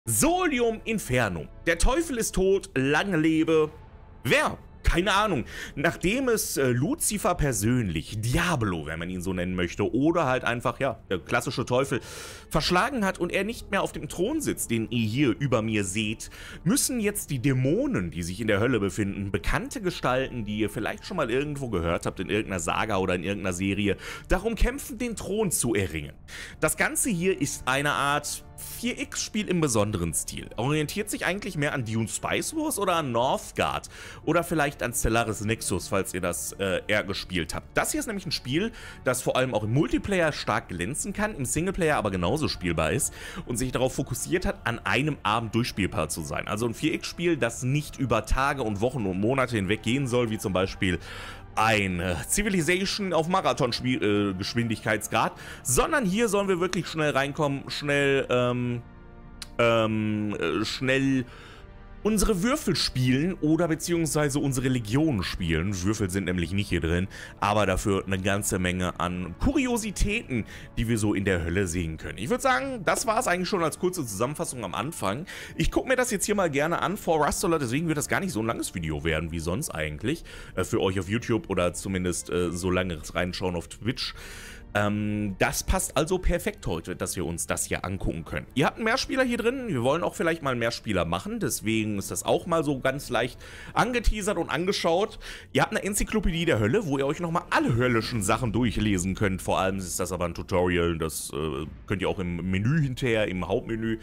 Solium Infernum. Der Teufel ist tot, lange lebe. Wer? Keine Ahnung. Nachdem es Lucifer persönlich, Diablo, wenn man ihn so nennen möchte, oder halt einfach, ja, der klassische Teufel, verschlagen hat und er nicht mehr auf dem Thron sitzt, den ihr hier über mir seht, müssen jetzt die Dämonen, die sich in der Hölle befinden, bekannte Gestalten, die ihr vielleicht schon mal irgendwo gehört habt, in irgendeiner Saga oder in irgendeiner Serie, darum kämpfen, den Thron zu erringen. Das Ganze hier ist eine Art 4X-Spiel im besonderen Stil. Orientiert sich eigentlich mehr an Dune Spice Wars oder an Northgard oder vielleicht an Stellaris Nexus, falls ihr das eher gespielt habt. Das hier ist nämlich ein Spiel, das vor allem auch im Multiplayer stark glänzen kann, im Singleplayer aber genauso spielbar ist und sich darauf fokussiert hat, an einem Abend durchspielbar zu sein. Also ein 4X-Spiel, das nicht über Tage und Wochen und Monate hinweg gehen soll, wie zum Beispiel ein Civilization auf Marathon-Geschwindigkeitsgrad, sondern hier sollen wir wirklich schnell reinkommen, schnell unsere Würfel spielen oder beziehungsweise unsere Legionen spielen. Würfel sind nämlich nicht hier drin, aber dafür eine ganze Menge an Kuriositäten, die wir so in der Hölle sehen können. Ich würde sagen, das war es eigentlich schon als kurze Zusammenfassung am Anfang. Ich gucke mir das jetzt hier mal gerne an vor Rustoler, deswegen wird das gar nicht so ein langes Video werden wie sonst eigentlich. Für euch auf YouTube oder zumindest so langes Reinschauen auf Twitch. Das passt also perfekt heute, dass wir uns das hier angucken können. Ihr habt einen Mehrspieler hier drin, wir wollen auch vielleicht mal einen Mehrspieler machen, deswegen ist das auch mal so ganz leicht angeteasert und angeschaut. Ihr habt eine Enzyklopädie der Hölle, wo ihr euch nochmal alle höllischen Sachen durchlesen könnt. Vor allem ist das aber ein Tutorial, das könnt ihr auch im Menü hinterher, im Hauptmenü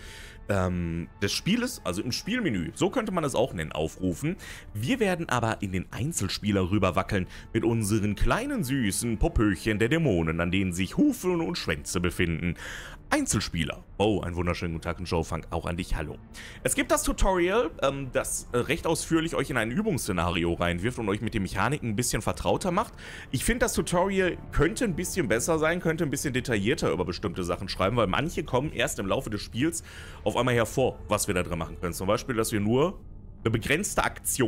des Spieles, also im Spielmenü, so könnte man es auch nennen, aufrufen. Wir werden aber in den Einzelspieler rüberwackeln mit unseren kleinen süßen Popöchen der Dämonen, an denen sich Hufe und Schwänze befinden. Einzelspieler. Oh, einen wunderschönen guten Tag und Showfunk auch an dich, hallo. Es gibt das Tutorial, das recht ausführlich euch in ein Übungsszenario reinwirft und euch mit den Mechaniken ein bisschen vertrauter macht. Ich finde, das Tutorial könnte ein bisschen besser sein, könnte ein bisschen detaillierter über bestimmte Sachen schreiben, weil manche kommen erst im Laufe des Spiels auf einmal hervor, was wir da drin machen können. Zum Beispiel, dass wir nur eine begrenzte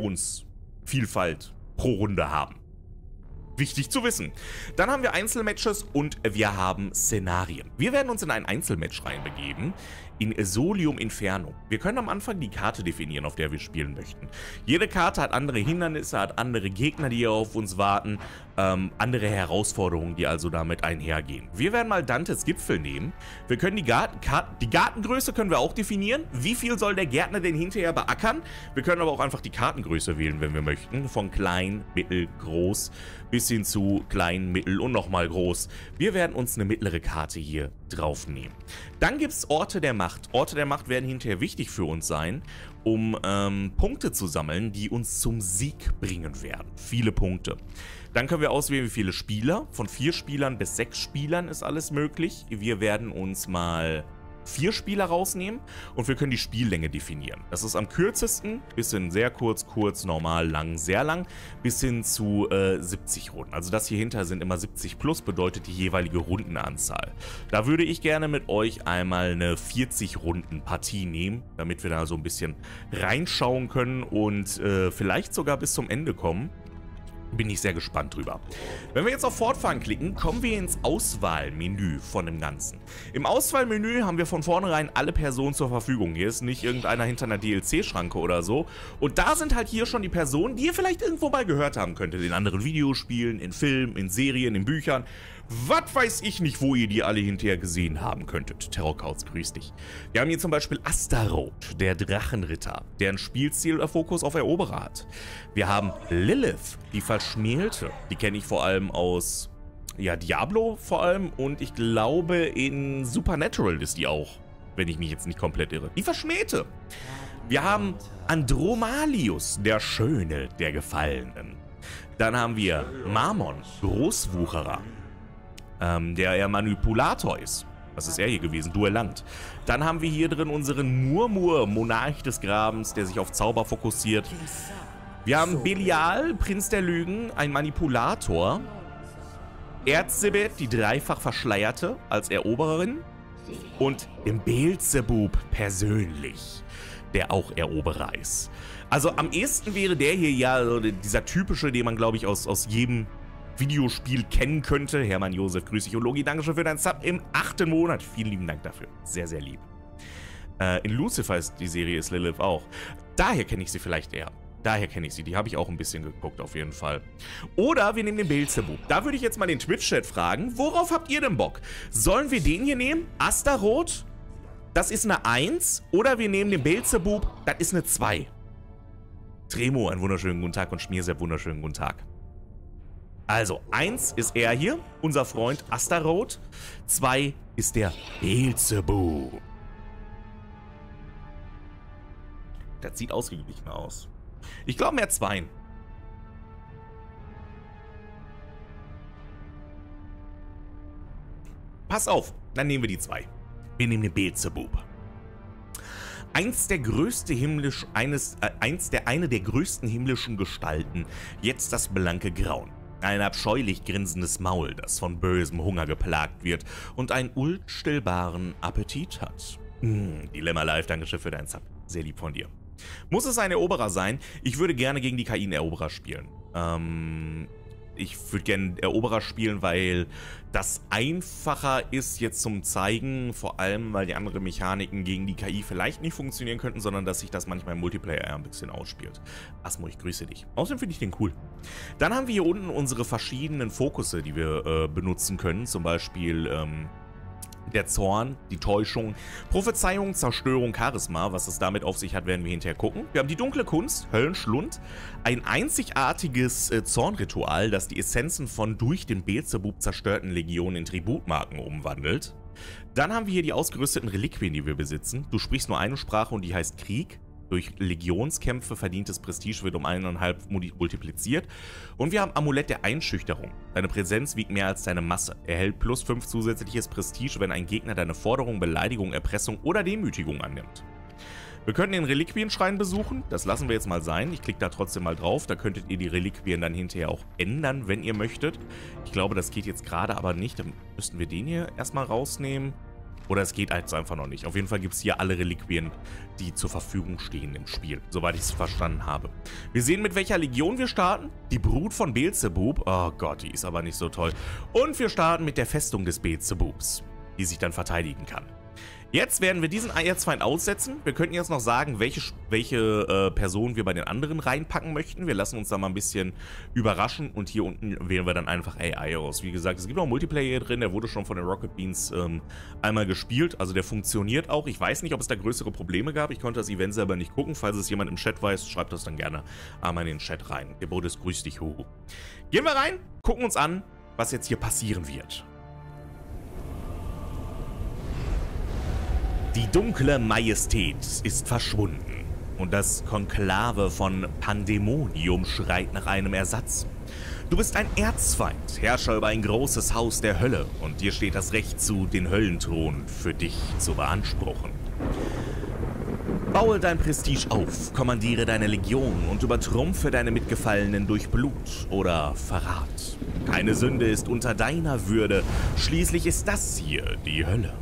Aktionsvielfalt pro Runde haben. Wichtig zu wissen. Dann haben wir Einzelmatches und wir haben Szenarien. Wir werden uns in ein Einzelmatch reinbegeben, in Solium Infernum. Wir können am Anfang die Karte definieren, auf der wir spielen möchten. Jede Karte hat andere Hindernisse, hat andere Gegner, die hier auf uns warten, andere Herausforderungen, die also damit einhergehen. Wir werden mal Dantes Gipfel nehmen. Wir können die Gartengröße können wir auch definieren. Wie viel soll der Gärtner denn hinterher beackern? Wir können aber auch einfach die Kartengröße wählen, wenn wir möchten. Von klein, mittel, groß bis hin zu klein, mittel und nochmal groß. Wir werden uns eine mittlere Karte hier drauf nehmen. Dann gibt es Orte der Macht. Orte der Macht werden hinterher wichtig für uns sein, um Punkte zu sammeln, die uns zum Sieg bringen werden. Viele Punkte. Dann können wir auswählen, wie viele Spieler. Von 4 Spielern bis 6 Spielern ist alles möglich. Wir werden uns mal 4 Spieler rausnehmen und wir können die Spiellänge definieren. Das ist am kürzesten, bis hin sehr kurz, kurz, normal, lang, sehr lang, bis hin zu 70 Runden. Also das hier hinter sind immer 70 plus, bedeutet die jeweilige Rundenanzahl. Da würde ich gerne mit euch einmal eine 40 Runden Partie nehmen, damit wir da so ein bisschen reinschauen können und vielleicht sogar bis zum Ende kommen. Bin ich sehr gespannt drüber. Wenn wir jetzt auf Fortfahren klicken, kommen wir ins Auswahlmenü von dem Ganzen. Im Auswahlmenü haben wir von vornherein alle Personen zur Verfügung. Hier ist nicht irgendeiner hinter einer DLC-Schranke oder so. Und da sind halt hier schon die Personen, die ihr vielleicht irgendwo mal gehört haben könntet. In anderen Videospielen, in Filmen, in Serien, in Büchern. Was weiß ich nicht, wo ihr die alle hinterher gesehen haben könntet. Terrorkauz, grüß dich. Wir haben hier zum Beispiel Astaroth, der Drachenritter, der einen Spielstil oder Fokus auf Eroberer hat. Wir haben Lilith, die Verschmählte. Die kenne ich vor allem aus, ja, Diablo vor allem. Und ich glaube, in Supernatural ist die auch, wenn ich mich jetzt nicht komplett irre. Die Verschmähte. Wir haben Andromalius, der Schöne der Gefallenen. Dann haben wir Mammon, Großwucherer. Der eher Manipulator ist. Was ist er hier gewesen? Duellant. Dann haben wir hier drin unseren Murmur, Monarch des Grabens, der sich auf Zauber fokussiert. Wir haben Belial, Prinz der Lügen, ein Manipulator. Erzsebet, die dreifach Verschleierte, als Erobererin. Und Beelzebub persönlich, der auch Eroberer ist. Also am ehesten wäre der hier ja dieser typische, den man, glaube ich, aus jedem Videospiel kennen könnte. Hermann Josef, grüß dich und Logi, danke schon für deinen Sub im 8. Monat. Vielen lieben Dank dafür. Sehr, sehr lieb. In Lucifer ist die Serie ist Lilith auch. Daher kenne ich sie vielleicht eher. Daher kenne ich sie. Die habe ich auch ein bisschen geguckt, auf jeden Fall. Oder wir nehmen den Beelzebub. Da würde ich jetzt mal den Twitch-Chat fragen. Worauf habt ihr denn Bock? Sollen wir den hier nehmen? Astaroth? Das ist eine 1. Oder wir nehmen den Beelzebub. Das ist eine 2. Tremo, einen wunderschönen guten Tag. Und Schmiersepp, wunderschönen guten Tag. Also, 1 ist er hier, unser Freund Astaroth. 2 ist der Beelzebub. Das sieht ausgeglichen aus. Ich glaube mehr 2. Pass auf, dann nehmen wir die 2. Wir nehmen den Beelzebub. Eine der größten himmlischen Gestalten, jetzt das blanke Grauen. Ein abscheulich grinsendes Maul, das von bösem Hunger geplagt wird und einen unstillbaren Appetit hat. Dilemma Live, dankeschön für deinen Sub. Sehr lieb von dir. Muss es ein Eroberer sein? Ich würde gerne gegen die KI einen Eroberer spielen. Ich würde gerne einen Eroberer spielen, weil das einfacher ist jetzt zum Zeigen. Vor allem, weil die anderen Mechaniken gegen die KI vielleicht nicht funktionieren könnten, sondern dass sich das manchmal im Multiplayer eher ein bisschen ausspielt. Asmo, ich grüße dich. Außerdem finde ich den cool. Dann haben wir hier unten unsere verschiedenen Fokusse, die wir benutzen können. Zum Beispiel der Zorn, die Täuschung, Prophezeiung, Zerstörung, Charisma. Was es damit auf sich hat, werden wir hinterher gucken. Wir haben die dunkle Kunst, Höllenschlund, ein einzigartiges Zornritual, das die Essenzen von durch den Beelzebub zerstörten Legionen in Tributmarken umwandelt. Dann haben wir hier die ausgerüsteten Reliquien, die wir besitzen. Du sprichst nur eine Sprache und die heißt Krieg. Durch Legionskämpfe verdientes Prestige wird um 1,5 multipliziert. Und wir haben Amulett der Einschüchterung. Deine Präsenz wiegt mehr als deine Masse. Erhält plus 5 zusätzliches Prestige, wenn ein Gegner deine Forderung, Beleidigung, Erpressung oder Demütigung annimmt. Wir können den Reliquienschrein besuchen. Das lassen wir jetzt mal sein. Ich klicke da trotzdem mal drauf. Da könntet ihr die Reliquien dann hinterher auch ändern, wenn ihr möchtet. Ich glaube, das geht jetzt gerade aber nicht. Dann müssten wir den hier erstmal rausnehmen. Oder es geht halt einfach noch nicht. Auf jeden Fall gibt es hier alle Reliquien, die zur Verfügung stehen im Spiel, soweit ich es verstanden habe. Wir sehen, mit welcher Legion wir starten. Die Brut von Beelzebub. Oh Gott, die ist aber nicht so toll. Und wir starten mit der Festung des Beelzebubs, die sich dann verteidigen kann. Jetzt werden wir diesen Erzfeind aussetzen. Wir könnten jetzt noch sagen, welche Personen wir bei den anderen reinpacken möchten. Wir lassen uns da mal ein bisschen überraschen und hier unten wählen wir dann einfach AI aus. Wie gesagt, es gibt auch Multiplayer hier drin, der wurde schon von den Rocket Beans einmal gespielt, also der funktioniert auch. Ich weiß nicht, ob es da größere Probleme gab. Ich konnte das Event selber nicht gucken. Falls es jemand im Chat weiß, schreibt das dann gerne einmal in den Chat rein. Gebotes, grüß dich, Huhu. Gehen wir rein, gucken uns an, was jetzt hier passieren wird. Die dunkle Majestät ist verschwunden und das Konklave von Pandemonium schreit nach einem Ersatz. Du bist ein Erzfeind, Herrscher über ein großes Haus der Hölle und dir steht das Recht zu, den Höllenthron für dich zu beanspruchen. Baue dein Prestige auf, kommandiere deine Legion und übertrumpfe deine Mitgefallenen durch Blut oder Verrat. Keine Sünde ist unter deiner Würde, schließlich ist das hier die Hölle.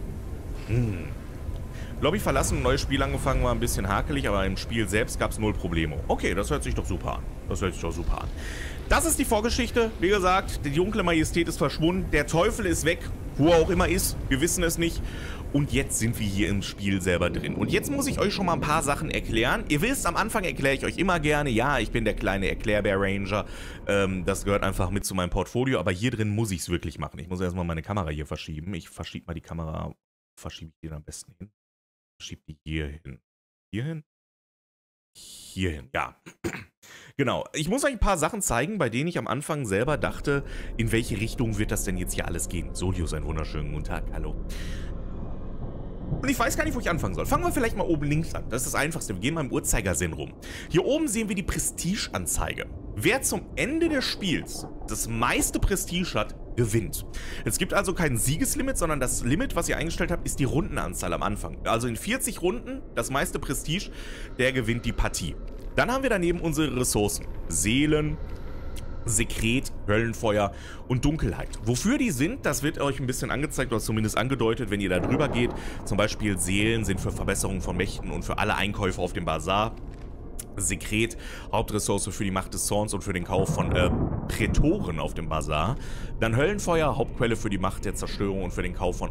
Lobby verlassen, ein neues Spiel angefangen, war ein bisschen hakelig, aber im Spiel selbst gab es 0 Probleme. Okay, das hört sich doch super an. Das hört sich doch super an. Das ist die Vorgeschichte. Wie gesagt, die dunkle Majestät ist verschwunden. Der Teufel ist weg, wo er auch immer ist. Wir wissen es nicht. Und jetzt sind wir hier im Spiel selber drin. Und jetzt muss ich euch schon mal ein paar Sachen erklären. Ihr wisst, am Anfang erkläre ich euch immer gerne, ja, ich bin der kleine Erklärbär-Ranger. Das gehört einfach mit zu meinem Portfolio, aber hier drin muss ich es wirklich machen. Ich muss erstmal meine Kamera hier verschieben. Ich verschiebe mal die Kamera. Verschiebe ich die am besten hin? Schieb die hier hin. Hier hin? Hier hin, ja. Genau. Ich muss euch ein paar Sachen zeigen, bei denen ich am Anfang selber dachte, in welche Richtung wird das denn jetzt hier alles gehen. Solius, einen wunderschönen guten Tag. Hallo. Und ich weiß gar nicht, wo ich anfangen soll. Fangen wir vielleicht mal oben links an. Das ist das Einfachste. Wir gehen mal im Uhrzeigersinn rum. Hier oben sehen wir die Prestige-Anzeige. Wer zum Ende des Spiels das meiste Prestige hat, gewinnt. Es gibt also kein Siegeslimit, sondern das Limit, was ihr eingestellt habt, ist die Rundenanzahl am Anfang. Also in 40 Runden das meiste Prestige, der gewinnt die Partie. Dann haben wir daneben unsere Ressourcen. Seelen, Sekret, Höllenfeuer und Dunkelheit. Wofür die sind, das wird euch ein bisschen angezeigt oder zumindest angedeutet, wenn ihr da drüber geht. Zum Beispiel Seelen sind für Verbesserung von Mächten und für alle Einkäufe auf dem Bazar. Sekret, Hauptressource für die Macht des Zorns und für den Kauf von Prätoren auf dem Bazar. Dann Höllenfeuer, Hauptquelle für die Macht der Zerstörung und für den Kauf von Artefakten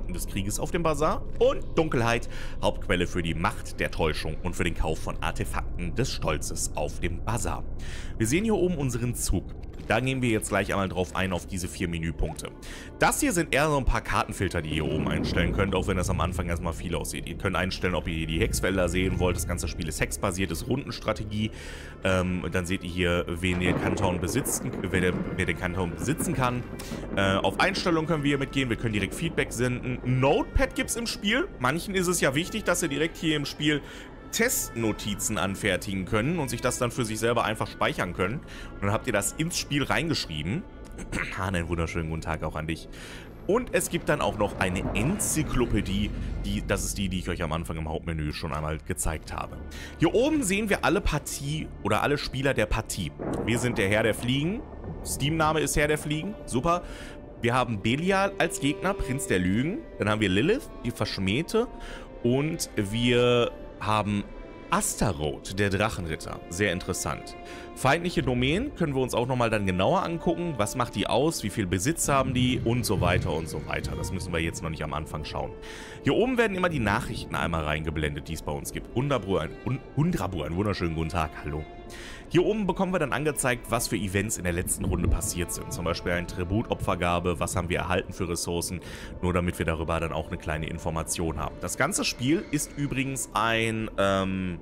Artefakten des Krieges auf dem Bazar. Und Dunkelheit, Hauptquelle für die Macht der Täuschung und für den Kauf von Artefakten des Stolzes auf dem Bazar. Wir sehen hier oben unseren Zug. Da gehen wir jetzt gleich einmal drauf ein, auf diese 4 Menüpunkte. Das hier sind eher so ein paar Kartenfilter, die ihr hier oben einstellen könnt, auch wenn das am Anfang erstmal viel aussieht. Ihr könnt einstellen, ob ihr die Hexfelder sehen wollt. Das ganze Spiel ist hexbasiert, ist Rundenstrategie. Dann seht ihr hier, wen ihr Kanton besitzen, wer den Kanton besitzen kann. Auf Einstellungen können wir hier mitgehen. Wir können direkt Feedback senden. Notepad gibt es im Spiel. Manchen ist es ja wichtig, dass ihr direkt hier im Spiel Testnotizen anfertigen können und sich das dann für sich selber einfach speichern können. Und dann habt ihr das ins Spiel reingeschrieben. Einen wunderschönen guten Tag auch an dich. Und es gibt dann auch noch eine Enzyklopädie, das ist die ich euch am Anfang im Hauptmenü schon einmal gezeigt habe. Hier oben sehen wir alle Partie oder alle Spieler der Partie. Wir sind der Herr der Fliegen. Steam-Name ist Herr der Fliegen. Super. Wir haben Belial als Gegner, Prinz der Lügen. Dann haben wir Lilith, die Verschmähte. Und wir haben Astaroth, der Drachenritter. Sehr interessant. Feindliche Domänen können wir uns auch nochmal dann genauer angucken. Was macht die aus? Wie viel Besitz haben die? Und so weiter und so weiter. Das müssen wir jetzt noch nicht am Anfang schauen. Hier oben werden immer die Nachrichten einmal reingeblendet, die es bei uns gibt. Hundrabur, einen wunderschönen guten Tag. Hallo. Hier oben bekommen wir dann angezeigt, was für Events in der letzten Runde passiert sind. Zum Beispiel eine Tributopfergabe, was haben wir erhalten für Ressourcen, nur damit wir darüber dann auch eine kleine Information haben. Das ganze Spiel ist übrigens eine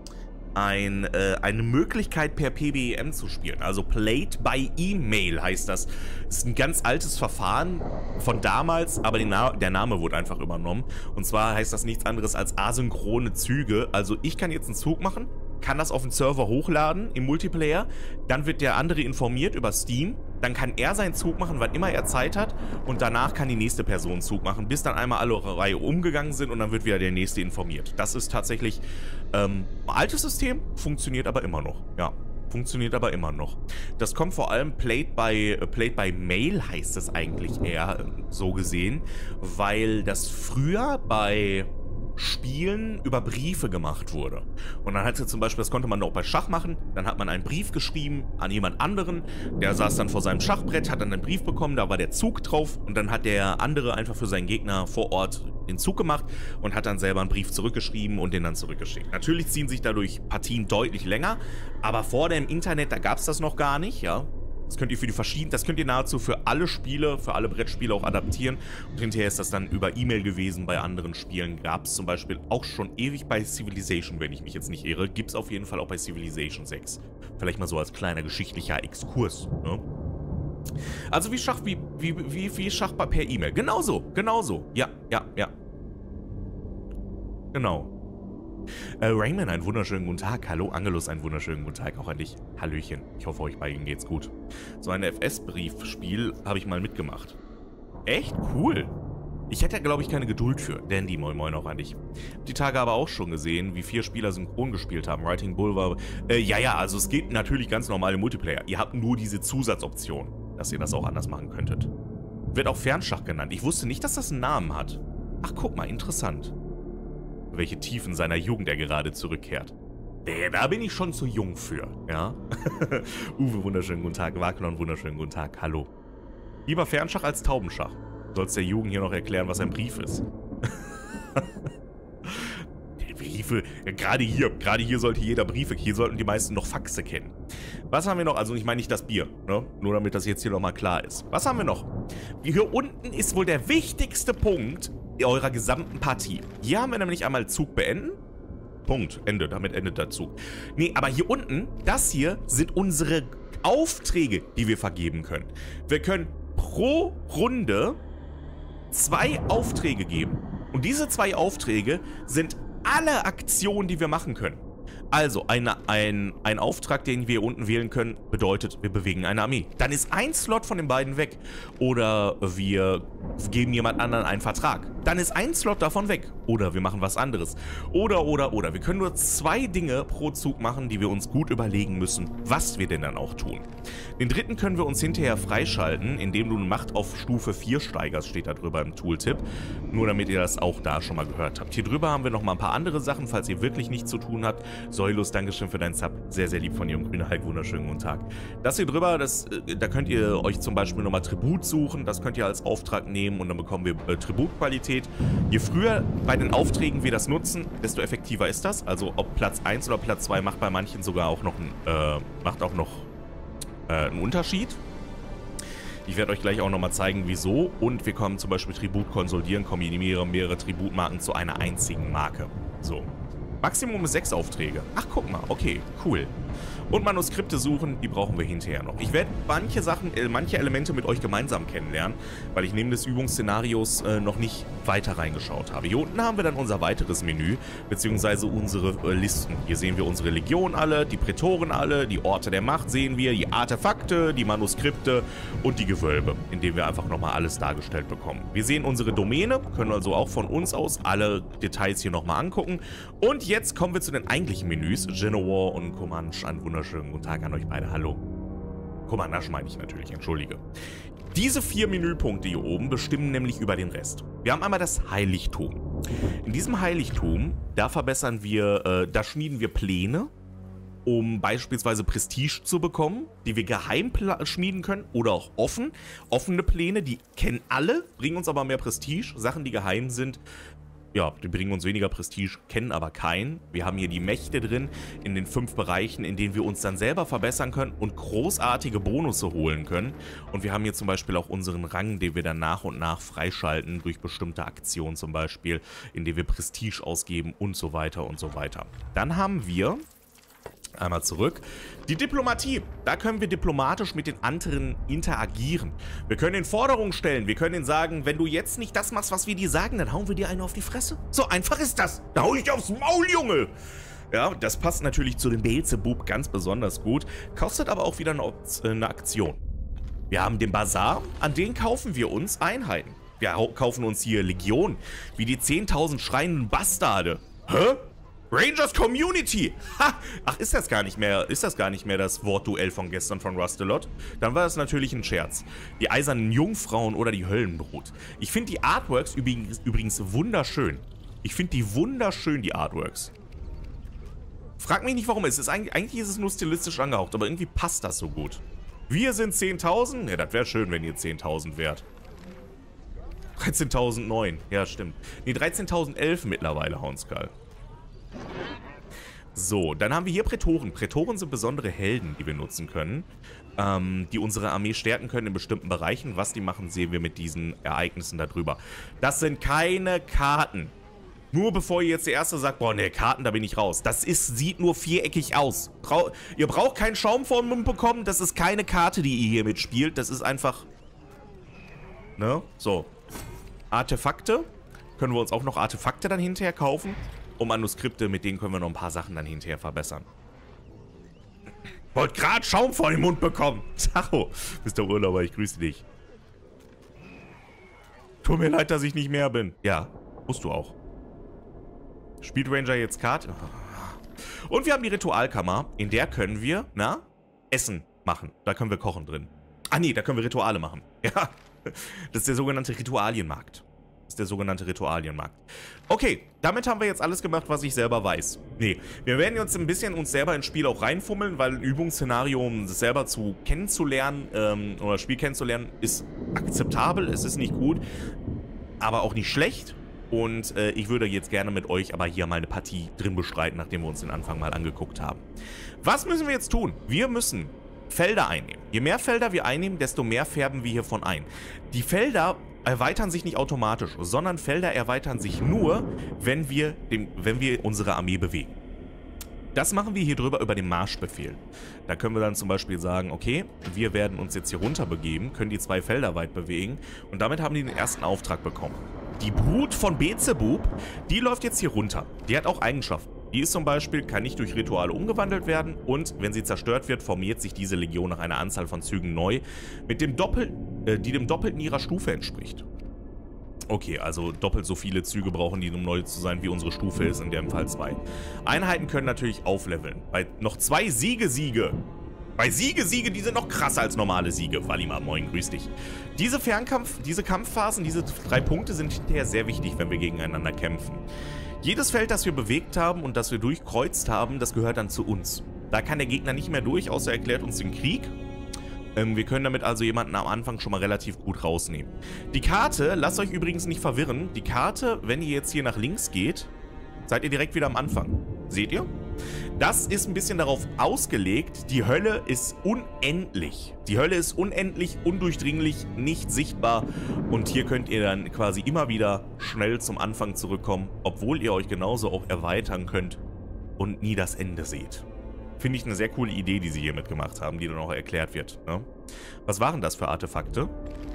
Möglichkeit per PBEM zu spielen, also Played by E-Mail heißt das. Das ist ein ganz altes Verfahren von damals, aber der Name wurde einfach übernommen. Und zwar heißt das nichts anderes als asynchrone Züge. Also ich kann jetzt einen Zug machen, kann das auf den Server hochladen im Multiplayer, dann wird der andere informiert über Steam, dann kann er seinen Zug machen, wann immer er Zeit hat und danach kann die nächste Person einen Zug machen, bis dann einmal alle Reihe umgegangen sind und dann wird wieder der nächste informiert. Das ist tatsächlich ein altes System, funktioniert aber immer noch, ja. Funktioniert aber immer noch. Das kommt vor allem Played by Mail heißt es eigentlich eher so gesehen, weil das früher bei Spielen über Briefe gemacht wurde. Und dann hatte zum Beispiel, das konnte man auch bei Schach machen, dann hat man einen Brief geschrieben an jemand anderen, der saß dann vor seinem Schachbrett, hat dann einen Brief bekommen, da war der Zug drauf und dann hat der andere einfach für seinen Gegner vor Ort den Zug gemacht und hat dann selber einen Brief zurückgeschrieben und den dann zurückgeschickt. Natürlich ziehen sich dadurch Partien deutlich länger, aber vor dem Internet, da gab es das noch gar nicht, ja. Das könnt ihr nahezu für alle Spiele, für alle Brettspiele auch adaptieren. Und hinterher ist das dann über E-Mail gewesen. Bei anderen Spielen gab es zum Beispiel auch schon ewig bei Civilization, wenn ich mich jetzt nicht irre. Gibt es auf jeden Fall auch bei Civilization 6. Vielleicht mal so als kleiner geschichtlicher Exkurs. Ne? Also wie Schach per E-Mail. Genauso. Ja. Genau. Rayman, einen wunderschönen guten Tag. Hallo, Angelus, einen wunderschönen guten Tag auch an dich. Hallöchen. Ich hoffe, euch beiden geht's gut. So ein FS-Briefspiel habe ich mal mitgemacht. Echt cool. Ich hätte, glaube ich, keine Geduld für. Dandy, moin moin auch an dich. Die Tage aber auch schon gesehen, wie 4 Spieler synchron gespielt haben. Writing Bull war... ja, also es geht natürlich ganz normal im Multiplayer. Ihr habt nur diese Zusatzoption, dass ihr das auch anders machen könntet. Wird auch Fernschach genannt. Ich wusste nicht, dass das einen Namen hat. Ach, guck mal, interessant. Welche Tiefen seiner Jugend er gerade zurückkehrt. Da bin ich schon zu jung für, ja? Uwe, wunderschönen guten Tag. Wagner, wunderschönen guten Tag. Hallo. Lieber Fernschach als Taubenschach. Du sollst der Jugend hier noch erklären, was ein Brief ist. Die Briefe, gerade hier sollte jeder Briefe, hier sollten die meisten noch Faxe kennen. Was haben wir noch? Also ich meine nicht das Bier, ne? Nur damit das jetzt hier nochmal klar ist. Was haben wir noch? Hier unten ist wohl der wichtigste Punkt eurer gesamten Partie. Hier haben wir nämlich einmal Zug beenden. Punkt. Ende. Damit endet der Zug. Nee, aber hier unten, das hier sind unsere Aufträge, die wir vergeben können. Wir können pro Runde 2 Aufträge geben. Und diese 2 Aufträge sind alle Aktionen, die wir machen können. Also, ein Auftrag, den wir unten wählen können, bedeutet, wir bewegen eine Armee. Dann ist ein Slot von den beiden weg. Oder wir geben jemand anderen einen Vertrag. Dann ist ein Slot davon weg. Oder wir machen was anderes. Oder. Wir können nur 2 Dinge pro Zug machen, die wir uns gut überlegen müssen, was wir denn dann auch tun. Den dritten können wir uns hinterher freischalten, indem du eine Macht auf Stufe 4 steigerst, steht da drüber im Tooltip. Nur damit ihr das auch da schon mal gehört habt. Hier drüber haben wir nochmal ein paar andere Sachen, falls ihr wirklich nichts zu tun habt. Säulus, Dankeschön für deinen Sub. Sehr, sehr lieb von dir und grüner Hulk, wunderschönen guten Tag. Das hier drüber, da könnt ihr euch zum Beispiel nochmal Tribut suchen. Das könnt ihr als Auftrag nehmen und dann bekommen wir Tributqualität. Je früher bei den Aufträgen wir das nutzen, desto effektiver ist das. Also ob Platz 1 oder Platz 2 macht bei manchen sogar auch noch einen Unterschied. Ich werde euch gleich auch nochmal zeigen, wieso. Und wir kommen zum Beispiel Tribut konsolidieren, kombinieren mehrere Tributmarken zu einer einzigen Marke. So. Maximum ist 6 Aufträge. Ach, guck mal. Okay, cool. Und Manuskripte suchen, die brauchen wir hinterher noch. Ich werde manche Elemente mit euch gemeinsam kennenlernen, weil ich neben des Übungsszenarios noch nicht weiter reingeschaut habe. Hier unten haben wir dann unser weiteres Menü, beziehungsweise unsere Listen. Hier sehen wir unsere Legion alle, die Prätoren alle, die Orte der Macht sehen wir, die Artefakte, die Manuskripte und die Gewölbe, in denen wir einfach nochmal alles dargestellt bekommen. Wir sehen unsere Domäne, können also auch von uns aus alle Details hier nochmal angucken. Und jetzt kommen wir zu den eigentlichen Menüs. Genowar und Comanche, einen wunderschönen guten Tag an euch beide. Hallo. Comanche meine ich natürlich, entschuldige. Diese 4 Menüpunkte hier oben bestimmen nämlich über den Rest. Wir haben einmal das Heiligtum. In diesem Heiligtum, da schmieden wir Pläne, um beispielsweise Prestige zu bekommen, die wir geheim schmieden können oder auch offene Pläne, die kennen alle, bringen uns aber mehr Prestige. Sachen, die geheim sind, ja, die bringen uns weniger Prestige, kennen aber keinen. Wir haben hier die Mächte drin in den 5 Bereichen, in denen wir uns dann selber verbessern können und großartige Bonusse holen können. Und wir haben hier zum Beispiel auch unseren Rang, den wir dann nach und nach freischalten durch bestimmte Aktionen zum Beispiel, indem wir Prestige ausgeben und so weiter und so weiter. Dann haben wir einmal zurück. Die Diplomatie. Da können wir diplomatisch mit den anderen interagieren. Wir können ihnen Forderungen stellen. Wir können ihnen sagen, wenn du jetzt nicht das machst, was wir dir sagen, dann hauen wir dir eine auf die Fresse. So einfach ist das. Da hau ich dir aufs Maul, Junge. Ja, das passt natürlich zu dem Beelzebub ganz besonders gut. Kostet aber auch wieder eine Aktion. Wir haben den Bazar. An den kaufen wir uns Einheiten. Wir kaufen uns hier Legionen. Wie die 10.000 schreienden Bastarde. Hä? Rangers Community! Ha! Ach, ist das gar nicht mehr das Wortduell von gestern von Rustalot? Dann war das natürlich ein Scherz. Die eisernen Jungfrauen oder die Höllenbrut. Ich finde die Artworks übrigens wunderschön. Ich finde die wunderschön, die Artworks. Frag mich nicht, warum. Eigentlich ist es nur stilistisch angehaucht, aber irgendwie passt das so gut. Wir sind 10.000? Ne, das wäre schön, wenn ihr 10.000 wärt. 13.009. Ja, stimmt. Ne, 13.011 mittlerweile, Houndskull. So, dann haben wir hier Prätoren. Prätoren sind besondere Helden, die wir nutzen können, die unsere Armee stärken können in bestimmten Bereichen. Was die machen, sehen wir mit diesen Ereignissen da drüber. Das sind keine Karten. Nur bevor ihr jetzt der Erste sagt, boah, ne, Karten, da bin ich raus. Das sieht nur viereckig aus. Ihr braucht keinen Schaum vor den Mund bekommen. Das ist keine Karte, die ihr hier mitspielt. Das ist einfach... Ne? So. Artefakte. Können wir uns auch noch Artefakte dann hinterher kaufen. Und Manuskripte, mit denen können wir noch ein paar Sachen dann hinterher verbessern. Wollt gerade Schaum vor den Mund bekommen. Tacho, Mr. Urlauber, ich grüße dich. Tut mir leid, dass ich nicht mehr bin. Ja, musst du auch. Spielt Ranger jetzt Karte? Und wir haben die Ritualkammer, in der können wir, Essen machen. Da können wir kochen drin. Ah nee, da können wir Rituale machen. Ja, das ist der sogenannte Ritualienmarkt. Okay, damit haben wir jetzt alles gemacht, was ich selber weiß. Nee, wir werden jetzt ein bisschen uns selber ins Spiel auch reinfummeln, weil ein Übungsszenario, um das selber kennenzulernen, oder das Spiel kennenzulernen, ist akzeptabel, es ist nicht gut, aber auch nicht schlecht. Und ich würde jetzt gerne mit euch aber hier mal eine Partie drin bestreiten, nachdem wir uns den Anfang mal angeguckt haben. Was müssen wir jetzt tun? Wir müssen Felder einnehmen. Je mehr Felder wir einnehmen, desto mehr färben wir hiervon ein. Die Felder erweitern sich nicht automatisch, sondern Felder erweitern sich nur, wenn wir unsere Armee bewegen. Das machen wir hier drüber über den Marschbefehl. Da können wir dann zum Beispiel sagen, okay, wir werden uns jetzt hier runter begeben, können die 2 Felder weit bewegen und damit haben die den ersten Auftrag bekommen. Die Brut von Beelzebub, die läuft jetzt hier runter. Die hat auch Eigenschaften. Die ist zum Beispiel, kann nicht durch Rituale umgewandelt werden und wenn sie zerstört wird, formiert sich diese Legion nach einer Anzahl von Zügen neu, die dem Doppelten ihrer Stufe entspricht. Okay, also doppelt so viele Züge brauchen die, um neu zu sein, wie unsere Stufe ist, in dem Fall 2. Einheiten können natürlich aufleveln. Bei noch 2 Siege. Bei Siege, die sind noch krasser als normale Siege. Walima, moin, grüß dich. Diese Kampfphasen, diese 3 Punkte sind hinterher sehr wichtig, wenn wir gegeneinander kämpfen. Jedes Feld, das wir bewegt haben und das wir durchkreuzt haben, das gehört dann zu uns. Da kann der Gegner nicht mehr durch, außer er erklärt uns den Krieg. Wir können damit also jemanden am Anfang schon mal relativ gut rausnehmen. Die Karte, lasst euch übrigens nicht verwirren, die Karte, wenn ihr jetzt hier nach links geht, seid ihr direkt wieder am Anfang. Seht ihr? Das ist ein bisschen darauf ausgelegt, die Hölle ist unendlich. Die Hölle ist unendlich, undurchdringlich, nicht sichtbar. Und hier könnt ihr dann quasi immer wieder schnell zum Anfang zurückkommen, obwohl ihr euch genauso auch erweitern könnt und nie das Ende seht. Finde ich eine sehr coole Idee, die sie hier mitgemacht haben, die dann auch erklärt wird. Ne? Was waren das für Artefakte?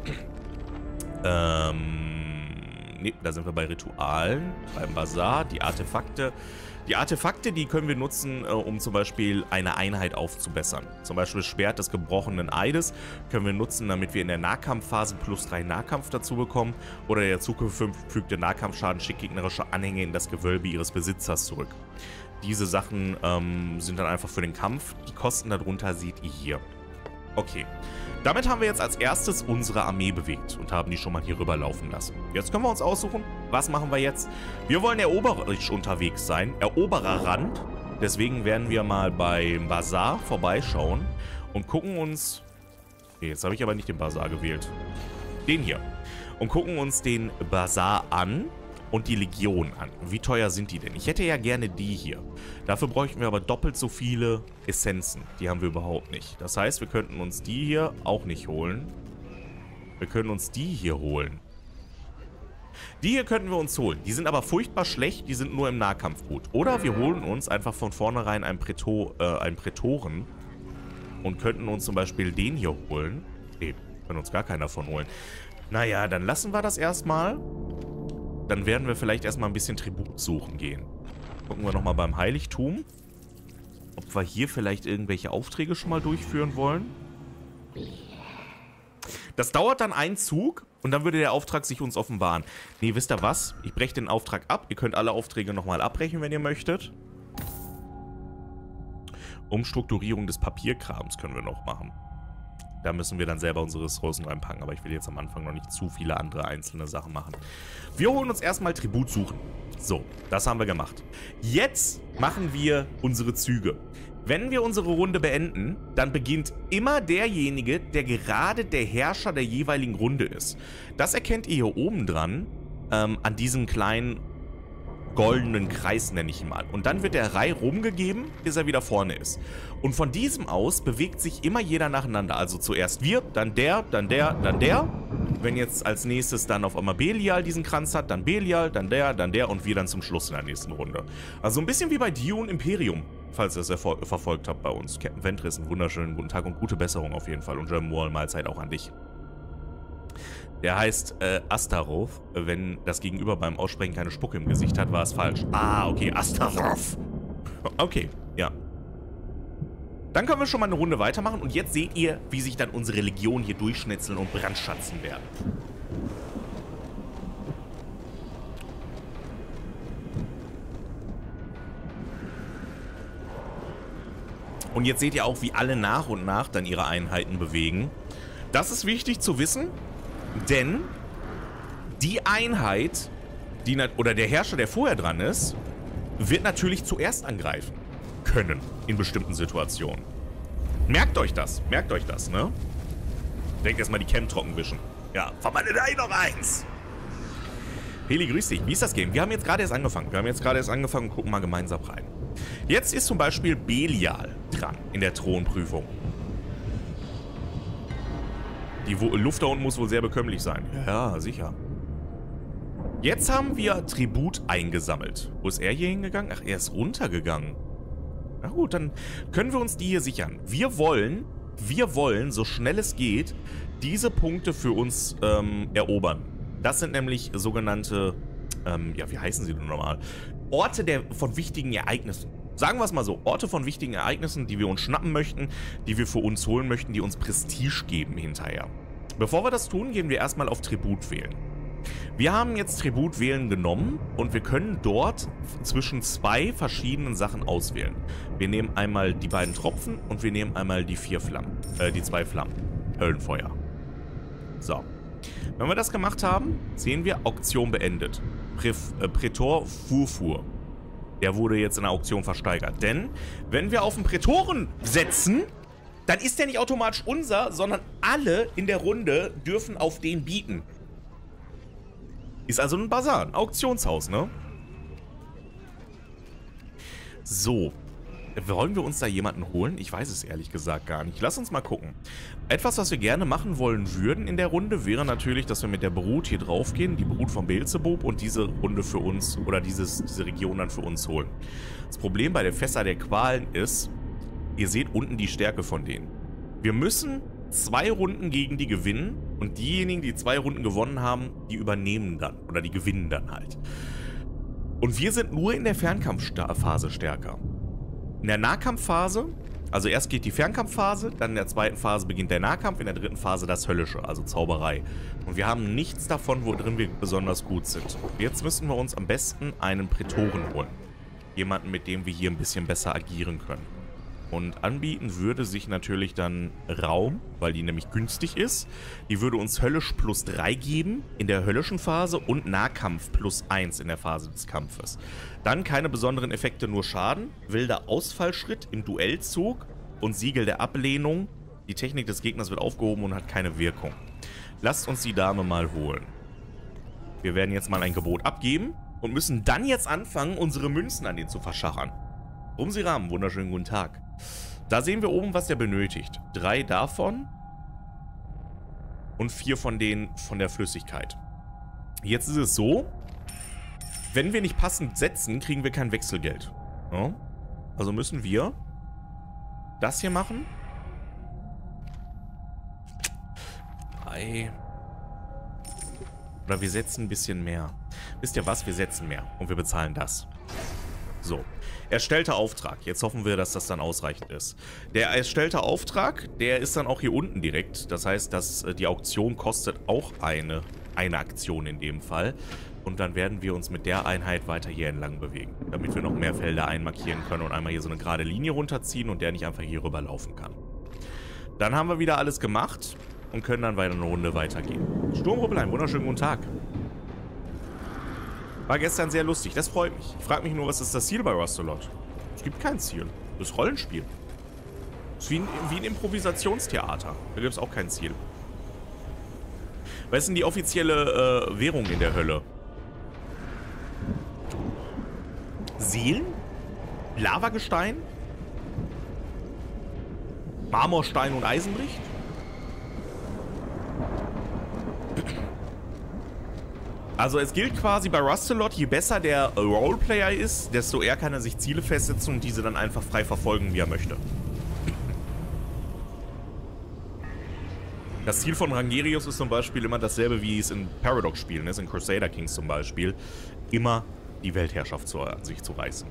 Ne, da sind wir bei Ritualen, beim Bazar, die Artefakte. Die Artefakte, die können wir nutzen, um zum Beispiel eine Einheit aufzubessern. Zum Beispiel das Schwert des gebrochenen Eides können wir nutzen, damit wir in der Nahkampfphase +3 Nahkampf dazu bekommen. Oder der zugefügte Nahkampfschaden schickt gegnerische Anhänge in das Gewölbe ihres Besitzers zurück. Diese Sachen sind dann einfach für den Kampf. Die Kosten darunter seht ihr hier. Okay. Damit haben wir jetzt als erstes unsere Armee bewegt und haben die schon mal hier rüberlaufen lassen. Jetzt können wir uns aussuchen, was machen wir jetzt? Wir wollen erobererisch unterwegs sein, Erobererrand. Deswegen werden wir mal beim Bazar vorbeischauen und gucken uns... Okay, jetzt habe ich aber nicht den Bazar gewählt. Den hier. Und gucken uns den Bazar an und die Legion an. Wie teuer sind die denn? Ich hätte ja gerne die hier. Dafür bräuchten wir aber doppelt so viele Essenzen. Die haben wir überhaupt nicht. Das heißt, wir könnten uns die hier auch nicht holen. Wir können uns die hier holen. Die hier könnten wir uns holen. Die sind aber furchtbar schlecht. Die sind nur im Nahkampf gut. Oder wir holen uns einfach von vornherein einen Prätoren und könnten uns zum Beispiel den hier holen. Nee, können uns gar keiner von holen. Naja, dann lassen wir das erstmal. Dann werden wir vielleicht erstmal ein bisschen Tribut suchen gehen. Gucken wir nochmal beim Heiligtum, ob wir hier vielleicht irgendwelche Aufträge schon mal durchführen wollen. Das dauert dann einen Zug und dann würde der Auftrag sich uns offenbaren. Nee, wisst ihr was? Ich breche den Auftrag ab. Ihr könnt alle Aufträge nochmal abbrechen, wenn ihr möchtet. Umstrukturierung des Papierkrams können wir noch machen. Da müssen wir dann selber unsere Ressourcen reinpacken, aber ich will jetzt am Anfang noch nicht zu viele andere einzelne Sachen machen. Wir holen uns erstmal Tribut suchen. So, das haben wir gemacht. Jetzt machen wir unsere Züge. Wenn wir unsere Runde beenden, dann beginnt immer derjenige, der gerade der Herrscher der jeweiligen Runde ist. Das erkennt ihr hier oben dran, an diesem kleinen goldenen Kreis, nenne ich ihn mal. Und dann wird der Reihe rumgegeben, bis er wieder vorne ist. Und von diesem aus bewegt sich immer jeder nacheinander. Also zuerst wir, dann der, dann der, dann der. Wenn jetzt als nächstes dann auf einmal Belial diesen Kranz hat, dann Belial, dann der und wir dann zum Schluss in der nächsten Runde. Also ein bisschen wie bei Dune Imperium, falls ihr es verfolgt habt bei uns. Captain Ventress, einen wunderschönen guten Tag und gute Besserung auf jeden Fall. Und German Wall, Mahlzeit auch an dich. Der heißt Astaroth. Wenn das Gegenüber beim Aussprechen keine Spucke im Gesicht hat, war es falsch. Ah, okay, Astaroth. Okay, ja. Dann können wir schon mal eine Runde weitermachen. Und jetzt seht ihr, wie sich dann unsere Legion hier durchschnitzeln und brandschatzen werden. Und jetzt seht ihr auch, wie alle nach und nach dann ihre Einheiten bewegen. Das ist wichtig zu wissen. Denn die Einheit, oder der Herrscher, der vorher dran ist, wird natürlich zuerst angreifen können in bestimmten Situationen. Merkt euch das, ne? Denkt erstmal die Cam trocken wischen. Ja, verwandelt noch eins. Heli, grüß dich. Wie ist das Game? Wir haben jetzt gerade erst angefangen. Und gucken mal gemeinsam rein. Jetzt ist zum Beispiel Belial dran in der Thronprüfung. Die Luft da unten muss wohl sehr bekömmlich sein. Ja, sicher. Jetzt haben wir Tribut eingesammelt. Wo ist er hier hingegangen? Ach, er ist runtergegangen. Na gut, dann können wir uns die hier sichern. Wir wollen, so schnell es geht, diese Punkte für uns erobern. Das sind nämlich sogenannte, ja, wie heißen sie denn normal? Orte von wichtigen Ereignissen. Sagen wir es mal so, Orte von wichtigen Ereignissen, die wir uns schnappen möchten, die wir für uns holen möchten, die uns Prestige geben hinterher. Bevor wir das tun, gehen wir erstmal auf Tribut wählen. Wir haben jetzt Tribut wählen genommen und wir können dort zwischen 2 verschiedenen Sachen auswählen. Wir nehmen einmal die beiden Tropfen und wir nehmen einmal die 2 Flammen. Höllenfeuer. So. Wenn wir das gemacht haben, sehen wir Auktion beendet. Prätor Furfur. Der wurde jetzt in der Auktion versteigert. Denn, wenn wir auf den Prätoren setzen, dann ist der nicht automatisch unser, sondern alle in der Runde dürfen auf den bieten. Ist also ein Basar, ein Auktionshaus, ne? So. Wollen wir uns da jemanden holen? Ich weiß es ehrlich gesagt gar nicht. Lass uns mal gucken. Etwas, was wir gerne machen wollen würden in der Runde, wäre natürlich, dass wir mit der Brut hier drauf gehen, die Brut von Beelzebub, und diese Runde für uns, oder diese Region dann für uns holen. Das Problem bei der Fässer der Qualen ist, ihr seht unten die Stärke von denen. Wir müssen 2 Runden gegen die gewinnen, und diejenigen, die 2 Runden gewonnen haben, die übernehmen dann, oder die gewinnen dann halt. Und wir sind nur in der Fernkampfphase stärker. In der Nahkampfphase, also erst geht die Fernkampfphase, dann in der zweiten Phase beginnt der Nahkampf, in der dritten Phase das Höllische, also Zauberei. Und wir haben nichts davon, worin wir besonders gut sind. Jetzt müssen wir uns am besten einen Prätoren holen. Jemanden, mit dem wir hier ein bisschen besser agieren können. Und anbieten würde sich natürlich dann Raum, weil die nämlich günstig ist. Die würde uns Höllisch +3 geben in der höllischen Phase und Nahkampf +1 in der Phase des Kampfes. Dann keine besonderen Effekte, nur Schaden, wilder Ausfallschritt im Duellzug und Siegel der Ablehnung. Die Technik des Gegners wird aufgehoben und hat keine Wirkung. Lasst uns die Dame mal holen. Wir werden jetzt mal ein Gebot abgeben und müssen dann jetzt anfangen, unsere Münzen an den zu verschachern. Rumsi Rahmen, wunderschönen guten Tag. Da sehen wir oben, was er benötigt. 3 davon und 4 von denen von der Flüssigkeit. Jetzt ist es so, wenn wir nicht passend setzen, kriegen wir kein Wechselgeld. Ja? Also müssen wir das hier machen. 3. Oder wir setzen ein bisschen mehr. Wisst ihr was? Wir setzen mehr und wir bezahlen das. So, erstellter Auftrag. Jetzt hoffen wir, dass das dann ausreichend ist. Der erstellte Auftrag, der ist dann auch hier unten direkt. Das heißt, dass die Auktion kostet auch eine Aktion in dem Fall. Und dann werden wir uns mit der Einheit weiter hier entlang bewegen, damit wir noch mehr Felder einmarkieren können und einmal hier so eine gerade Linie runterziehen und der nicht einfach hier rüber laufen kann. Dann haben wir wieder alles gemacht und können dann weiter eine Runde weitergehen. Sturmruppel, wunderschönen guten Tag. War gestern sehr lustig, das freut mich. Ich frage mich nur, was ist das Ziel bei Rustolot? Es gibt kein Ziel. Das ist Rollenspiel. Das ist wie ein Improvisationstheater. Da gibt es auch kein Ziel. Was ist denn die offizielle Währung in der Hölle? Seelen? Lavagestein? Marmorstein und Eisenbricht? Also es gilt quasi bei Rustolot, je besser der Roleplayer ist, desto eher kann er sich Ziele festsetzen und diese dann einfach frei verfolgen, wie er möchte. Das Ziel von Rangerius ist zum Beispiel immer dasselbe, wie es in Paradox-Spielen ist, in Crusader Kings zum Beispiel. Immer die Weltherrschaft an sich zu reißen.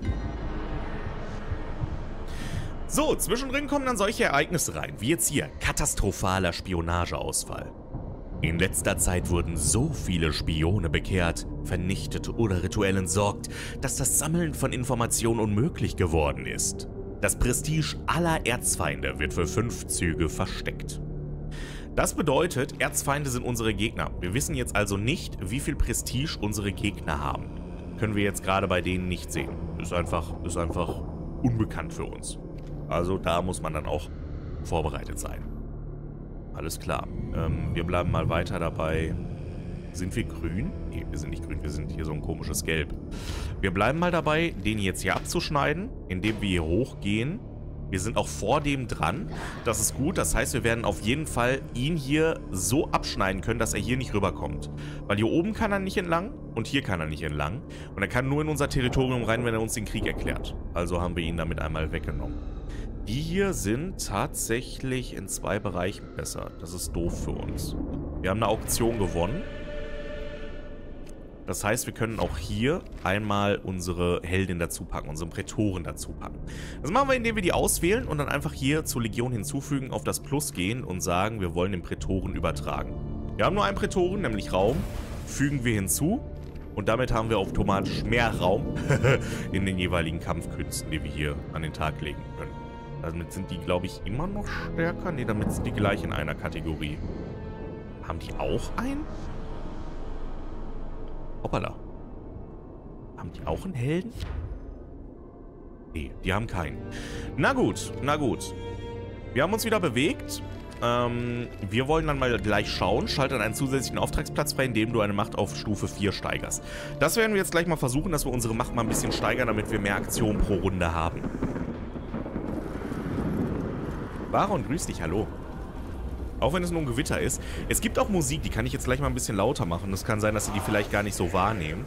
So, zwischendrin kommen dann solche Ereignisse rein, wie jetzt hier, katastrophaler Spionageausfall. In letzter Zeit wurden so viele Spione bekehrt, vernichtet oder rituell entsorgt, dass das Sammeln von Informationen unmöglich geworden ist. Das Prestige aller Erzfeinde wird für 5 Züge versteckt. Das bedeutet, Erzfeinde sind unsere Gegner. Wir wissen jetzt also nicht, wie viel Prestige unsere Gegner haben. Können wir jetzt gerade bei denen nicht sehen. Ist einfach unbekannt für uns. Also da muss man dann auch vorbereitet sein. Alles klar. Wir bleiben mal weiter dabei. Sind wir grün? Nee, wir sind nicht grün. Wir sind hier so ein komisches Gelb. Wir bleiben mal dabei, den jetzt hier abzuschneiden, indem wir hier hochgehen. Wir sind auch vor dem dran. Das ist gut. Das heißt, wir werden auf jeden Fall ihn hier so abschneiden können, dass er hier nicht rüberkommt. Weil hier oben kann er nicht entlang und hier kann er nicht entlang. Und er kann nur in unser Territorium rein, wenn er uns den Krieg erklärt. Also haben wir ihn damit einmal weggenommen. Die hier sind tatsächlich in 2 Bereichen besser. Das ist doof für uns. Wir haben eine Auktion gewonnen. Das heißt, wir können auch hier einmal unsere Heldin dazu packen, unseren Prätoren dazu packen. Das machen wir, indem wir die auswählen und dann einfach hier zur Legion hinzufügen, auf das Plus gehen und sagen, wir wollen den Prätoren übertragen. Wir haben nur einen Prätoren, nämlich Raum. fügen wir hinzu. Und damit haben wir automatisch mehr Raum in den jeweiligen Kampfkünsten, die wir hier an den Tag legen können. Damit sind die, glaube ich, immer noch stärker. Ne, damit sind die gleich in einer Kategorie. Haben die auch einen? Hoppala. Haben die auch einen Helden? Nee, die haben keinen. Na gut, na gut. Wir haben uns wieder bewegt. Wir wollen dann mal gleich schauen. Schalte einen zusätzlichen Auftragsplatz frei, indem du eine Macht auf Stufe 4 steigerst. Das werden wir jetzt gleich mal versuchen, dass wir unsere Macht mal ein bisschen steigern, damit wir mehr Aktion pro Runde haben. Baron, grüß dich, hallo. Auch wenn es nur ein Gewitter ist. Es gibt auch Musik, die kann ich jetzt gleich mal ein bisschen lauter machen. Es kann sein, dass ihr die vielleicht gar nicht so wahrnehmt.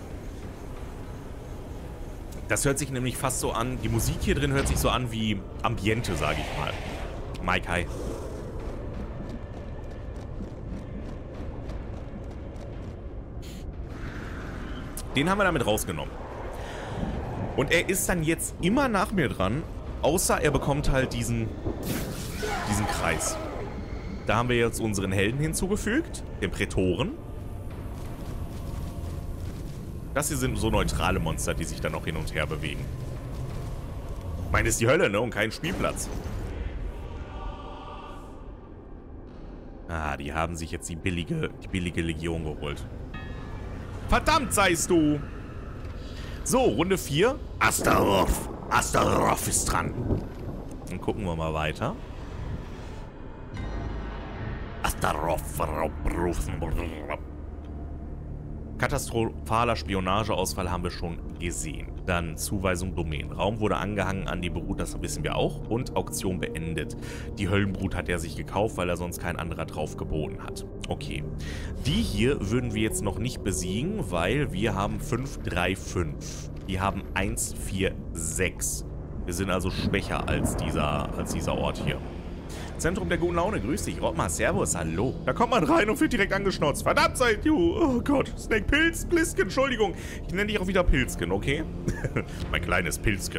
Das hört sich nämlich fast so an, die Musik hier drin hört sich so an wie Ambiente, sage ich mal. Mike, hi. Den haben wir damit rausgenommen. Und er ist dann jetzt immer nach mir dran, außer er bekommt halt diesen Kreis. Da haben wir jetzt unseren Helden hinzugefügt, den Prätoren. Das hier sind so neutrale Monster, die sich dann noch hin und her bewegen. Ich meine, das ist die Hölle, ne? Und kein Spielplatz. Ah, die haben sich jetzt die billige Legion geholt. Verdammt seist du! So, Runde 4. Astaroth. Astaroth ist dran. Dann gucken wir mal weiter. Astaroth. Katastrophaler Spionageausfall haben wir schon gesehen. Dann Zuweisung Domänen. Raum wurde angehangen an die Brut, das wissen wir auch. Und Auktion beendet. Die Höllenbrut hat er sich gekauft, weil er sonst kein anderer drauf geboten hat. Okay. Die hier würden wir jetzt noch nicht besiegen, weil wir haben 5, 3, 5. Die haben 1, 4, 6. Wir sind also schwächer als dieser Ort hier. Zentrum der guten Laune, grüß dich. Rottmar, servus, hallo. Da kommt man rein und wird direkt angeschnauzt. Verdammt seid ihr. Oh Gott. Snake Pilz, Blisken, Entschuldigung. Ich nenne dich auch wieder Pilzken, okay? Mein kleines Pilzken.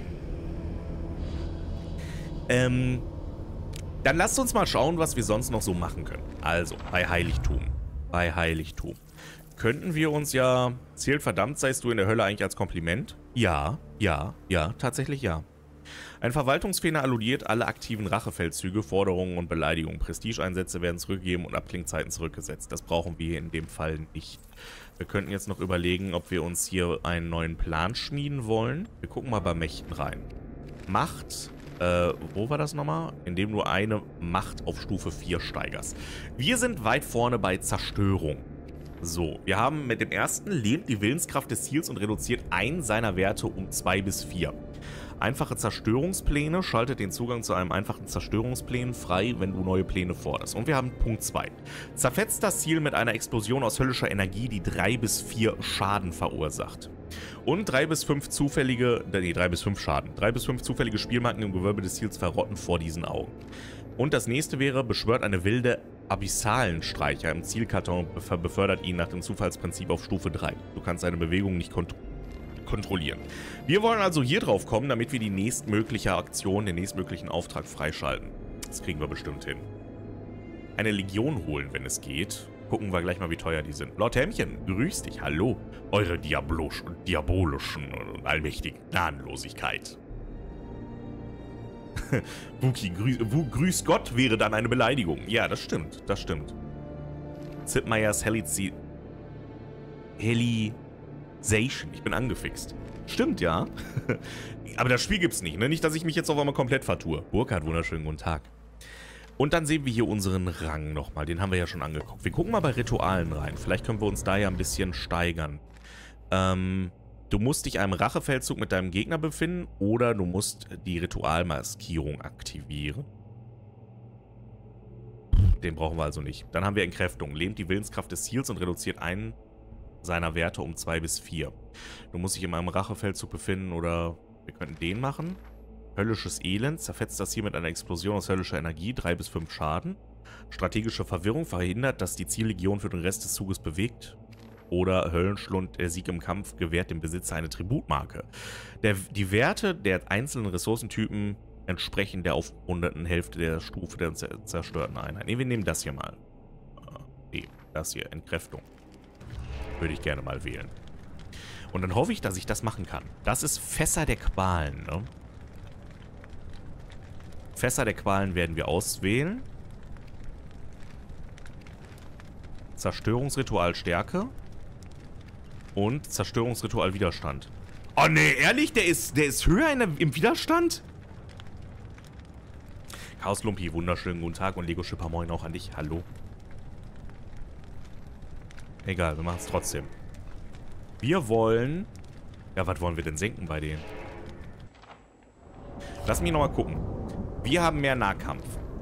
Dann lasst uns mal schauen, was wir sonst noch so machen können. Also, bei Heiligtum. Bei Heiligtum. Könnten wir uns ja... Zählt verdammt seist du in der Hölle eigentlich als Kompliment? Ja, ja, ja, tatsächlich ja. Ein Verwaltungsfehler annulliert alle aktiven Rachefeldzüge, Forderungen und Beleidigungen. Prestigeeinsätze werden zurückgegeben und Abklingzeiten zurückgesetzt. Das brauchen wir hier in dem Fall nicht. Wir könnten jetzt noch überlegen, ob wir uns hier einen neuen Plan schmieden wollen. Wir gucken mal bei Mächten rein. Macht, wo war das nochmal? Indem du eine Macht auf Stufe 4 steigerst. Wir sind weit vorne bei Zerstörung. So, wir haben mit dem ersten lähmt die Willenskraft des Ziels und reduziert einen seiner Werte um 2 bis 4. Einfache Zerstörungspläne schaltet den Zugang zu einem einfachen Zerstörungsplan frei, wenn du neue Pläne forderst. Und wir haben Punkt 2. Zerfetzt das Ziel mit einer Explosion aus höllischer Energie, die 3 bis 4 Schaden verursacht. Und 3 bis 5 zufällige, nee, 3 bis 5 Schaden. 3 bis 5 zufällige Spielmarken im Gewölbe des Ziels verrotten vor diesen Augen. Und das nächste wäre, beschwört eine wilde Abyssalenstreicher im Zielkarton, befördert ihn nach dem Zufallsprinzip auf Stufe 3. Du kannst seine Bewegung nicht kontrollieren. Wir wollen also hier drauf kommen, damit wir die nächstmögliche Aktion, den nächstmöglichen Auftrag freischalten. Das kriegen wir bestimmt hin. Eine Legion holen, wenn es geht. Gucken wir gleich mal, wie teuer die sind. Lord Hämchen, grüß dich, hallo. Eure diabolischen und allmächtigen Gnadenlosigkeit. Wookie, grüß Gott wäre dann eine Beleidigung. Ja, das stimmt, das stimmt. Sid Meier's Helisation. Ich bin angefixt. Stimmt, ja. Aber das Spiel gibt's nicht, ne? Nicht, dass ich mich jetzt auf einmal komplett vertue. Burkhard, wunderschönen guten Tag. Und dann sehen wir hier unseren Rang nochmal. Den haben wir ja schon angeguckt. Wir gucken mal bei Ritualen rein. Vielleicht können wir uns da ja ein bisschen steigern. Du musst dich einem Rachefeldzug mit deinem Gegner befinden oder du musst die Ritualmaskierung aktivieren. Den brauchen wir also nicht. Dann haben wir Entkräftung. Lähmt die Willenskraft des Ziels und reduziert einen seiner Werte um 2 bis 4. Du musst dich in einem Rachefeldzug befinden oder wir könnten den machen. Höllisches Elend. Zerfetzt das Ziel mit einer Explosion aus höllischer Energie. 3 bis 5 Schaden. Strategische Verwirrung verhindert, dass die Ziellegion für den Rest des Zuges bewegt. Oder Höllenschlund, der Sieg im Kampf gewährt dem Besitzer eine Tributmarke. Die Werte der einzelnen Ressourcentypen entsprechen der aufgerundeten Hälfte der Stufe der zerstörten Einheit. Ne, wir nehmen das hier mal. Nee, das hier, Entkräftung. Würde ich gerne mal wählen. Und dann hoffe ich, dass ich das machen kann. Das ist Fässer der Qualen, ne? Fässer der Qualen werden wir auswählen. Zerstörungsritual Stärke. Und Zerstörungsritual Widerstand. Oh ne, ehrlich? Der ist höher im Widerstand? Chaos Lumpi, wunderschönen guten Tag. Und Lego Schipper, moin auch an dich. Hallo. Egal, wir machen es trotzdem. Wir wollen... Ja, was wollen wir denn senken bei denen? Lass mich nochmal gucken. Wir haben mehr Nahkampf.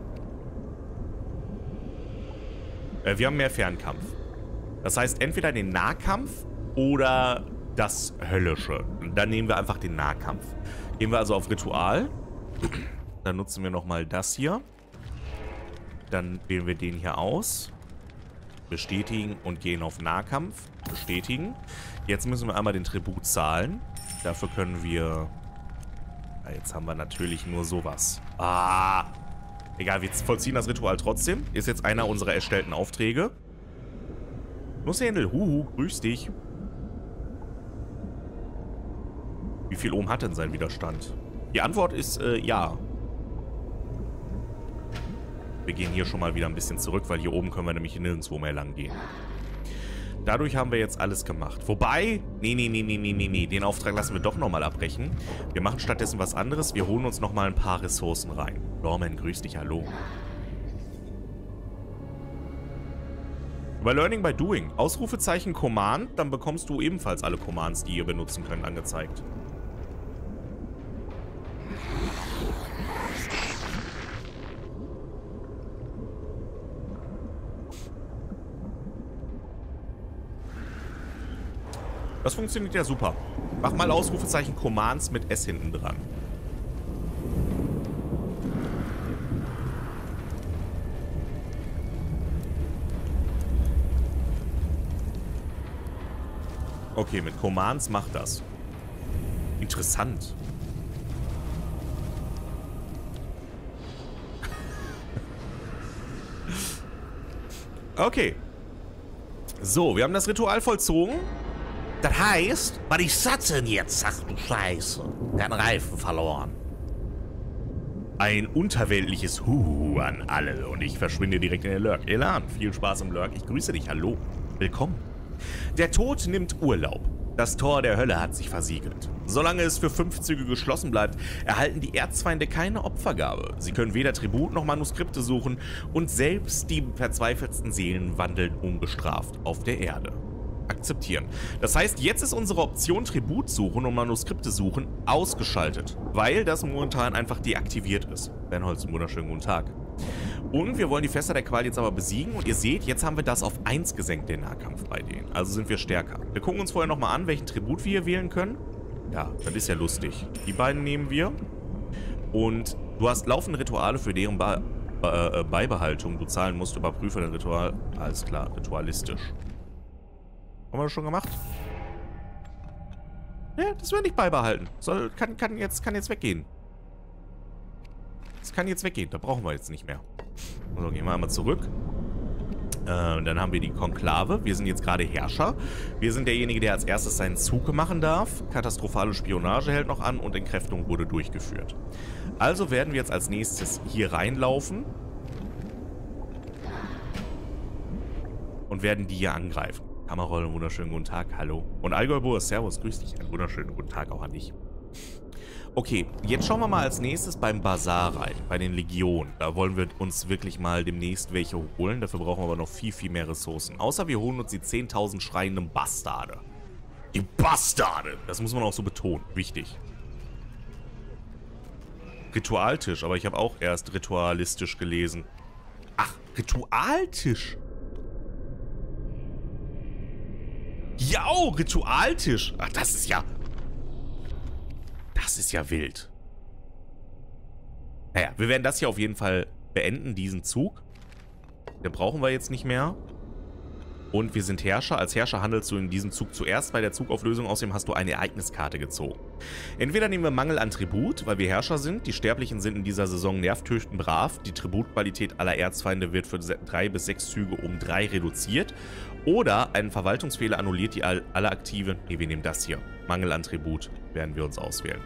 Wir haben mehr Fernkampf. Das heißt, entweder den Nahkampf oder das Höllische. Dann nehmen wir einfach den Nahkampf. Gehen wir also auf Ritual. Dann nutzen wir nochmal das hier. Dann wählen wir den hier aus. Bestätigen und gehen auf Nahkampf. Bestätigen. Jetzt müssen wir einmal den Tribut zahlen. Dafür können wir... Ja, jetzt haben wir natürlich nur sowas. Ah! Egal, wir vollziehen das Ritual trotzdem. Ist jetzt einer unserer erstellten Aufträge. Nusshändel, huhu, grüß dich. Wie viel Ohm hat denn sein Widerstand? Die Antwort ist ja. Wir gehen hier schon mal wieder ein bisschen zurück, weil hier oben können wir nämlich nirgendwo mehr lang gehen. Dadurch haben wir jetzt alles gemacht. Wobei, nee, den Auftrag lassen wir doch nochmal abbrechen. Wir machen stattdessen was anderes. Wir holen uns nochmal ein paar Ressourcen rein. Lawman, grüß dich, hallo. Über Learning by Doing. Ausrufezeichen Command, dann bekommst du ebenfalls alle Commands, die ihr benutzen könnt, angezeigt. Das funktioniert ja super. Mach mal Ausrufezeichen Commands mit S hinten dran. Okay, mit Commands macht das. Interessant. Okay. So, wir haben das Ritual vollzogen. Das heißt, was ist das denn jetzt? Ach du Scheiße. Der hat einen Reifen verloren. Ein unterweltliches Huhu an alle und ich verschwinde direkt in den Lurk. Elan, viel Spaß im Lurk. Ich grüße dich. Hallo. Willkommen. Der Tod nimmt Urlaub. Das Tor der Hölle hat sich versiegelt. Solange es für 5 Züge geschlossen bleibt, erhalten die Erzfeinde keine Opfergabe. Sie können weder Tribut noch Manuskripte suchen und selbst die verzweifelsten Seelen wandeln ungestraft auf der Erde. Akzeptieren. Das heißt, jetzt ist unsere Option Tribut suchen und Manuskripte suchen ausgeschaltet, weil das momentan einfach deaktiviert ist. Bernholz, einen wunderschönen guten Tag. Und wir wollen die Fässer der Qual jetzt aber besiegen und ihr seht, jetzt haben wir das auf 1 gesenkt, den Nahkampf bei denen. Also sind wir stärker. Wir gucken uns vorher nochmal an, welchen Tribut wir hier wählen können. Ja, das ist ja lustig. Die beiden nehmen wir. Und du hast laufende Rituale für deren Beibehaltung. Du zahlen musst, überprüfe dein Ritual. Alles klar, ritualistisch. Haben wir das schon gemacht? Ja, das werden nicht beibehalten. Kann jetzt weggehen. Das kann jetzt weggehen. Da brauchen wir jetzt nicht mehr. So, gehen wir einmal zurück. Dann haben wir die Konklave. Wir sind jetzt gerade Herrscher. Wir sind derjenige, der als erstes seinen Zug machen darf. Katastrophale Spionage hält noch an und Entkräftung wurde durchgeführt. Also werden wir jetzt als nächstes hier reinlaufen. Und werden die hier angreifen. Kammerrolle, wunderschönen guten Tag, hallo. Und Allgäuer, servus, grüß dich, einen wunderschönen guten Tag auch an dich. Okay, jetzt schauen wir mal als nächstes beim Bazar rein, bei den Legionen. Da wollen wir uns wirklich mal demnächst welche holen, dafür brauchen wir aber noch viel, viel mehr Ressourcen. Außer wir holen uns die 10.000 schreienden Bastarde. Die Bastarde! Das muss man auch so betonen, wichtig. Ritualtisch, aber ich habe auch erst ritualistisch gelesen. Ach, Ritualtisch! Ja, oh, Ritualtisch. Ach, das ist ja... Das ist ja wild. Naja, wir werden das hier auf jeden Fall beenden, diesen Zug. Den brauchen wir jetzt nicht mehr. Und wir sind Herrscher. Als Herrscher handelst du in diesem Zug zuerst. Bei der Zugauflösung außerdem hast du eine Ereigniskarte gezogen. Entweder nehmen wir Mangel an Tribut, weil wir Herrscher sind. Die Sterblichen sind in dieser Saison nervtötend brav. Die Tributqualität aller Erzfeinde wird für 3 bis 6 Züge um 3 reduziert. Oder ein Verwaltungsfehler annulliert die alle aktive... Ne, wir nehmen das hier. Mangel an Tribut werden wir uns auswählen.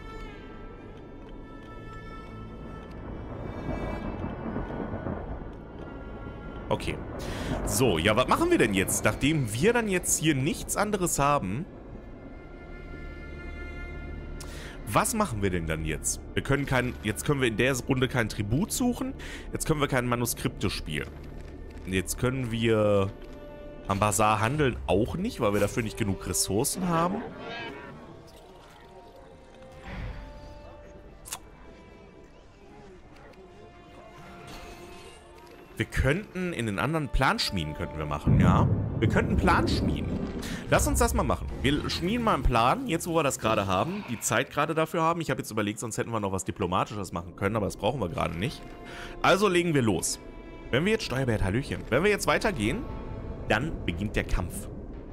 Okay. So, ja, was machen wir denn jetzt? Nachdem wir dann jetzt hier nichts anderes haben... Was machen wir denn dann jetzt? Wir können jetzt können wir in der Runde keinen Tribut suchen. Jetzt können wir keine Manuskripte spielen. Jetzt können wir am Bazar handeln auch nicht, weil wir dafür nicht genug Ressourcen haben. Wir könnten in den anderen Planschmieden könnten wir machen, ja. Wir könnten Plan schmieden. Lass uns das mal machen. Wir schmieden mal einen Plan, jetzt wo wir das gerade haben, die Zeit gerade dafür haben. Ich habe jetzt überlegt, sonst hätten wir noch was Diplomatisches machen können, aber das brauchen wir gerade nicht. Also legen wir los. Wenn wir jetzt, Steuerbert, Hallöchen, wenn wir jetzt weitergehen, dann beginnt der Kampf.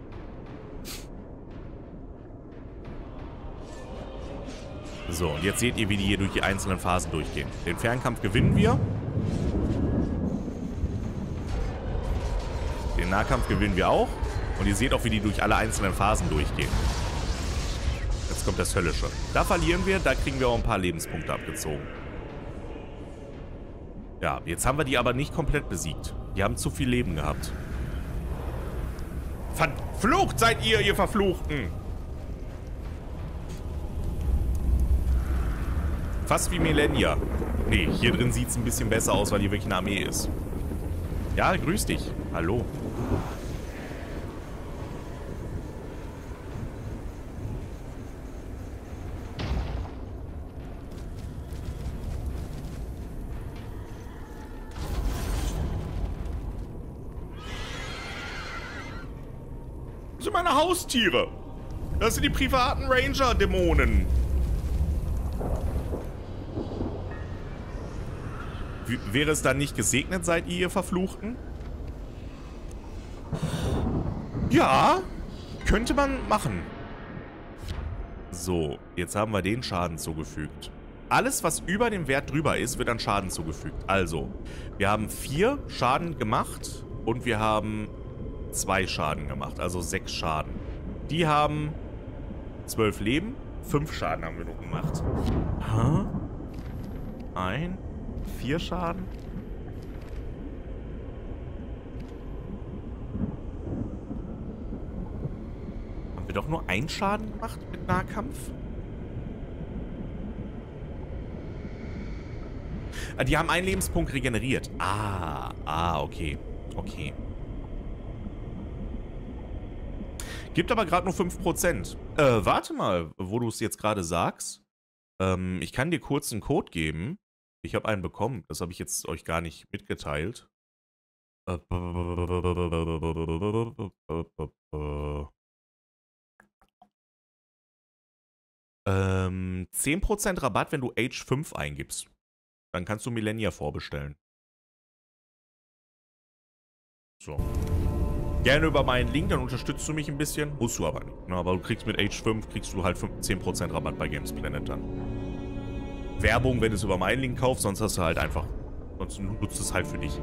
So, und jetzt seht ihr, wie die hier durch die einzelnen Phasen durchgehen. Den Fernkampf gewinnen wir. Den Nahkampf gewinnen wir auch. Und ihr seht auch, wie die durch alle einzelnen Phasen durchgehen. Jetzt kommt das Höllische. Da verlieren wir, da kriegen wir auch ein paar Lebenspunkte abgezogen. Ja, jetzt haben wir die aber nicht komplett besiegt. Die haben zu viel Leben gehabt. Verflucht seid ihr, ihr Verfluchten! Fast wie Millennia. Nee, hier drin sieht es ein bisschen besser aus, weil hier wirklich eine Armee ist. Ja, grüß dich. Hallo. Das sind meine Haustiere. Das sind die privaten Ranger-Dämonen. Wäre es dann nicht gesegnet, seid ihr Verfluchten? Ja, könnte man machen. So, jetzt haben wir den Schaden zugefügt. Alles, was über dem Wert drüber ist, wird an Schaden zugefügt. Also, wir haben 4 Schaden gemacht und wir haben 2 Schaden gemacht, also 6 Schaden. Die haben 12 Leben, 5 Schaden haben wir noch gemacht. Hä? 4 Schaden? Haben wir doch nur 1 Schaden gemacht mit Nahkampf? Die haben einen Lebenspunkt regeneriert. Okay. Okay. Gibt aber gerade nur 5%. Warte mal, wo du es jetzt gerade sagst. Ich kann dir kurz einen Code geben. Ich habe einen bekommen. Das habe ich jetzt euch gar nicht mitgeteilt. 10% Rabatt, wenn du Age 5 eingibst. Dann kannst du Millennia vorbestellen. So. Gerne über meinen Link, dann unterstützt du mich ein bisschen. Musst du aber nicht. Na, aber du kriegst mit Age 5, kriegst du halt 10% Rabatt bei Games Planet dann. Werbung, wenn du es über meinen Link kaufst, sonst hast du halt einfach... Sonst nutzt es halt für dich.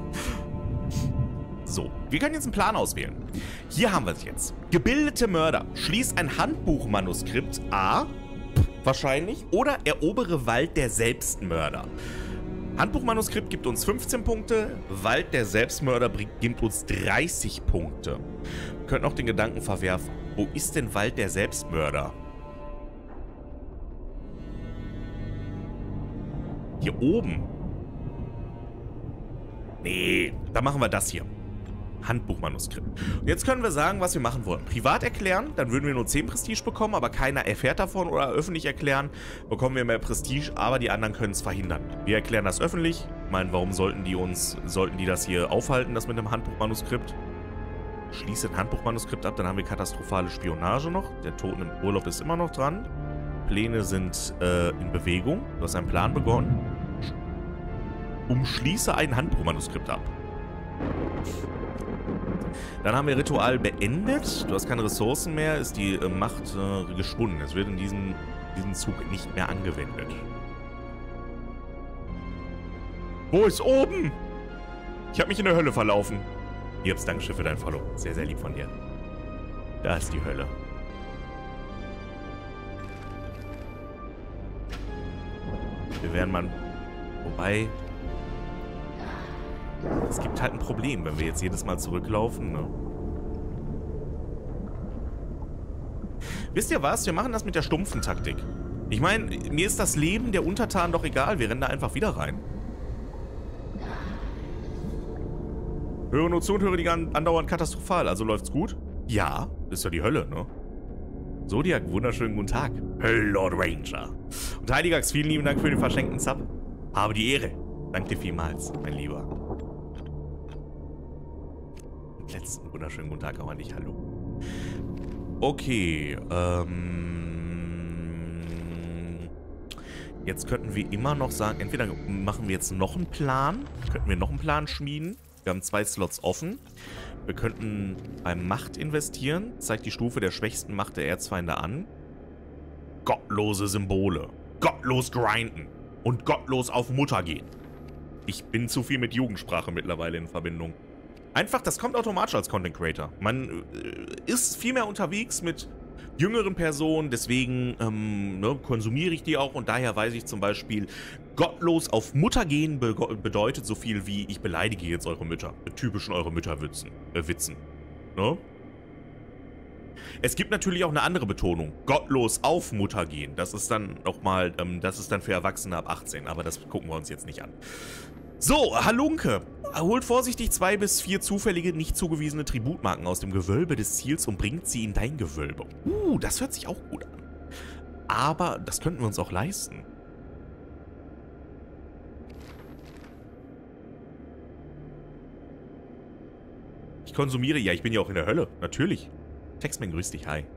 So, wir können jetzt einen Plan auswählen. Hier haben wir es jetzt. Gebildete Mörder. Schließ ein Handbuchmanuskript A, wahrscheinlich, oder erobere Wald der Selbstmörder. Handbuchmanuskript gibt uns 15 Punkte, Wald der Selbstmörder gibt uns 30 Punkte. Wir könnten auch den Gedanken verwerfen. Wo ist denn Wald der Selbstmörder? Hier oben. Nee, dann machen wir das hier. Handbuchmanuskript. Und jetzt können wir sagen, was wir machen wollen. Privat erklären, dann würden wir nur 10 Prestige bekommen, aber keiner erfährt davon. Oder öffentlich erklären, bekommen wir mehr Prestige, aber die anderen können es verhindern. Wir erklären das öffentlich. Ich meine, warum sollten die das hier aufhalten, das mit dem Handbuchmanuskript? Schließe ein Handbuchmanuskript ab, dann haben wir katastrophale Spionage noch. Der Toten im Urlaub ist immer noch dran. Pläne sind in Bewegung. Du hast einen Plan begonnen. Umschließe ein Handbuchmanuskript ab. Dann haben wir Ritual beendet. Du hast keine Ressourcen mehr. Ist die Macht geschwunden. Es wird in diesem Zug nicht mehr angewendet. Wo ist oben? Ich habe mich in der Hölle verlaufen. Jeps, Dankeschön für dein Follow. Sehr, sehr lieb von dir. Da ist die Hölle. Wir werden mal... Wobei... Es gibt halt ein Problem, wenn wir jetzt jedes Mal zurücklaufen, ne? Wisst ihr was? Wir machen das mit der stumpfen Taktik. Ich meine, mir ist das Leben der Untertanen doch egal. Wir rennen da einfach wieder rein. Höre nur zu und höre die andauernd katastrophal. Also läuft's gut? Ja, ist ja die Hölle, ne? Zodiac, wunderschönen guten Tag. Lord Ranger. Und Heiligax, vielen lieben Dank für den verschenkten Sub. Habe die Ehre. Danke dir vielmals, mein Lieber. Und letzten wunderschönen guten Tag auch an dich. Hallo. Okay, jetzt könnten wir immer noch sagen, entweder machen wir jetzt noch einen Plan, könnten wir noch einen Plan schmieden. Wir haben 2 Slots offen. Wir könnten bei Macht investieren. Zeigt die Stufe der schwächsten Macht der Erzfeinde an. Gottlose Symbole. Gottlos grinden. Und gottlos auf Mutter gehen. Ich bin zu viel mit Jugendsprache mittlerweile in Verbindung. Einfach, das kommt automatisch als Content Creator. Man ist viel mehr unterwegs mit jüngeren Personen, deswegen konsumiere ich die auch und daher weiß ich zum Beispiel, gottlos auf Mutter gehen bedeutet so viel wie, ich beleidige jetzt eure Mütter. Mit typischen eure Mütter-Witzen. Ne? Es gibt natürlich auch eine andere Betonung. Gottlos auf Mutter gehen. Das ist dann nochmal, das ist dann für Erwachsene ab 18, aber das gucken wir uns jetzt nicht an. So, Halunke. Holt vorsichtig 2 bis 4 zufällige, nicht zugewiesene Tributmarken aus dem Gewölbe des Ziels und bringt sie in dein Gewölbe. Das hört sich auch gut an. Aber das könnten wir uns auch leisten. Ich konsumiere, ja, ich bin ja auch in der Hölle. Natürlich. Textman, grüß dich, hi.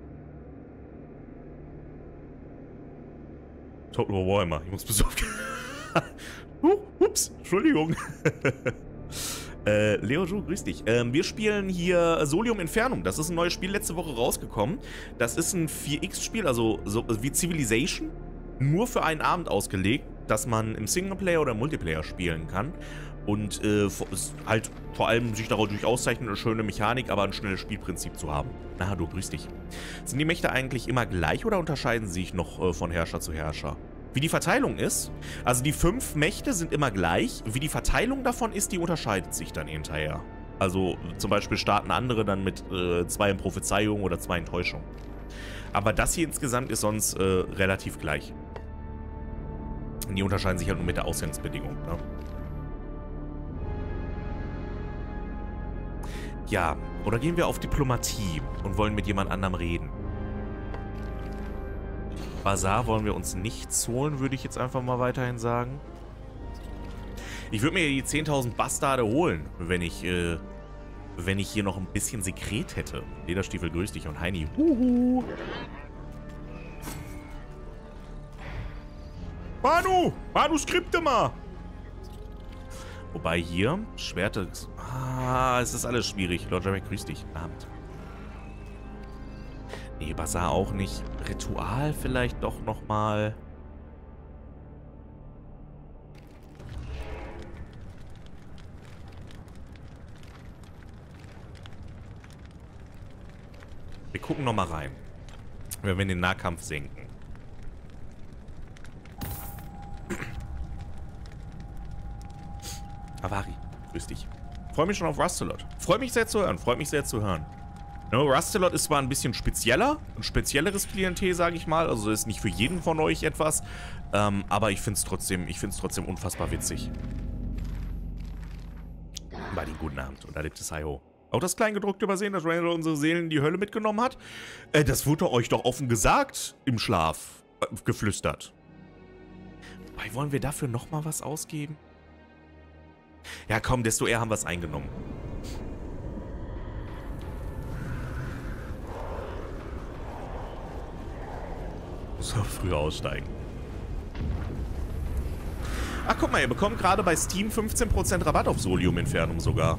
Total Warhammer, ich muss besorgen. Ups, Entschuldigung. Leoju, grüß dich. Wir spielen hier Solium Infernum. Das ist ein neues Spiel, letzte Woche rausgekommen. Das ist ein 4X-Spiel, also so wie Civilization, nur für einen Abend ausgelegt, dass man im Singleplayer oder Multiplayer spielen kann. Und halt vor allem sich dadurch auszeichnet, eine schöne Mechanik, aber ein schnelles Spielprinzip zu haben. Na, du, grüß dich. Sind die Mächte eigentlich immer gleich oder unterscheiden sie sich noch von Herrscher zu Herrscher? Wie die Verteilung ist, also die 5 Mächte sind immer gleich, wie die Verteilung davon ist, die unterscheidet sich dann hinterher. Also zum Beispiel starten andere dann mit 2 in Prophezeiung oder 2 in Täuschung. Aber das hier insgesamt ist sonst relativ gleich. Die unterscheiden sich halt nur mit der Ausgangsbedingung, ne? Ja, oder gehen wir auf Diplomatie und wollen mit jemand anderem reden? Bazar wollen wir uns nichts holen, würde ich jetzt einfach mal weiterhin sagen. Ich würde mir die 10.000 Bastarde holen, wenn ich hier noch ein bisschen Sekret hätte. Lederstiefel, grüß dich und Heini. Huhu. Manuskripte mal! Wobei hier, Schwerte... es ist alles schwierig. Lord Jarek, grüß dich. Abend. Nee, Bazar auch nicht. Ritual vielleicht doch nochmal. Wir gucken nochmal rein. Wenn wir den Nahkampf senken. Avari, grüß dich. Freue mich schon auf Rustalot. Freue mich sehr zu hören. Freut mich sehr zu hören. No, Rustalot ist zwar ein bisschen spezieller, ein spezielleres Klientel, sage ich mal. Also ist nicht für jeden von euch etwas. Aber ich finde es trotzdem unfassbar witzig. Bei den guten Abend. Und da lebt es Hi-Ho. Auch das Kleingedruckte übersehen, dass Ranger unsere Seelen in die Hölle mitgenommen hat? Das wurde euch doch offen gesagt im Schlaf. Geflüstert. Wobei, wollen wir dafür nochmal was ausgeben? Ja komm, desto eher haben wir es eingenommen. So, früher aussteigen. Ach, guck mal, ihr bekommt gerade bei Steam 15% Rabatt auf Solium Infernum sogar.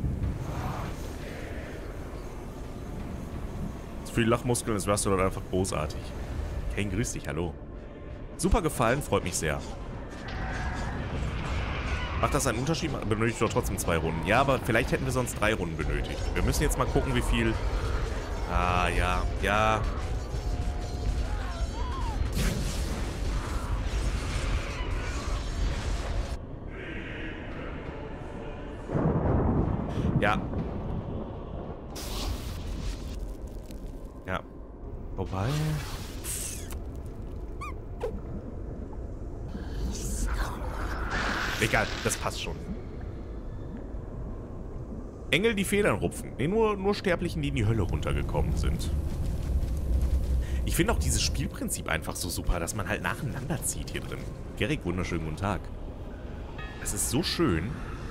Für die Lachmuskeln ist Rustalot einfach großartig. Kane, grüß dich, hallo. Super gefallen, freut mich sehr. Macht das einen Unterschied? Benötigt doch trotzdem 2 Runden. Ja, aber vielleicht hätten wir sonst 3 Runden benötigt. Wir müssen jetzt mal gucken, wie viel... Ah, ja. Ja. Ja. Ja. Wobei... Egal, das passt schon. Engel, die Federn rupfen. Nee, nur Sterblichen, die in die Hölle runtergekommen sind. Ich finde auch dieses Spielprinzip einfach so super, dass man halt nacheinander zieht hier drin. Gerrick, wunderschönen guten Tag. Das ist so schön.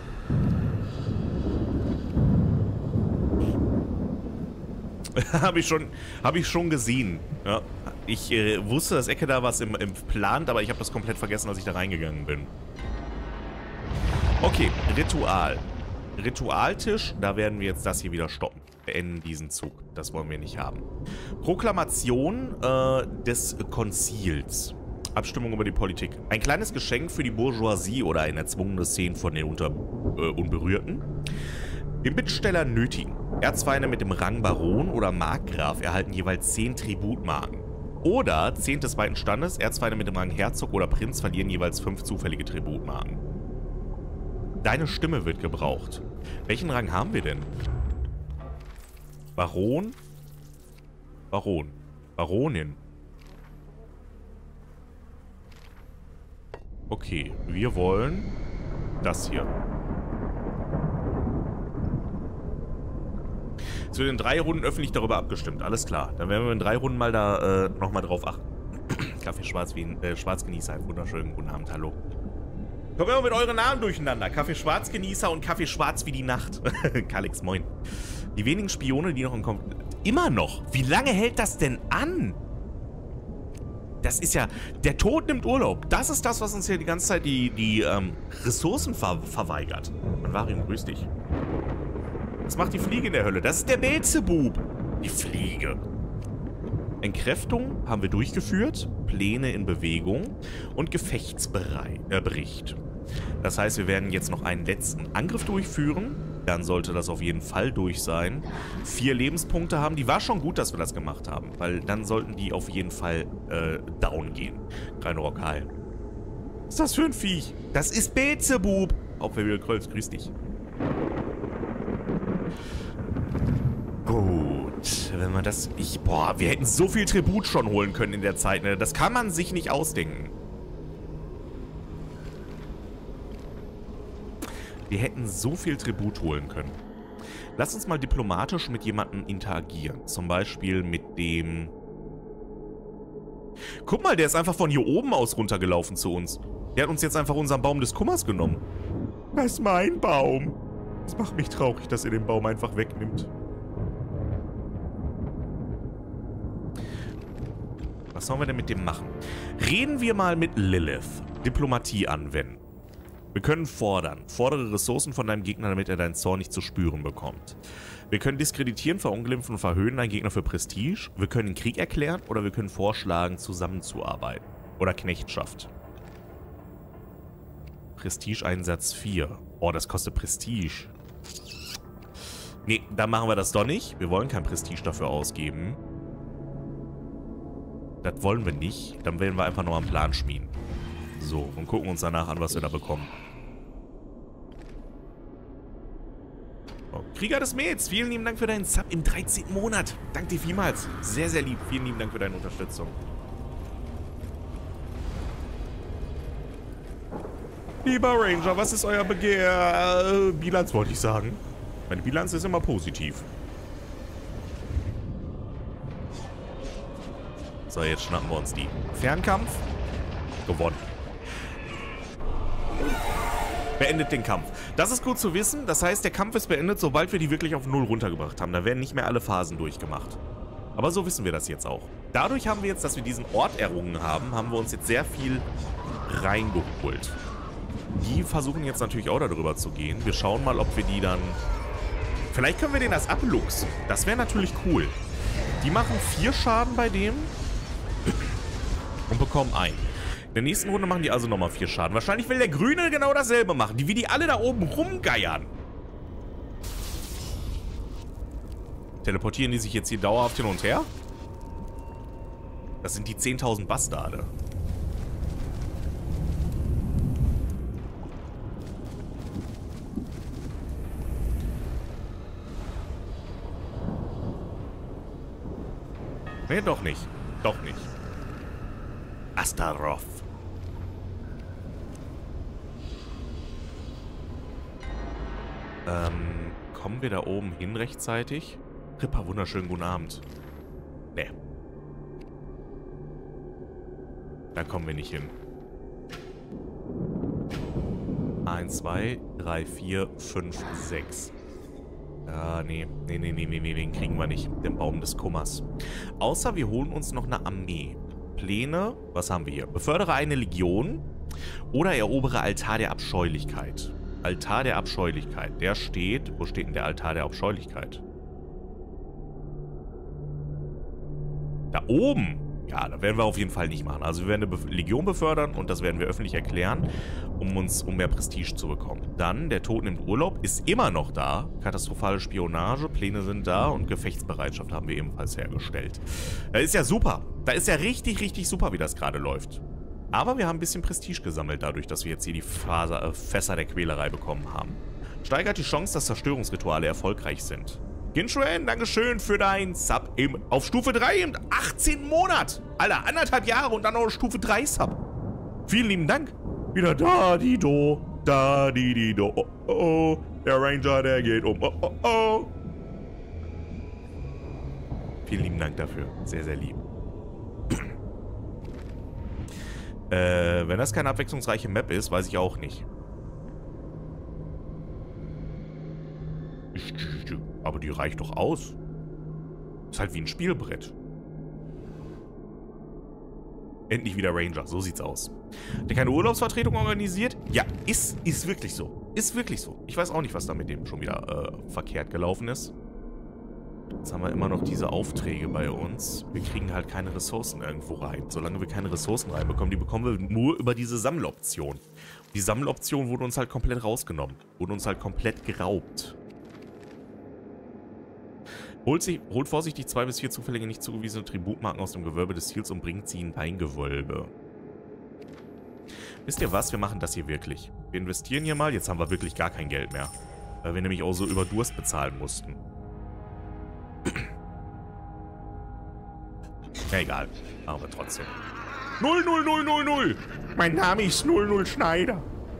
Habe ich schon gesehen. Ja. Ich wusste, dass Ecke da was im plant, aber ich habe das komplett vergessen, als ich da reingegangen bin. Okay, Ritual. Ritualtisch, da werden wir jetzt das hier wieder stoppen. Beenden diesen Zug. Das wollen wir nicht haben. Proklamation des Konzils. Abstimmung über die Politik. Ein kleines Geschenk für die Bourgeoisie oder ein erzwungenes Szenen von den Unberührten. Den Bittsteller nötigen. Erzfeinde mit dem Rang Baron oder Markgraf erhalten jeweils 10 Tributmarken. Oder 10. des zweiten Standes, Erzfeinde mit dem Rang Herzog oder Prinz verlieren jeweils 5 zufällige Tributmarken. Deine Stimme wird gebraucht. Welchen Rang haben wir denn? Baron? Baron. Baronin. Okay, wir wollen das hier. Es wird in 3 Runden öffentlich darüber abgestimmt. Alles klar. Dann werden wir in 3 Runden mal da nochmal drauf achten. Kaffee Schwarzgenießer. Einen wunderschönen guten Abend. Hallo. Kommen wir mal mit euren Namen durcheinander. Kaffee Schwarzgenießer und Kaffee Schwarz wie die Nacht. Kalix, moin. Die wenigen Spione, die noch im Immer noch? Wie lange hält das denn an? Das ist ja... Der Tod nimmt Urlaub. Das ist das, was uns hier die ganze Zeit die Ressourcen verweigert. Manvarium, grüß dich. Was macht die Fliege in der Hölle? Das ist der Beelzebub. Die Fliege. Entkräftung haben wir durchgeführt. Pläne in Bewegung. Und Gefechtsbericht. Das heißt, wir werden jetzt noch einen letzten Angriff durchführen. Dann sollte das auf jeden Fall durch sein. 4 Lebenspunkte haben. Die war schon gut, dass wir das gemacht haben. Weil dann sollten die auf jeden Fall down gehen. Reinrockal. Was ist das für ein Viech? Das ist Beelzebub. Hauptverwirrkreuz, grüß dich. Gut, wenn man das... Boah, wir hätten so viel Tribut schon holen können in der Zeit, ne? Das kann man sich nicht ausdenken. Wir hätten so viel Tribut holen können. Lass uns mal diplomatisch mit jemandem interagieren. Zum Beispiel mit dem... Guck mal, der ist einfach von hier oben aus runtergelaufen zu uns. Der hat uns jetzt einfach unseren Baum des Kummers genommen. Das ist mein Baum. Es macht mich traurig, dass er den Baum einfach wegnimmt. Was sollen wir denn mit dem machen? Reden wir mal mit Lilith. Diplomatie anwenden. Wir können fordern. Fordere Ressourcen von deinem Gegner, damit er deinen Zorn nicht zu spüren bekommt. Wir können diskreditieren, verunglimpfen und verhöhnen deinen Gegner für Prestige. Wir können Krieg erklären oder wir können vorschlagen, zusammenzuarbeiten. Oder Knechtschaft. Prestige-Einsatz 4. Oh, das kostet Prestige. Nee, dann machen wir das doch nicht. Wir wollen kein Prestige dafür ausgeben. Das wollen wir nicht. Dann werden wir einfach noch einen Plan schmieden. So, und gucken uns danach an, was wir da bekommen. Oh, Krieger des Mets, vielen lieben Dank für deinen Sub im 13. Monat. Dank dir vielmals. Sehr, sehr lieb. Vielen lieben Dank für deine Unterstützung. Lieber Ranger, was ist euer Begehr? Bilanz wollte ich sagen. Meine Bilanz ist immer positiv. So, jetzt schnappen wir uns die. Fernkampf. Gewonnen. Beendet den Kampf. Das ist gut zu wissen. Das heißt, der Kampf ist beendet, sobald wir die wirklich auf 0 runtergebracht haben. Da werden nicht mehr alle Phasen durchgemacht. Aber so wissen wir das jetzt auch. Dadurch haben wir jetzt, dass wir diesen Ort errungen haben, haben wir uns jetzt sehr viel reingeholt. Die versuchen jetzt natürlich auch darüber zu gehen. Wir schauen mal, ob wir die dann... Vielleicht können wir den als abluchsen. Das wäre natürlich cool. Die machen 4 Schaden bei dem und bekommen 1. der nächsten Runde machen die also nochmal 4 Schaden. Wahrscheinlich will der Grüne genau dasselbe machen, wie die alle da oben rumgeiern. Teleportieren die sich jetzt hier dauerhaft hin und her? Das sind die 10.000 Bastarde. Nee, doch nicht. Doch nicht. Astaroth. Kommen wir da oben hin rechtzeitig? Ripper, wunderschönen guten Abend. Nee. Da kommen wir nicht hin. 1, 2, 3, 4, 5, 6. Ah, nee. Nee, den kriegen wir nicht. Den Baum des Kummers. Außer wir holen uns noch eine Armee. Pläne, was haben wir hier? Befördere eine Legion oder erobere Altar der Abscheulichkeit. Altar der Abscheulichkeit. Der steht... Wo steht denn der Altar der Abscheulichkeit? Da oben! Ja, da werden wir auf jeden Fall nicht machen. Also wir werden eine Legion befördern und das werden wir öffentlich erklären, um mehr Prestige zu bekommen. Dann, der Tod nimmt Urlaub, ist immer noch da. Katastrophale Spionage, Pläne sind da und Gefechtsbereitschaft haben wir ebenfalls hergestellt. Das ist ja super. Da ist ja richtig, richtig super, wie das gerade läuft. Aber wir haben ein bisschen Prestige gesammelt, dadurch, dass wir jetzt hier die Fässer der Quälerei bekommen haben. Steigert die Chance, dass Zerstörungsrituale erfolgreich sind. Ginshuen, Dankeschön für dein Sub auf Stufe 3 im 18. Monat. Alter, 1,5 Jahre und dann noch Stufe 3 Sub. Vielen lieben Dank. Wieder da-di-do, da-di-di-do. Oh, oh, der Ranger, der geht um. Oh, oh, oh. Vielen lieben Dank dafür. Sehr, sehr lieb. Wenn das keine abwechslungsreiche Map ist, weiß ich auch nicht. Aber die reicht doch aus. Ist halt wie ein Spielbrett. Endlich wieder Ranger, so sieht's aus. Der keine Urlaubsvertretung organisiert? Ja, ist wirklich so. Ist wirklich so. Ich weiß auch nicht, was da mit dem schon wieder verkehrt gelaufen ist. Jetzt haben wir immer noch diese Aufträge bei uns. Wir kriegen halt keine Ressourcen irgendwo rein. Solange wir keine Ressourcen reinbekommen, die bekommen wir nur über diese Sammeloption. Die Sammeloption wurde uns halt komplett rausgenommen. Wurde uns halt komplett geraubt. Holt vorsichtig 2 bis 4 zufällige nicht zugewiesene Tributmarken aus dem Gewölbe des Ziels und bringt sie in dein Gewölbe. Wisst ihr was? Wir machen das hier wirklich. Wir investieren hier mal. Jetzt haben wir wirklich gar kein Geld mehr. Weil wir nämlich auch so über Durst bezahlen mussten. Ja, egal. Machen wir trotzdem. 00000. Mein Name ist 00 Schneider.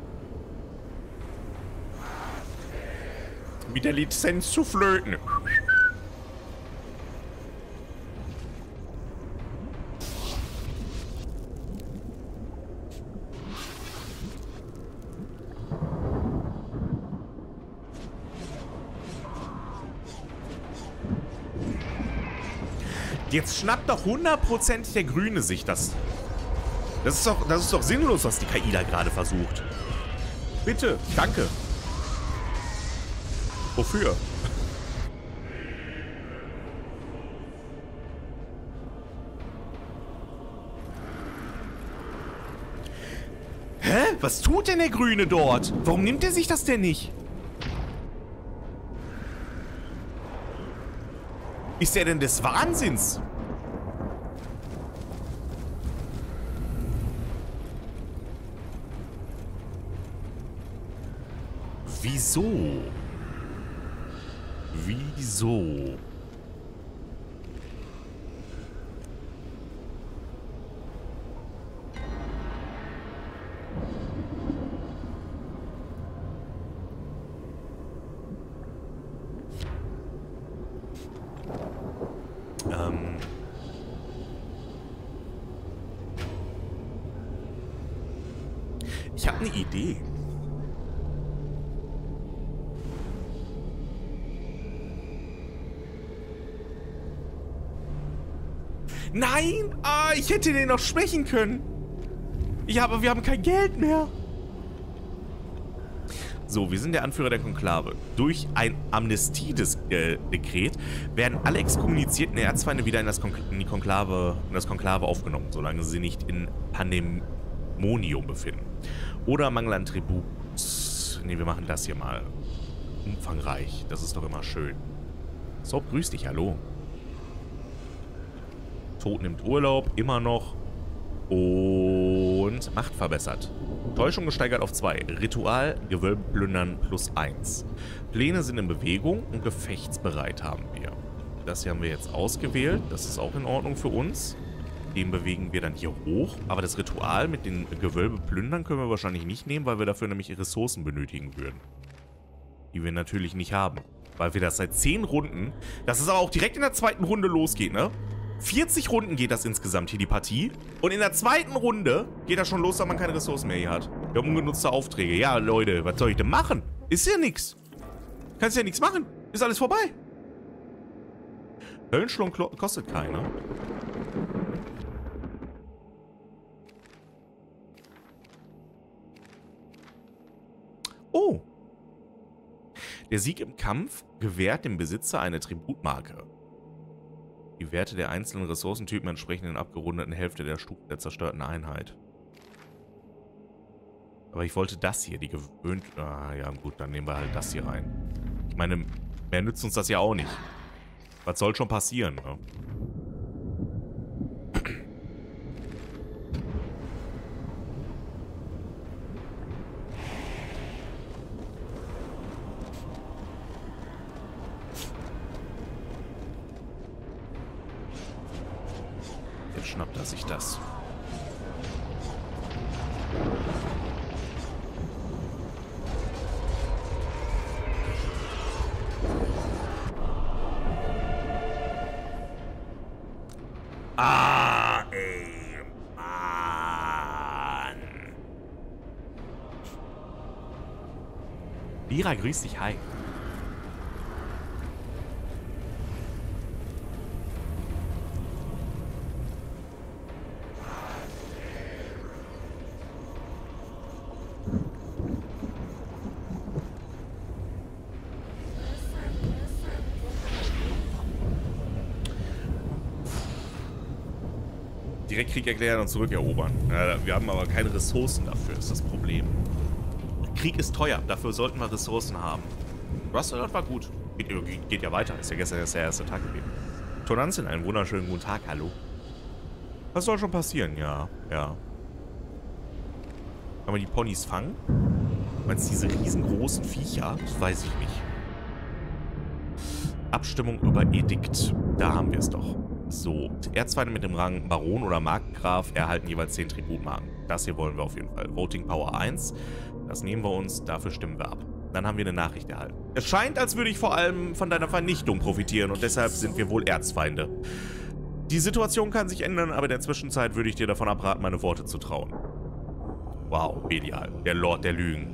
Mit der Lizenz zu flöten. Jetzt schnappt doch 100% der Grüne sich das. Das ist doch sinnlos, was die KI da gerade versucht. Bitte, danke. Wofür? Hä? Was tut denn der Grüne dort? Warum nimmt er sich das denn nicht? Ist er denn des Wahnsinns? Wieso? Wieso? Ich habe eine Idee. Nein! Ah, ich hätte den noch schwächen können. Ja, aber wir haben kein Geld mehr. So, wir sind der Anführer der Konklave. Durch ein Amnestiedekret werden alle exkommunizierten Erzfeinde wieder in das Konklave aufgenommen, solange sie nicht in Monium befinden. Oder Mangel an Tribut. Ne, wir machen das hier mal. Umfangreich. Das ist doch immer schön. So, grüß dich, hallo. Tod nimmt Urlaub, immer noch. Und Macht verbessert. Täuschung gesteigert auf 2. Ritual, Gewölbe plündern +1. Pläne sind in Bewegung und gefechtsbereit haben wir. Das hier haben wir jetzt ausgewählt. Das ist auch in Ordnung für uns. Den bewegen wir dann hier hoch. Aber das Ritual mit den Gewölbe plündern können wir wahrscheinlich nicht nehmen, weil wir dafür nämlich Ressourcen benötigen würden. Die wir natürlich nicht haben. Weil wir das seit 10 Runden, dass es aber auch direkt in der zweiten Runde losgeht, ne? 40 Runden geht das insgesamt hier, die Partie. Und in der zweiten Runde geht das schon los, dass man keine Ressourcen mehr hier hat. Wir haben ungenutzte Aufträge. Ja, Leute, was soll ich denn machen? Ist ja nix. Kannst ja nichts machen. Ist alles vorbei. Höllenschlung kostet keiner. Oh. Der Sieg im Kampf gewährt dem Besitzer eine Tributmarke. Die Werte der einzelnen Ressourcentypen entsprechen den abgerundeten Hälfte der Stufen der zerstörten Einheit. Aber ich wollte das hier, die gewöhnt... Ah, ja gut, dann nehmen wir halt das hier rein. Ich meine, mehr nützt uns das ja auch nicht. Was soll schon passieren, ne? Jetzt schnappt er sich das. Ah, ey, Mann. Lira, grüß dich, hi. Direkt Krieg erklären und zurückerobern. Ja, wir haben aber keine Ressourcen dafür, ist das Problem. Krieg ist teuer, dafür sollten wir Ressourcen haben. Rusted war gut. Geht ja weiter, ist ja gestern der erste Tag gewesen. Tonanzin, einen wunderschönen guten Tag, hallo. Was soll schon passieren? Ja, ja. Kann man die Ponys fangen? Meinst du diese riesengroßen Viecher? Das weiß ich nicht. Abstimmung über Edikt. Da haben wir es doch. So, Erzfeinde mit dem Rang Baron oder Markgraf erhalten jeweils 10 Tributmarken. Das hier wollen wir auf jeden Fall. Voting Power 1. Das nehmen wir uns, dafür stimmen wir ab. Dann haben wir eine Nachricht erhalten. Es scheint, als würde ich vor allem von deiner Vernichtung profitieren und deshalb sind wir wohl Erzfeinde. Die Situation kann sich ändern, aber in der Zwischenzeit würde ich dir davon abraten, meine Worte zu trauen. Wow, Belial, der Lord der Lügen.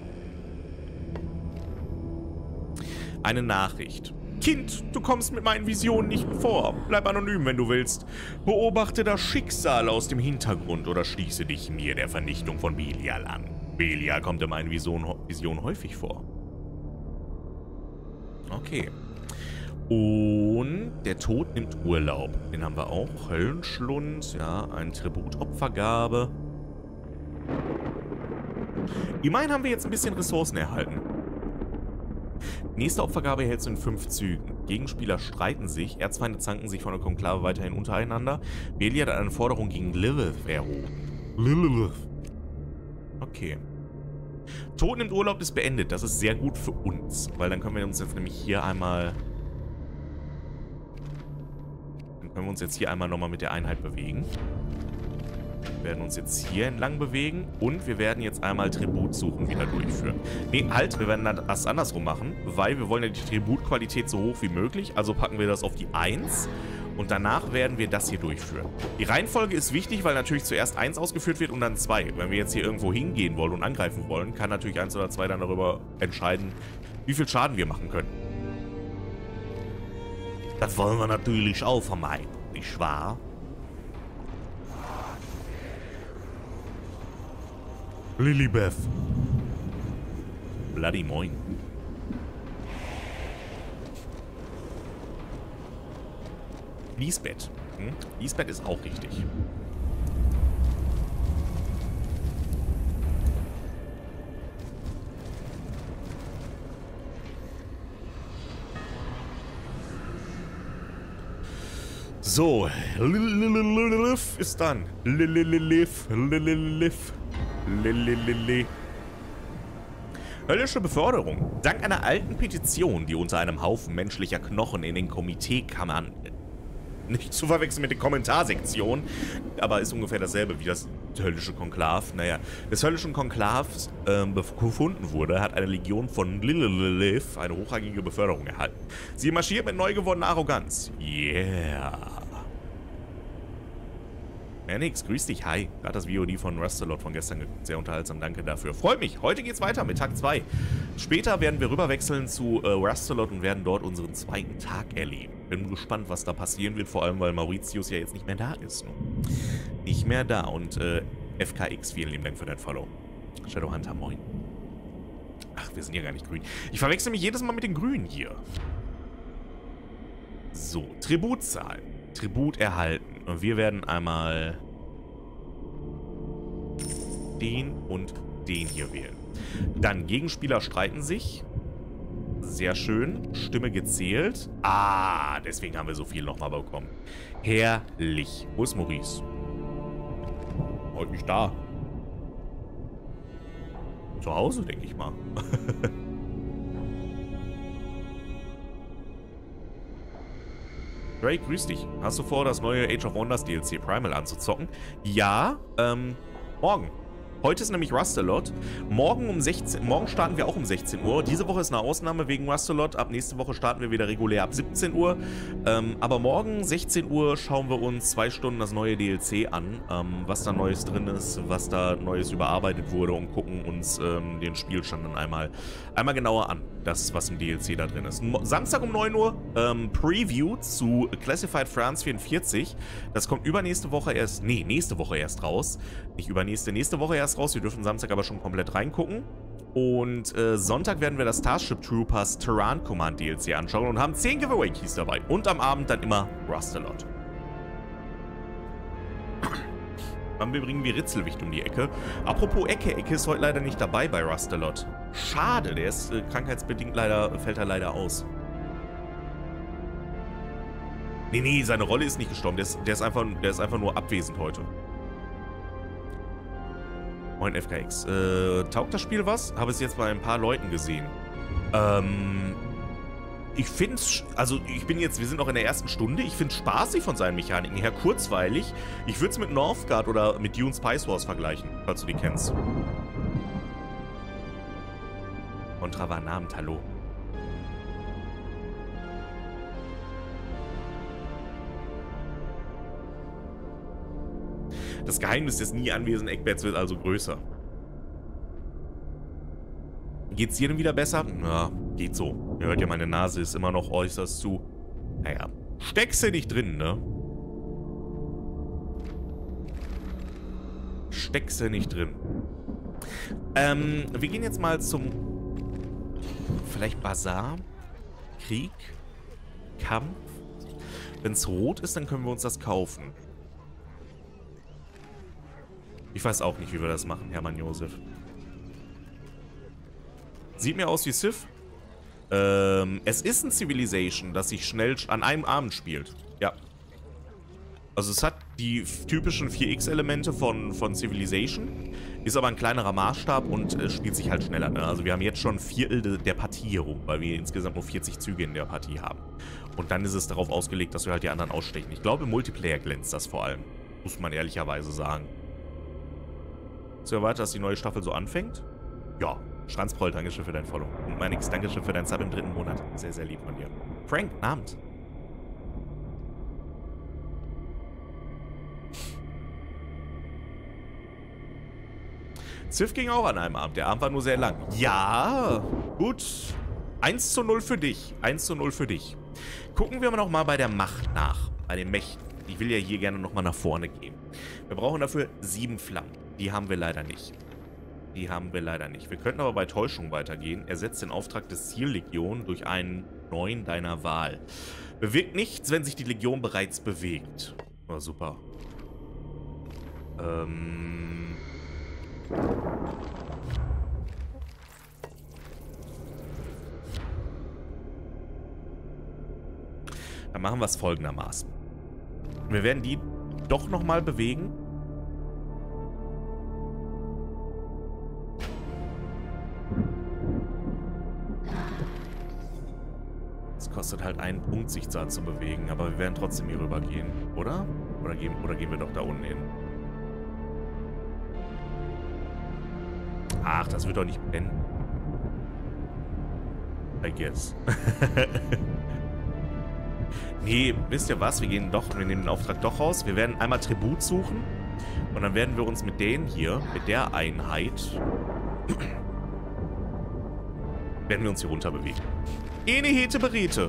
Eine Nachricht. Kind, du kommst mit meinen Visionen nicht vor. Bleib anonym, wenn du willst. Beobachte das Schicksal aus dem Hintergrund oder schließe dich mir der Vernichtung von Belial an. Belial kommt in meinen Visionen häufig vor. Okay. Und der Tod nimmt Urlaub. Den haben wir auch. Höllenschlund, ja, eine Tributopfergabe. Immerhin haben wir jetzt ein bisschen Ressourcen erhalten. Nächste Opfergabe erhältst du in 5 Zügen. Gegenspieler streiten sich, Erzfeinde zanken sich von der Konklave weiterhin untereinander. Belial hat eine Forderung gegen Lilith erhoben. Lilith. Okay. Tod nimmt Urlaub ist beendet. Das ist sehr gut für uns, weil dann können wir uns jetzt nämlich hier einmal... Dann können wir uns jetzt hier einmal nochmal mit der Einheit bewegen. Wir werden uns jetzt hier entlang bewegen und wir werden jetzt einmal Tributsuchen wieder durchführen. Ne, halt, wir werden das andersrum machen, weil wir wollen ja die Tributqualität so hoch wie möglich, also packen wir das auf die 1 und danach werden wir das hier durchführen. Die Reihenfolge ist wichtig, weil natürlich zuerst 1 ausgeführt wird und dann 2. Wenn wir jetzt hier irgendwo hingehen wollen und angreifen wollen, kann natürlich 1 oder 2 dann darüber entscheiden, wie viel Schaden wir machen können. Das wollen wir natürlich auch vermeiden, nicht wahr? Lilibeth. Bloody moin. Lisbeth. Lisbeth ist auch richtig. So, Lilith ist dann. Lilith. Höllische Beförderung. Dank einer alten Petition, die unter einem Haufen menschlicher Knochen in den Komiteekammern, nicht zu verwechseln mit den Kommentarsektionen, aber ist ungefähr dasselbe wie das höllische Konklav. Naja, des höllischen Konklavs gefunden wurde, hat eine Legion von Lilith eine hochrangige Beförderung erhalten. Sie marschiert mit neu gewonnener Arroganz. Yeah. Ja, nix. Grüß dich. Hi. Gerade das VOD von Rustalot von gestern geguckt. Sehr unterhaltsam. Danke dafür. Freut mich. Heute geht's weiter mit Tag 2. Später werden wir rüberwechseln zu Rustalot und werden dort unseren zweiten Tag erleben. Bin gespannt, was da passieren wird. Vor allem, weil Mauritius ja jetzt nicht mehr da ist. Ne? Nicht mehr da. Und FKX, vielen lieben Dank für dein Follow. Shadowhunter, moin. Ach, wir sind ja gar nicht grün. Ich verwechsel mich jedes Mal mit den Grünen hier. So, Tributzahl. Tribut erhalten. Und wir werden einmal den und den hier wählen. Dann Gegenspieler streiten sich. Sehr schön. Stimme gezählt. Ah, deswegen haben wir so viel nochmal bekommen. Herrlich. Wo ist Maurice? Heute nicht da. Zu Hause, denke ich mal. Drake, grüß dich. Hast du vor, das neue Age of Wonders DLC Primal anzuzocken? Ja, morgen. Heute ist nämlich Rustalot. Morgen starten wir auch um 16 Uhr. Diese Woche ist eine Ausnahme wegen Rustalot. Ab nächste Woche starten wir wieder regulär ab 17 Uhr. Aber morgen 16 Uhr schauen wir uns 2 Stunden das neue DLC an. Was da Neues drin ist, was da Neues überarbeitet wurde und gucken uns den Spielstand dann einmal genauer an. Das, was im DLC da drin ist. Samstag um 9 Uhr Preview zu Classified France 44. Das kommt nächste Woche erst raus. Nicht übernächste, nächste Woche erst raus. Wir dürfen Samstag aber schon komplett reingucken. Und Sonntag werden wir das Starship Troopers Terran Command DLC anschauen und haben 10 Giveaway Keys dabei. Und am Abend dann immer Rustalot. Dann bringen wir Ritzelwicht um die Ecke. Apropos Ecke ist heute leider nicht dabei bei Rustalot. Schade, der ist krankheitsbedingt fällt er leider aus. Nee, seine Rolle ist nicht gestorben. Der ist einfach nur abwesend heute. Moin FKX. Taugt das Spiel was? Habe es jetzt bei ein paar Leuten gesehen. Ich finde es, wir sind noch in der ersten Stunde. Ich finde es spaßig von seinen Mechaniken her, kurzweilig. Ich würde es mit Northgard oder mit Dune Spice Wars vergleichen, falls du die kennst. Contra war Namen, hallo. Das Geheimnis des nie anwesenden Eckberts wird also größer. Geht's dir denn wieder besser? Ja, geht so. Ihr hört ja, meine Nase ist immer noch äußerst zu. Naja, steckst du nicht drin, ne? Steckst du nicht drin. Wir gehen jetzt mal zum vielleicht Bazar, Krieg, Kampf. Wenn es rot ist, dann können wir uns das kaufen. Ich weiß auch nicht, wie wir das machen, Hermann Josef. Sieht mir aus wie Civ. Es ist ein Civilization, das sich schnell an einem Abend spielt. Ja. Also es hat die typischen 4X-Elemente von Civilization, ist aber ein kleinerer Maßstab und spielt sich halt schneller. Ne? Also wir haben jetzt schon 1/4 der Partie hier rum, weil wir insgesamt nur 40 Züge in der Partie haben. Und dann ist es darauf ausgelegt, dass wir halt die anderen ausstechen. Ich glaube, im Multiplayer glänzt das vor allem. Muss man ehrlicherweise sagen. So erwartet, dass die neue Staffel so anfängt? Ja. Schranzproll, Dankeschön für dein Follow. Und Meinix, Dankeschön für dein Sub im 3. Monat. Sehr, sehr lieb von dir. Frank, Abend. Civ ging auch an einem Abend. Der Abend war nur sehr lang. Ja, gut. 1:0 für dich. 1:0 für dich. Gucken wir noch mal bei der Macht nach. Bei den Mächten. Ich will ja hier gerne noch mal nach vorne gehen. Wir brauchen dafür 7 Flammen. Die haben wir leider nicht. Die haben wir leider nicht. Wir könnten aber bei Täuschung weitergehen. Ersetzt den Auftrag des Ziellegion durch einen neuen deiner Wahl. Bewirkt nichts, wenn sich die Legion bereits bewegt. Oh, super. Dann machen wir es folgendermaßen. Wir werden die doch nochmal bewegen. Es kostet halt einen Punkt, sich da zu bewegen, aber wir werden trotzdem hier rüber gehen, oder? Oder gehen wir doch da unten hin? Ach, das wird doch nicht brennen. I guess. Nee, wisst ihr was? Wir nehmen den Auftrag doch raus. Wir werden einmal Tribut suchen. Und dann werden wir uns mit denen hier, mit der Einheit, werden wir uns hier runter bewegen. Ene Hete Berete.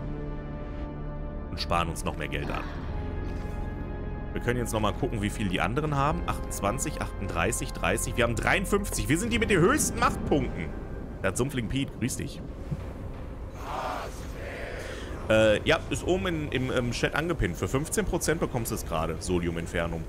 Und sparen uns noch mehr Geld an. Wir können jetzt nochmal gucken, wie viel die anderen haben. 28, 38, 30. Wir haben 53. Wir sind die mit den höchsten Machtpunkten. Der Sumpfling Pete, grüß dich. Ja, ist oben im Chat angepinnt. Für 15% bekommst du es gerade. Solium Infernum.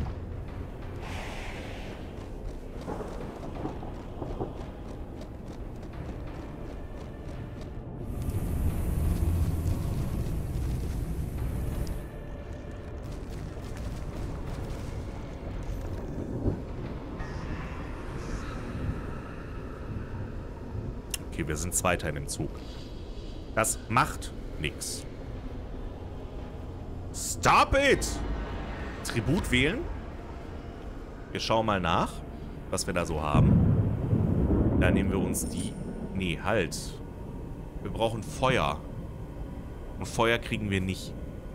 Okay, wir sind Zweiter in dem Zug. Das macht nix. Stop it! Tribut wählen. Wir schauen mal nach, was wir da so haben. Da nehmen wir uns die... Nee, halt. Wir brauchen Feuer. Und Feuer kriegen wir nicht.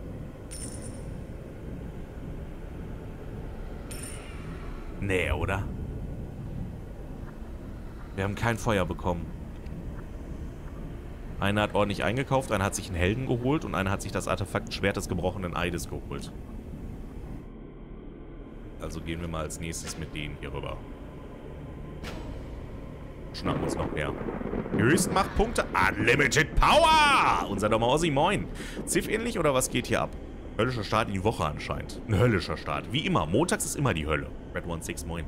Nee, oder? Wir haben kein Feuer bekommen. Einer hat ordentlich eingekauft, einer hat sich einen Helden geholt und einer hat sich das Artefakt Schwert des gebrochenen Eides geholt. Also gehen wir mal als nächstes mit denen hier rüber. Schnappen uns noch mehr. Die höchsten Machtpunkte. Unlimited Power! Unser Dommer Ossi, moin. Ziff ähnlich oder was geht hier ab? Höllischer Start in die Woche anscheinend. Ein höllischer Start. Wie immer. Montags ist immer die Hölle. Red16, moin.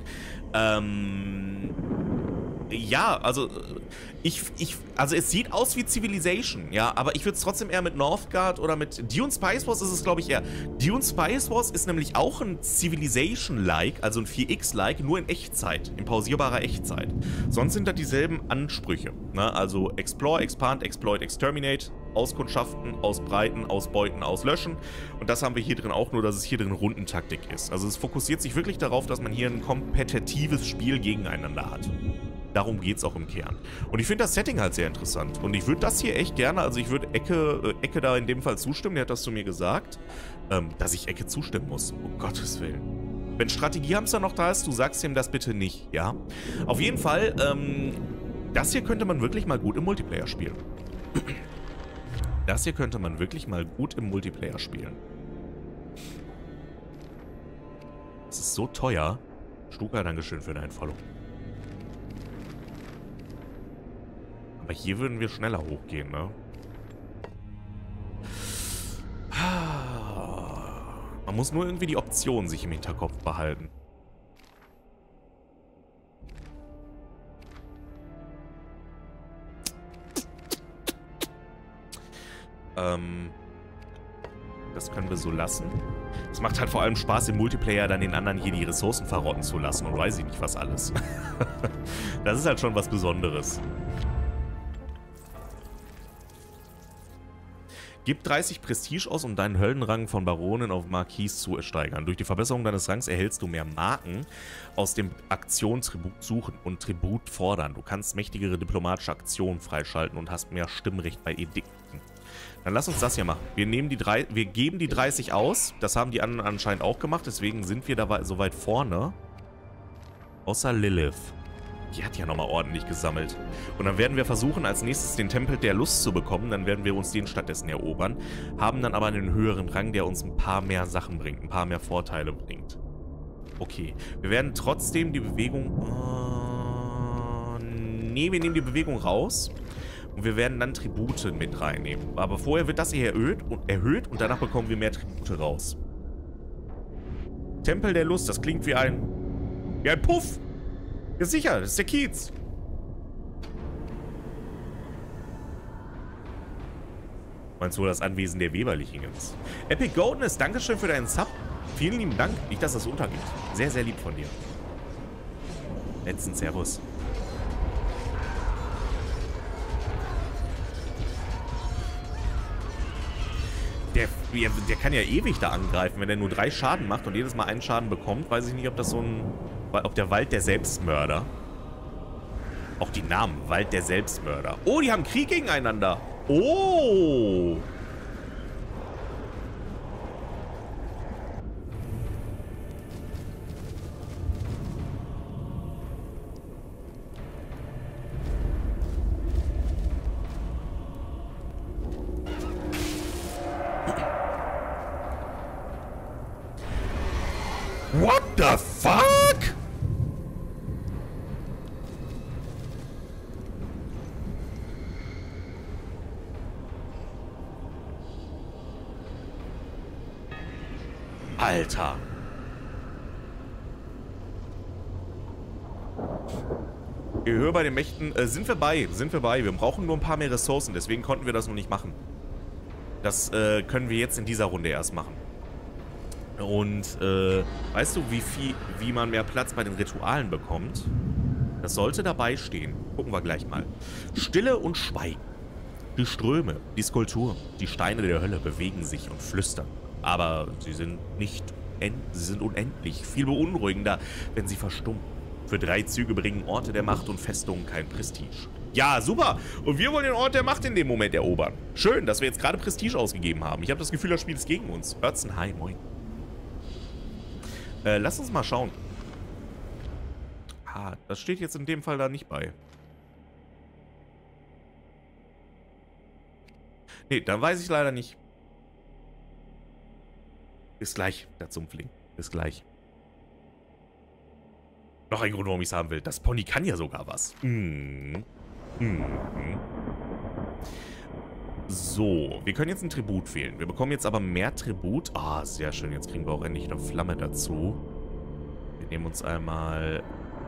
Ja, also also es sieht aus wie Civilization, ja, aber ich würde es trotzdem eher mit Northgard oder mit Dune Spice Wars ist es, glaube ich, eher. Dune Spice Wars ist nämlich auch ein Civilization-like, also ein 4X-like, nur in Echtzeit, in pausierbarer Echtzeit. Sonst sind da dieselben Ansprüche, ne? Also Explore, Expand, Exploit, Exterminate, Auskundschaften, Ausbreiten, Ausbeuten, Auslöschen. Und das haben wir hier drin auch, nur dass es hier drin Rundentaktik ist. Also es fokussiert sich wirklich darauf, dass man hier ein kompetitives Spiel gegeneinander hat. Darum geht es auch im Kern. Und ich finde das Setting halt sehr interessant. Und ich würde das hier echt gerne, also ich würde Ecke da in dem Fall zustimmen, der hat das zu mir gesagt, dass ich Ecke zustimmen muss. Um Gottes Willen. Wenn Strategiehamster noch da ist, du sagst ihm das bitte nicht, ja? Auf jeden Fall, das hier könnte man wirklich mal gut im Multiplayer spielen. Das hier könnte man wirklich mal gut im Multiplayer spielen. Das ist so teuer. Stuka, dankeschön für dein Follow. Aber hier würden wir schneller hochgehen, ne? Man muss nur irgendwie die Option sich im Hinterkopf behalten. Das können wir so lassen. Es macht halt vor allem Spaß, im Multiplayer dann den anderen hier die Ressourcen verrotten zu lassen und weiß ich nicht was alles. Das ist halt schon was Besonderes. Gib 30 Prestige aus, um deinen Höllenrang von Baronin auf Marquis zu steigern. Durch die Verbesserung deines Rangs erhältst du mehr Marken aus dem Aktion Tribut suchen und Tribut fordern. Du kannst mächtigere diplomatische Aktionen freischalten und hast mehr Stimmrecht bei Edikten. Dann lass uns das hier machen. Wir geben die 30 aus. Das haben die anderen anscheinend auch gemacht. Deswegen sind wir da so weit vorne. Außer Lilith. Die hat ja nochmal ordentlich gesammelt. Und dann werden wir versuchen, als nächstes den Tempel der Lust zu bekommen. Dann werden wir uns den stattdessen erobern. Haben dann aber einen höheren Rang, der uns ein paar mehr Sachen bringt. Ein paar mehr Vorteile bringt. Okay. Wir werden trotzdem die Bewegung... nee, wir nehmen die Bewegung raus. Und wir werden dann Tribute mit reinnehmen. Aber vorher wird das hier erhöht und danach bekommen wir mehr Tribute raus. Tempel der Lust, das klingt wie ein Puff. Ja sicher, das ist der Kiez. Meinst du das Anwesen der Weberlichingens? Epic Goldeness, Dankeschön für deinen Sub. Vielen lieben Dank. Nicht, dass das untergeht. Sehr, sehr lieb von dir. Letzten Servus. Der kann ja ewig da angreifen, wenn er nur 3 Schaden macht und jedes Mal einen Schaden bekommt. Weiß ich nicht, ob das so ein... Ob der Wald der Selbstmörder... Auch die Namen. Wald der Selbstmörder. Oh, die haben Krieg gegeneinander. Oh. What the fuck? Alter. Gehör bei den Mächten. Sind wir bei. Wir brauchen nur ein paar mehr Ressourcen, deswegen konnten wir das noch nicht machen. Das können wir jetzt in dieser Runde erst machen. Und, weißt du, wie man mehr Platz bei den Ritualen bekommt? Das sollte dabei stehen. Gucken wir gleich mal. Stille und Schweigen. Die Ströme, die Skulpturen, die Steine der Hölle bewegen sich und flüstern. Aber sie sind sie sind unendlich. Viel beunruhigender, wenn sie verstummen. Für 3 Züge bringen Orte der Macht und Festungen kein Prestige. Ja, super. Und wir wollen den Ort der Macht in dem Moment erobern. Schön, dass wir jetzt gerade Prestige ausgegeben haben. Ich habe das Gefühl, das Spiel ist gegen uns. Örzen, hi, moin. Lass uns mal schauen. Ah, das steht jetzt in dem Fall da nicht bei. Nee, dann weiß ich leider nicht. Bis gleich, der Zumpfling. Bis gleich. Noch ein Grund, warum ich es haben will. Das Pony kann ja sogar was. So, wir können jetzt ein Tribut wählen. Wir bekommen jetzt aber mehr Tribut. Ah, sehr schön. Jetzt kriegen wir auch endlich eine Flamme dazu. Wir nehmen uns einmal...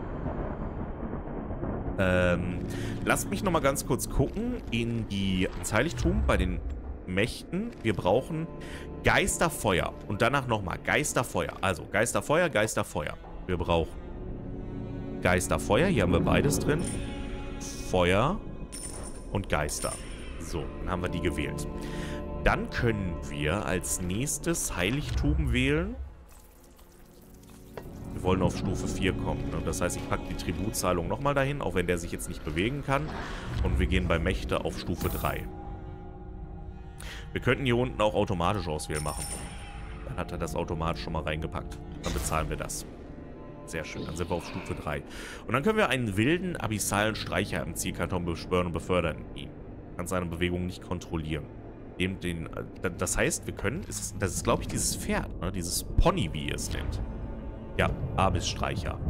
lasst mich nochmal ganz kurz gucken ins Heiligtum bei den Mächten. Wir brauchen Geisterfeuer. Und danach nochmal Geisterfeuer. Also Geisterfeuer, Geisterfeuer. Wir brauchen Geisterfeuer. Hier haben wir beides drin. Feuer und Geister. So, dann haben wir die gewählt. Dann können wir als nächstes Heiligtum wählen. Wir wollen auf Stufe 4 kommen. Ne? Das heißt, ich packe die Tributzahlung nochmal dahin, auch wenn der sich jetzt nicht bewegen kann. Und wir gehen bei Mächte auf Stufe 3. Wir könnten hier unten auch automatisch auswählen machen. Dann hat er das automatisch schon mal reingepackt. Dann bezahlen wir das. Sehr schön, dann sind wir auf Stufe 3. Und dann können wir einen wilden, abyssalen Streicher im Zielkarton beschwören und befördern ihn. Kann seine Bewegung nicht kontrollieren. Das heißt, wir können, das ist glaube ich dieses Pferd, ne? Dieses Pony, wie ihr es nennt. Ja, Abyssstreicher.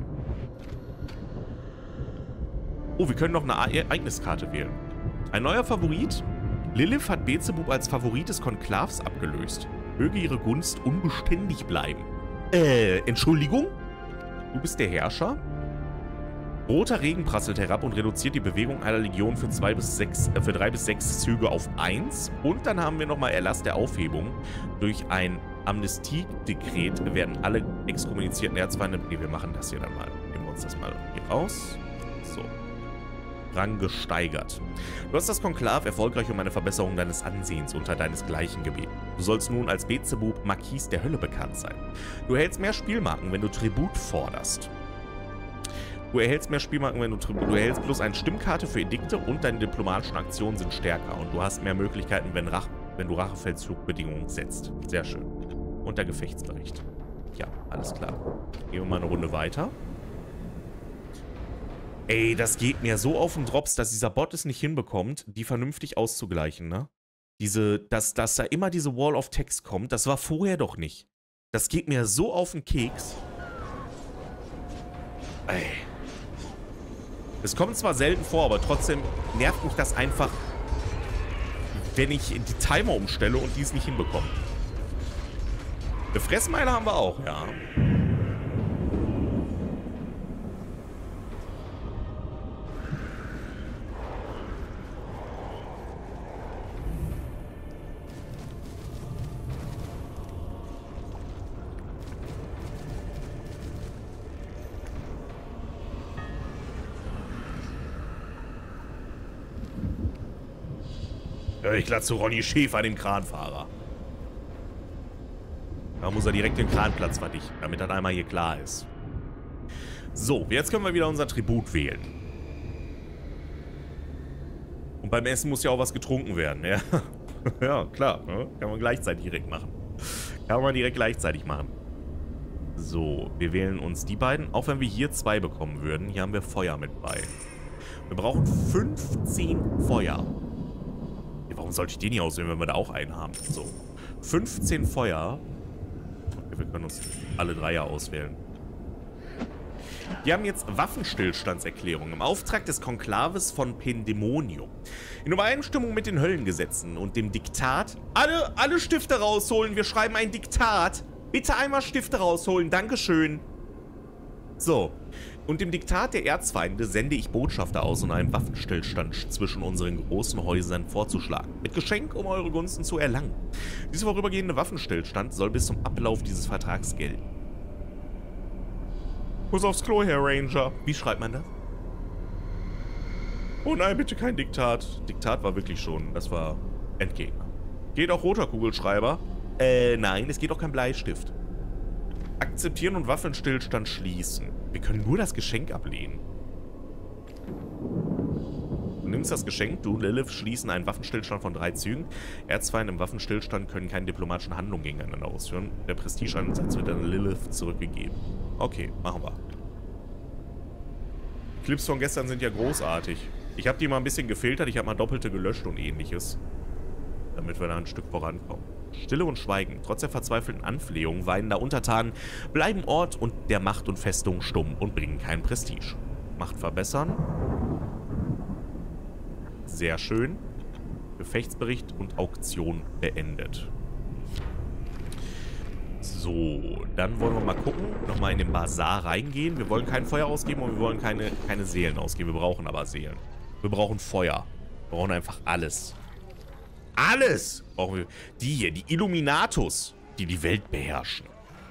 Oh, wir können noch eine Ereigniskarte wählen. Ein neuer Favorit. Lilith hat Beelzebub als Favorit des Konklavs abgelöst. Möge ihre Gunst unbeständig bleiben. Entschuldigung? Du bist der Herrscher? Roter Regen prasselt herab und reduziert die Bewegung einer Legion für 3 bis 6 Züge auf 1. Und dann haben wir nochmal Erlass der Aufhebung. Durch ein Amnestiedekret werden alle exkommunizierten Erzfeinde... Ne, wir machen das hier dann mal. Nehmen wir uns das mal hier raus. So. Rang gesteigert. Du hast das Konklav erfolgreich um eine Verbesserung deines Ansehens unter deinesgleichen gebeten. Du sollst nun als Beelzebub Marquis der Hölle bekannt sein. Du erhältst mehr Spielmarken, wenn du Tribut forderst. Du erhältst mehr Spielmarken, wenn du erhältst bloß eine Stimmkarte für Edikte und deine diplomatischen Aktionen sind stärker. Und du hast mehr Möglichkeiten, wenn du Rachefeldzugbedingungen setzt. Sehr schön. Und der Gefechtsbericht. Ja, alles klar. Gehen wir mal eine Runde weiter. Ey, das geht mir so auf den Drops, dass dieser Bot es nicht hinbekommt, die vernünftig auszugleichen, ne? Dass da immer diese Wall of Text kommt, das war vorher doch nicht. Das geht mir so auf den Keks. Ey. Es kommt zwar selten vor, aber trotzdem nervt mich das einfach, wenn ich die Timer umstelle und die es nicht hinbekomme. Eine Fressmeile haben wir auch, ja. Ich lade zu Ronny Schäfer, dem Kranfahrer. Da muss er direkt den Kranplatz verdichten, damit das einmal hier klar ist. So, jetzt können wir wieder unser Tribut wählen. Und beim Essen muss ja auch was getrunken werden, ja. Ja, klar, ne? Kann man gleichzeitig direkt machen. Kann man direkt gleichzeitig machen. So, wir wählen uns die beiden. Auch wenn wir hier 2 bekommen würden, hier haben wir Feuer mit bei. Wir brauchen 15 Feuer. Warum sollte ich den hier auswählen, wenn wir da auch einen haben? So, 15 Feuer. Okay, wir können uns alle 3 ja auswählen. Wir haben jetzt Waffenstillstandserklärung im Auftrag des Konklaves von Pandemonium. In Übereinstimmung mit den Höllengesetzen und dem Diktat. Alle Stifte rausholen, wir schreiben ein Diktat. Bitte einmal Stifte rausholen, dankeschön. So. Und dem Diktat der Erzfeinde sende ich Botschafter aus, um einen Waffenstillstand zwischen unseren großen Häusern vorzuschlagen. Mit Geschenk, um eure Gunsten zu erlangen. Dieser vorübergehende Waffenstillstand soll bis zum Ablauf dieses Vertrags gelten. Muss aufs Klo, Herr Ranger. Wie schreibt man das? Oh nein, bitte kein Diktat. Diktat war wirklich schon, das war Endgegner. Geht auch roter Kugelschreiber? Nein, es geht auch kein Bleistift. Akzeptieren und Waffenstillstand schließen. Wir können nur das Geschenk ablehnen. Du nimmst das Geschenk, du und Lilith schließen einen Waffenstillstand von 3 Zügen. Erzfeinde im Waffenstillstand können keine diplomatischen Handlungen gegeneinander ausführen. Der Prestigeeinsatz wird an Lilith zurückgegeben. Okay, machen wir. Clips von gestern sind ja großartig. Ich habe die mal ein bisschen gefiltert, ich habe mal doppelte gelöscht und ähnliches. Damit wir da ein Stück vorankommen. Stille und Schweigen. Trotz der verzweifelten Anflehung weinender Untertanen bleiben Ort und der Macht und Festung stumm und bringen kein Prestige. Macht verbessern. Sehr schön. Gefechtsbericht und Auktion beendet. So, dann wollen wir mal gucken. Nochmal in den Bazar reingehen. Wir wollen kein Feuer ausgeben und wir wollen keine Seelen ausgeben. Wir brauchen aber Seelen. Wir brauchen Feuer. Wir brauchen einfach alles. Alles brauchen wir. Die hier, die Illuminatus, die die Welt beherrschen.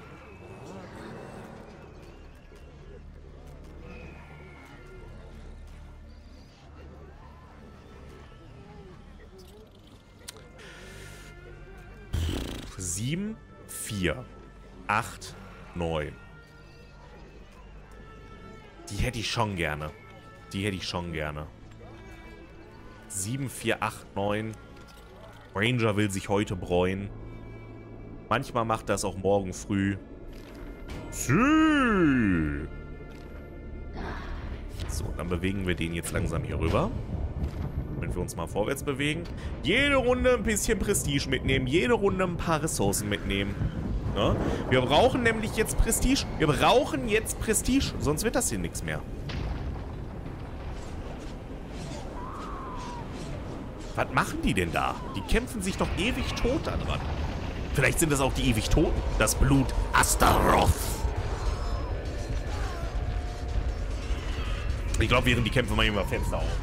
Sieben, 4, 8, 9. Die hätte ich schon gerne. Die hätte ich schon gerne. 7, 4, 8, 9. Ranger will sich heute bräuen. Manchmal macht das auch morgen früh. So, dann bewegen wir den jetzt langsam hier rüber. Wenn wir uns mal vorwärts bewegen. Jede Runde ein bisschen Prestige mitnehmen. Jede Runde ein paar Ressourcen mitnehmen. Ja? Wir brauchen nämlich jetzt Prestige. Wir brauchen jetzt Prestige. Sonst wird das hier nichts mehr. Was machen die denn da? Die kämpfen sich doch ewig tot da dran. Vielleicht sind das auch die ewig Toten. Das Blut Astaroth. Ich glaube, während die kämpfen, mal immer Fenster auf.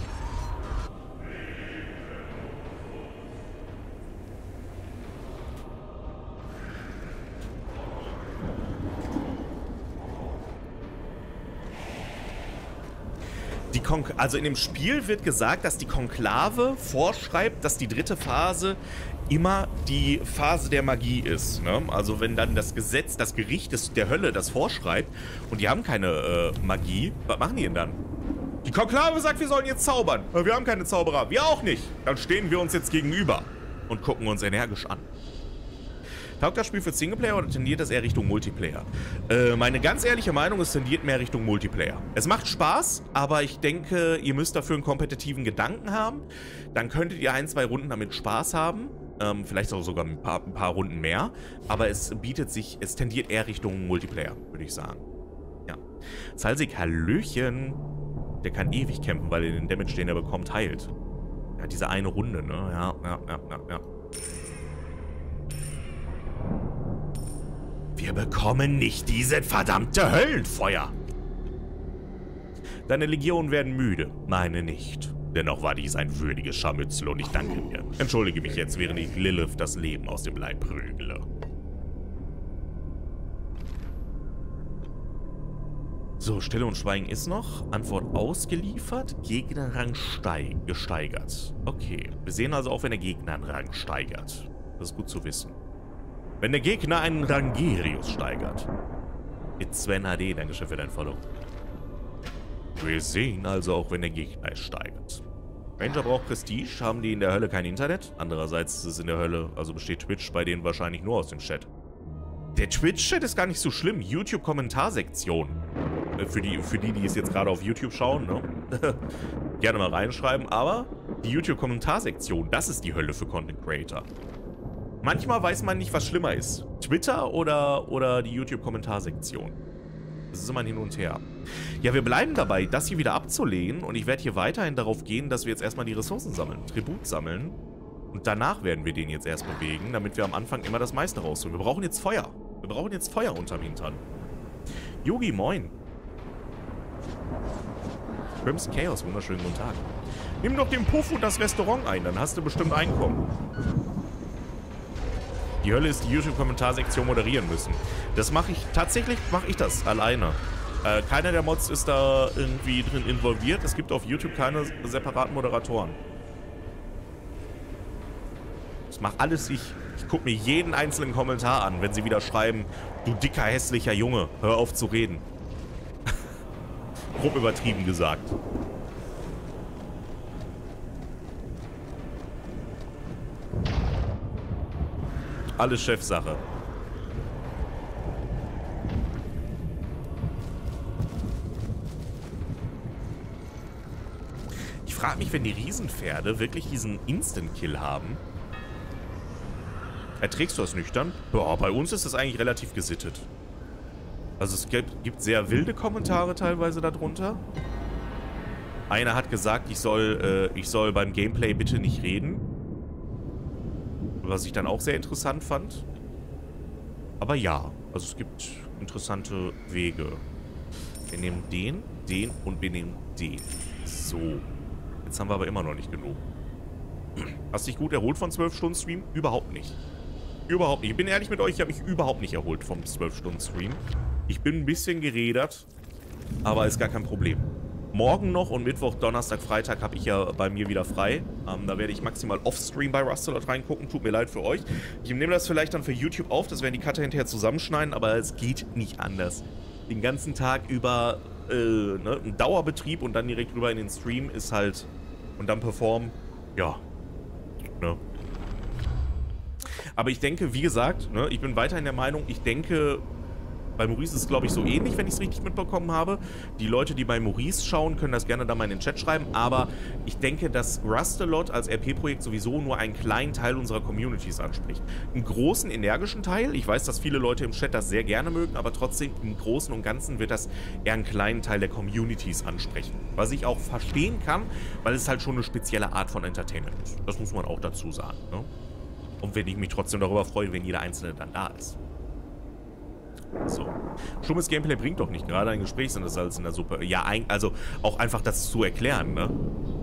Also in dem Spiel wird gesagt, dass die Konklave vorschreibt, dass die 3. Phase immer die Phase der Magie ist. Ne? Also wenn dann das Gesetz, das Gericht der Hölle das vorschreibt und die haben keine Magie, was machen die denn dann? Die Konklave sagt, wir sollen jetzt zaubern. Aber wir haben keine Zauberer. Wir auch nicht. Dann stehen wir uns jetzt gegenüber und gucken uns energisch an. Taugt das Spiel für Singleplayer oder tendiert das eher Richtung Multiplayer? Meine ganz ehrliche Meinung, es tendiert mehr Richtung Multiplayer. Es macht Spaß, aber ich denke, ihr müsst dafür einen kompetitiven Gedanken haben. Dann könntet ihr 1, 2 Runden damit Spaß haben. Vielleicht auch sogar ein paar Runden mehr. Aber es tendiert eher Richtung Multiplayer, würde ich sagen. Ja. Salsig, Hallöchen. Der kann ewig kämpfen, weil er den Damage, den er bekommt, heilt. Ja, diese eine Runde, ne? Ja. Wir bekommen nicht diese verdammte Höllenfeuer. Deine Legionen werden müde, meine nicht. Dennoch war dies ein würdiges Scharmützel und ich danke dir. Entschuldige mich jetzt, während ich Lilith das Leben aus dem Leib prügle. So, Stille und Schweigen ist noch. Antwort ausgeliefert. Gegnerrang gesteigert. Okay. Wir sehen also auch, wenn der Gegner einen Rang steigert. Das ist gut zu wissen. Wenn der Gegner einen Rangerius steigert. It's Sven HD, Dankeschön für dein Follow. Wir sehen also auch, wenn der Gegner es steigert. Ranger braucht Prestige. Haben die in der Hölle kein Internet? Andererseits ist es in der Hölle, also besteht Twitch bei denen wahrscheinlich nur aus dem Chat. Der Twitch-Chat ist gar nicht so schlimm. YouTube-Kommentarsektion. Für die es jetzt gerade auf YouTube schauen, ne? Gerne mal reinschreiben. Aber die YouTube-Kommentarsektion, das ist die Hölle für Content Creator. Manchmal weiß man nicht, was schlimmer ist. Twitter oder die YouTube-Kommentarsektion. Das ist immer ein Hin und Her. Ja, wir bleiben dabei, das hier wieder abzulehnen. Und ich werde hier weiterhin darauf gehen, dass wir jetzt erstmal die Ressourcen sammeln. Tribut sammeln. Und danach werden wir den jetzt erst bewegen, damit wir am Anfang immer das meiste rausholen. Wir brauchen jetzt Feuer. Wir brauchen jetzt Feuer unterm Hintern. Yogi, moin. Crimson Chaos, wunderschönen guten Tag. Nimm doch den Puff und das Restaurant ein, dann hast du bestimmt Einkommen. Die Hölle ist die YouTube-Kommentarsektion moderieren müssen. Das mache ich, tatsächlich mache ich das alleine. Keiner der Mods ist da irgendwie drin involviert. Es gibt auf YouTube keine separaten Moderatoren. Das macht alles ich. Ich gucke mir jeden einzelnen Kommentar an, wenn sie wieder schreiben, du dicker, hässlicher Junge, hör auf zu reden. Grob übertrieben gesagt. Alles Chefsache. Ich frage mich, wenn die Riesenpferde wirklich diesen Instant-Kill haben. Erträgst du das nüchtern? Ja, bei uns ist das eigentlich relativ gesittet. Also es gibt sehr wilde Kommentare teilweise darunter. Einer hat gesagt, ich soll beim Gameplay bitte nicht reden. Was ich dann auch sehr interessant fand. Aber ja, also es gibt interessante Wege. Wir nehmen den und wir nehmen den. So. Jetzt haben wir aber immer noch nicht genug. Hast du dich gut erholt von 12 Stunden Stream? Überhaupt nicht. Überhaupt nicht. Ich bin ehrlich mit euch, ich habe mich überhaupt nicht erholt vom 12 Stunden Stream. Ich bin ein bisschen gerädert, aber ist gar kein Problem. Morgen noch und Mittwoch, Donnerstag, Freitag habe ich ja bei mir wieder frei. Da werde ich maximal off-stream bei Rustalot reingucken. Tut mir leid für euch. Ich nehme das vielleicht dann für YouTube auf, das werden die Cutter hinterher zusammenschneiden, aber es geht nicht anders. Den ganzen Tag über ein Dauerbetrieb und dann direkt rüber in den Stream ist halt und dann performen, ja, ne? Aber ich denke, wie gesagt, ne, ich bin weiterhin der Meinung, ich denke, bei Maurice ist es, glaube ich, so ähnlich, wenn ich es richtig mitbekommen habe. Die Leute, die bei Maurice schauen, können das gerne da mal in den Chat schreiben. Aber ich denke, dass Rustalot als RP-Projekt sowieso nur einen kleinen Teil unserer Communities anspricht. Einen großen, energischen Teil. Ich weiß, dass viele Leute im Chat das sehr gerne mögen, aber trotzdem im Großen und Ganzen wird das eher einen kleinen Teil der Communities ansprechen. Was ich auch verstehen kann, weil es halt schon eine spezielle Art von Entertainment ist. Das muss man auch dazu sagen, ne? Und wenn ich mich trotzdem darüber freue, wenn jeder Einzelne dann da ist. So. Stummes Gameplay bringt doch nicht. Gerade ein Gespräch sind das alles in der Suppe. Ja, also auch einfach das zu erklären, ne?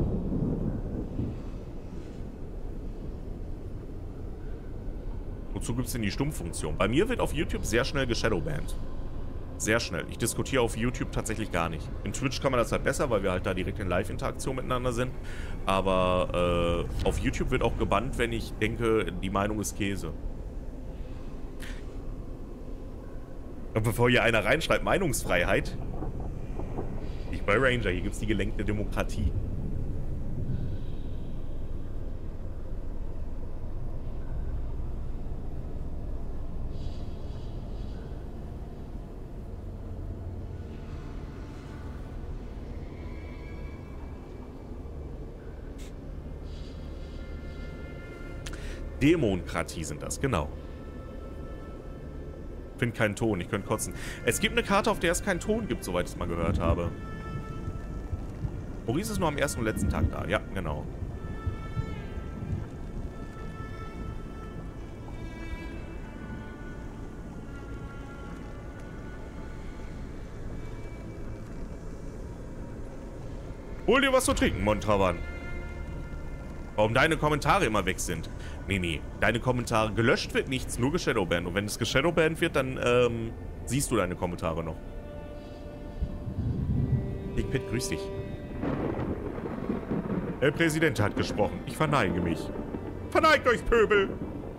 Wozu gibt es denn die Stummfunktion? Bei mir wird auf YouTube sehr schnell geshadowbanned. Sehr schnell. Ich diskutiere auf YouTube tatsächlich gar nicht. In Twitch kann man das halt besser, weil wir halt da direkt in Live-Interaktion miteinander sind. Aber auf YouTube wird auch gebannt, wenn ich denke, die Meinung ist Käse. Und bevor hier einer reinschreibt, Meinungsfreiheit. Ich bei Ranger, hier gibt es die gelenkte Demokratie. Demokratie sind das, genau. Ich finde keinen Ton, ich könnte kotzen. Es gibt eine Karte, auf der es keinen Ton gibt, soweit ich es mal gehört habe. Maurice ist nur am ersten und letzten Tag da, ja, genau. Hol dir was zu trinken, Montravan. Warum deine Kommentare immer weg sind. Nee, deine Kommentare gelöscht wird nichts, nur geshadowbanned. Und wenn es geshadowbanned wird, dann siehst du deine Kommentare noch. Pitt, grüß dich. Der Präsident hat gesprochen. Ich verneige mich. Verneigt euch, Pöbel!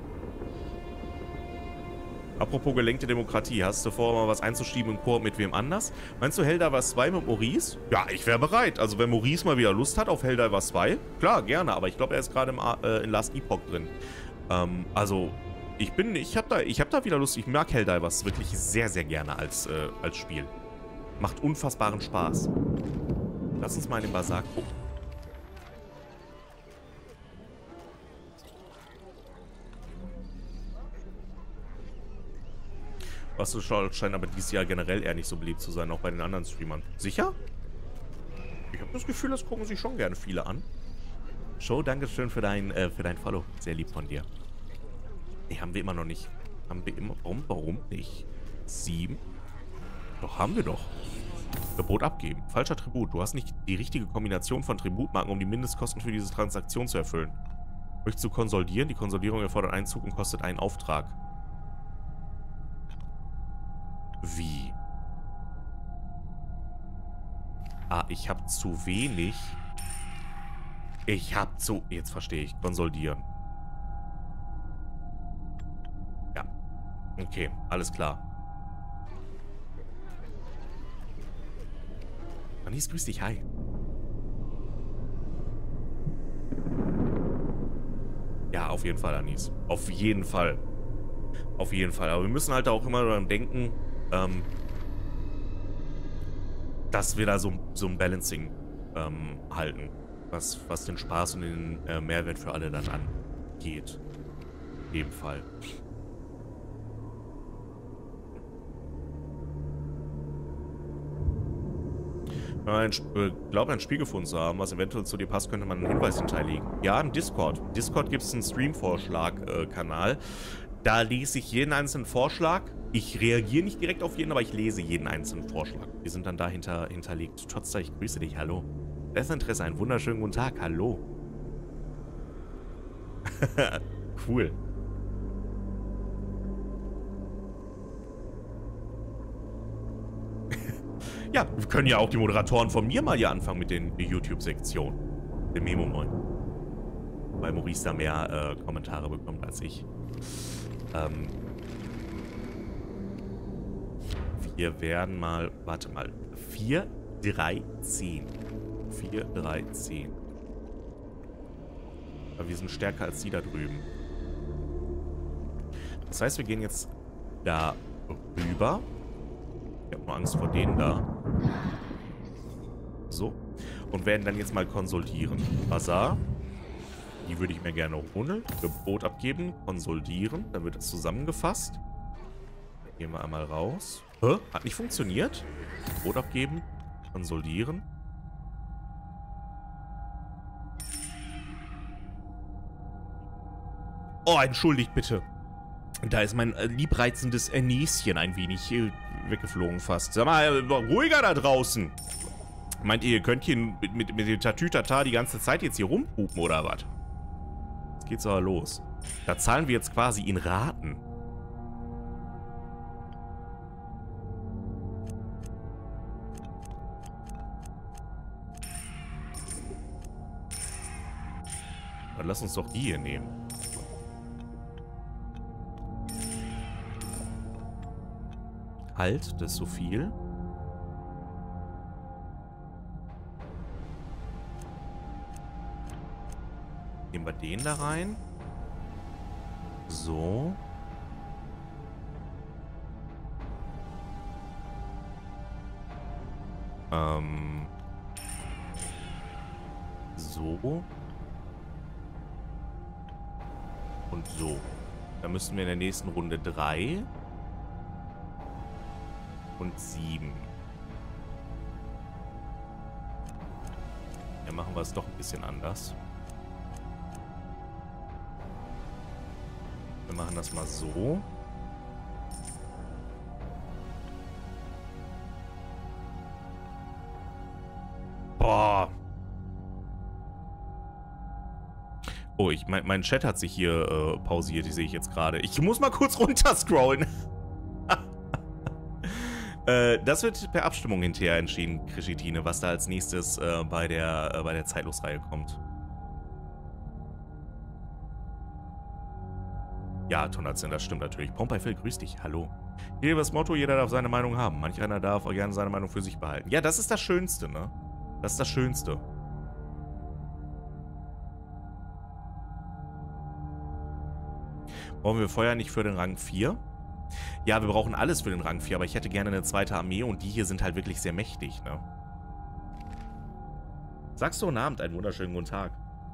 Apropos gelenkte Demokratie, hast du vor, mal was einzuschieben im Koop mit wem anders? Meinst du Helldivers 2 mit Maurice? Ja, ich wäre bereit. Also wenn Maurice mal wieder Lust hat auf Helldivers 2, klar, gerne. Aber ich glaube, er ist gerade in Last Epoch drin. Also, ich hab da wieder Lust. Ich mag Helldivers wirklich sehr, sehr gerne als Spiel. Macht unfassbaren Spaß. Lass uns mal in den Basar gucken. Was scheint aber dieses Jahr generell eher nicht so beliebt zu sein, auch bei den anderen Streamern. Sicher? Ich habe das Gefühl, das gucken sich schon gerne viele an. Show, dankeschön für dein Follow. Sehr lieb von dir. Nee, haben wir immer noch nicht. Haben wir immer... Warum nicht? 7? Doch, haben wir doch. Verbot abgeben. Falscher Tribut. Du hast nicht die richtige Kombination von Tributmarken, um die Mindestkosten für diese Transaktion zu erfüllen. Möchtest du konsolidieren? Die Konsolidierung erfordert einen Zug und kostet einen Auftrag. Wie? Ah, ich habe zu wenig. Jetzt verstehe ich. Konsolidieren. Ja. Okay, alles klar. Anis, grüß dich. Hi. Ja, auf jeden Fall, Anis. Auf jeden Fall. Auf jeden Fall. Aber wir müssen halt auch immer daran denken, dass wir da so ein Balancing halten, was den Spaß und den Mehrwert für alle dann angeht. In dem Fall. Ich glaube, ein Spiel gefunden zu haben, was eventuell zu dir passt, könnte man einen Hinweis hinterlegen. Ja, im Discord. Im Discord gibt es einen Stream-Vorschlag-Kanal. Da lese ich jeden einzelnen Vorschlag. Ich reagiere nicht direkt auf jeden, aber ich lese jeden einzelnen Vorschlag. Wir sind dann da hinterlegt. Trotzdem, ich grüße dich. Hallo. Desinteresse, einen wunderschönen guten Tag. Hallo. Cool. Ja, wir können ja auch die Moderatoren von mir mal hier anfangen mit den YouTube-Sektionen. Den Memo moin. Weil Maurice da mehr Kommentare bekommt als ich. Wir werden mal, warte mal, 4, 3, 10. 4, 3, 10. Aber wir sind stärker als die da drüben. Das heißt, wir gehen jetzt da rüber. Ich habe nur Angst vor denen da. So. Und werden dann jetzt mal konsolidieren. Basar. Die würde ich mir gerne holen. Gebot abgeben. Konsolidieren. Dann wird das zusammengefasst. Dann gehen wir einmal raus. Hä? Hat nicht funktioniert? Gebot abgeben. Konsolidieren. Oh, entschuldigt bitte. Da ist mein liebreizendes Näschen ein wenig weggeflogen fast. Sag mal, ruhiger da draußen. Meint ihr, ihr könnt hier mit dem Tatütata die ganze Zeit jetzt hier rumpupen oder was? Jetzt geht's aber los. Da zahlen wir jetzt quasi in Raten. Dann lass uns doch die hier nehmen. Halt, das ist so viel. Nehmen wir den da rein. So. So. Und so. Da müssen wir in der nächsten Runde 3 und 7. Ja, machen wir es doch ein bisschen anders. Wir machen das mal so. Boah. Oh, mein Chat hat sich hier pausiert, die sehe ich jetzt gerade. Ich muss mal kurz runterscrollen. Das wird per Abstimmung hinterher entschieden, Krischitine, was da als nächstes bei der Zeitlosreihe kommt. Ja, Tonation, das stimmt natürlich. Pompeyphil, grüß dich. Hallo. Hier das Motto, jeder darf seine Meinung haben. Manch einer darf auch gerne seine Meinung für sich behalten. Ja, das ist das Schönste, ne? Das ist das Schönste. Brauchen wir Feuer nicht für den Rang 4? Ja, wir brauchen alles für den Rang 4, aber ich hätte gerne eine zweite Armee und die hier sind halt wirklich sehr mächtig, ne? Sagst du guten Abend, einen wunderschönen guten Tag.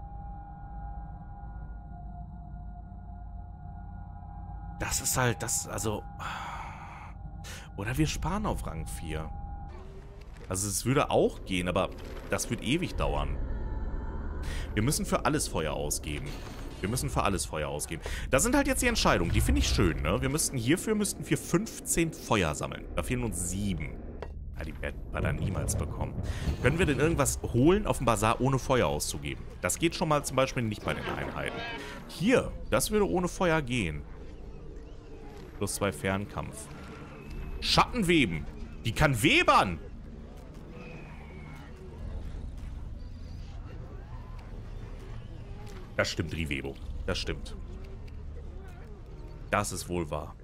Das ist halt, also... Oder wir sparen auf Rang 4. Also es würde auch gehen, aber das wird ewig dauern. Wir müssen für alles Feuer ausgeben. Wir müssen für alles Feuer ausgeben. Das sind halt jetzt die Entscheidungen. Die finde ich schön, ne? Wir müssten 15 Feuer sammeln. Da fehlen uns 7. Ja, die werden wir dann niemals bekommen. Können wir denn irgendwas holen auf dem Bazar, ohne Feuer auszugeben? Das geht schon mal zum Beispiel nicht bei den Einheiten. Hier, das würde ohne Feuer gehen. +2 Fernkampf. Schattenweben. Die kann webern. Das stimmt, Rivebo. Das stimmt. Das ist wohl wahr.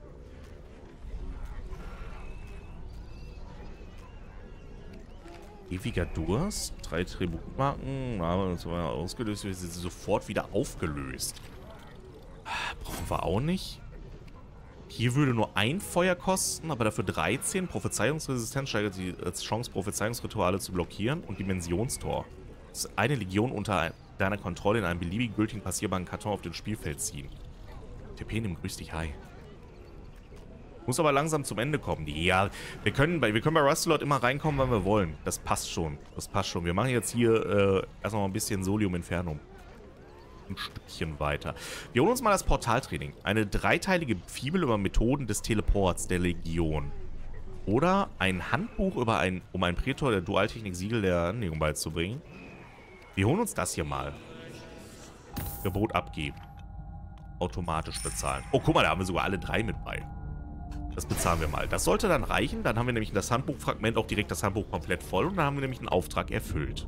Ewiger Durst. 3 Tributmarken. Ausgelöst. Wir sind sofort wieder aufgelöst. Brauchen wir auch nicht. Hier würde nur ein Feuer kosten, aber dafür 13. Prophezeiungsresistenz steigert die Chance, Prophezeiungsrituale zu blockieren. Und Dimensionstor. Das ist eine Legion unter deiner Kontrolle in einem beliebigen gültigen passierbaren Karton auf dem Spielfeld ziehen. TP, nimm grüß dich, hi. Muss aber langsam zum Ende kommen. Ja, wir können bei Rustlord immer reinkommen, wann wir wollen. Das passt schon. Das passt schon. Wir machen jetzt hier erstmal ein bisschen Solium Infernum. Ein Stückchen weiter. Wir holen uns mal das Portaltraining. Eine dreiteilige Fibel über Methoden des Teleports der Legion. Oder ein Handbuch um ein Prätor der Dualtechnik-Siegel der Anlegung beizubringen. Wir holen uns das hier mal. Gebot abgeben. Automatisch bezahlen. Oh, guck mal, da haben wir sogar alle 3 mit bei. Das bezahlen wir mal. Das sollte dann reichen. Dann haben wir nämlich das Handbuchfragment auch direkt das Handbuch komplett voll. Und dann haben wir nämlich einen Auftrag erfüllt.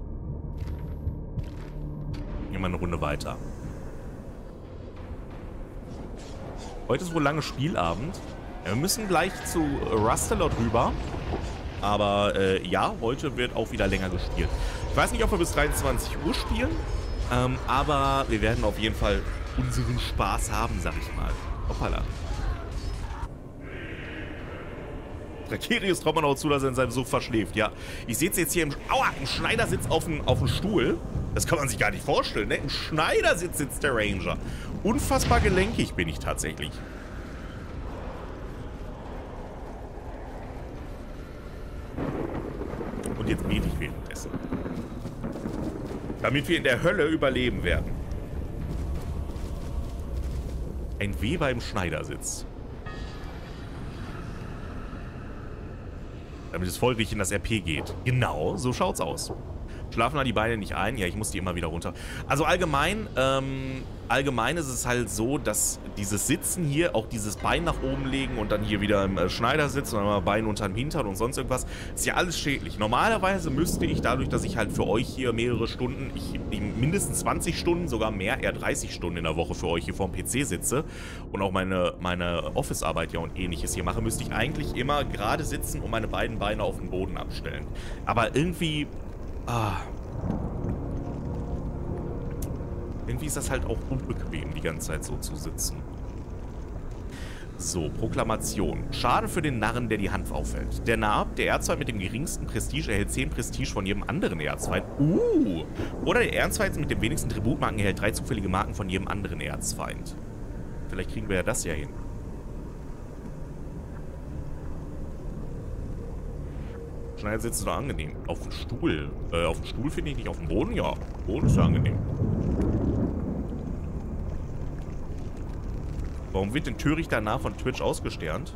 Gehen wir eine Runde weiter. Heute ist wohl lange Spielabend. Ja, wir müssen gleich zu Rustlord rüber. Aber ja, heute wird auch wieder länger gespielt. Ich weiß nicht, ob wir bis 23 Uhr spielen. Aber wir werden auf jeden Fall unseren Spaß haben, sag ich mal. Hoppala. Drakerius traut man auch zu, dass er in seinem Suff verschläft. Ja, ich sehe es jetzt hier im Schneidersitz auf dem Stuhl. Das kann man sich gar nicht vorstellen, ne? Im Schneidersitz sitzt der Ranger. Unfassbar gelenkig bin ich tatsächlich. Und jetzt bete ich währenddessen. Damit wir in der Hölle überleben werden. Ein Weber im Schneidersitz. Damit es folglich in das RP geht. Genau, so schaut's aus. Schlafen da die Beine nicht ein? Ja, ich muss die immer wieder runter. Also allgemein ist es halt so, dass dieses Sitzen hier, auch dieses Bein nach oben legen und dann hier wieder im Schneidersitz und dann mal Bein unterm Hintern und sonst irgendwas, ist ja alles schädlich. Normalerweise müsste ich, dadurch, dass ich halt für euch hier mehrere Stunden, mindestens 20 Stunden, sogar mehr, eher 30 Stunden in der Woche für euch hier vorm PC sitze und auch meine Office-Arbeit ja und ähnliches hier mache, müsste ich eigentlich immer gerade sitzen und meine beiden Beine auf den Boden abstellen. Aber irgendwie... Irgendwie ist das halt auch unbequem, die ganze Zeit so zu sitzen. So, Proklamation. Schaden für den Narren, der die Hand aufhält. Der Narr, der Erzfeind mit dem geringsten Prestige, erhält 10 Prestige von jedem anderen Erzfeind. Oder der Erzfeind mit dem wenigsten Tributmarken erhält 3 zufällige Marken von jedem anderen Erzfeind. Vielleicht kriegen wir ja das ja hin. Schneidersitz ist doch angenehm. Auf dem Stuhl. Auf dem Stuhl finde ich nicht. Auf dem Boden, ja. Boden ist ja angenehm. Warum wird denn Töricht danach von Twitch ausgesternt?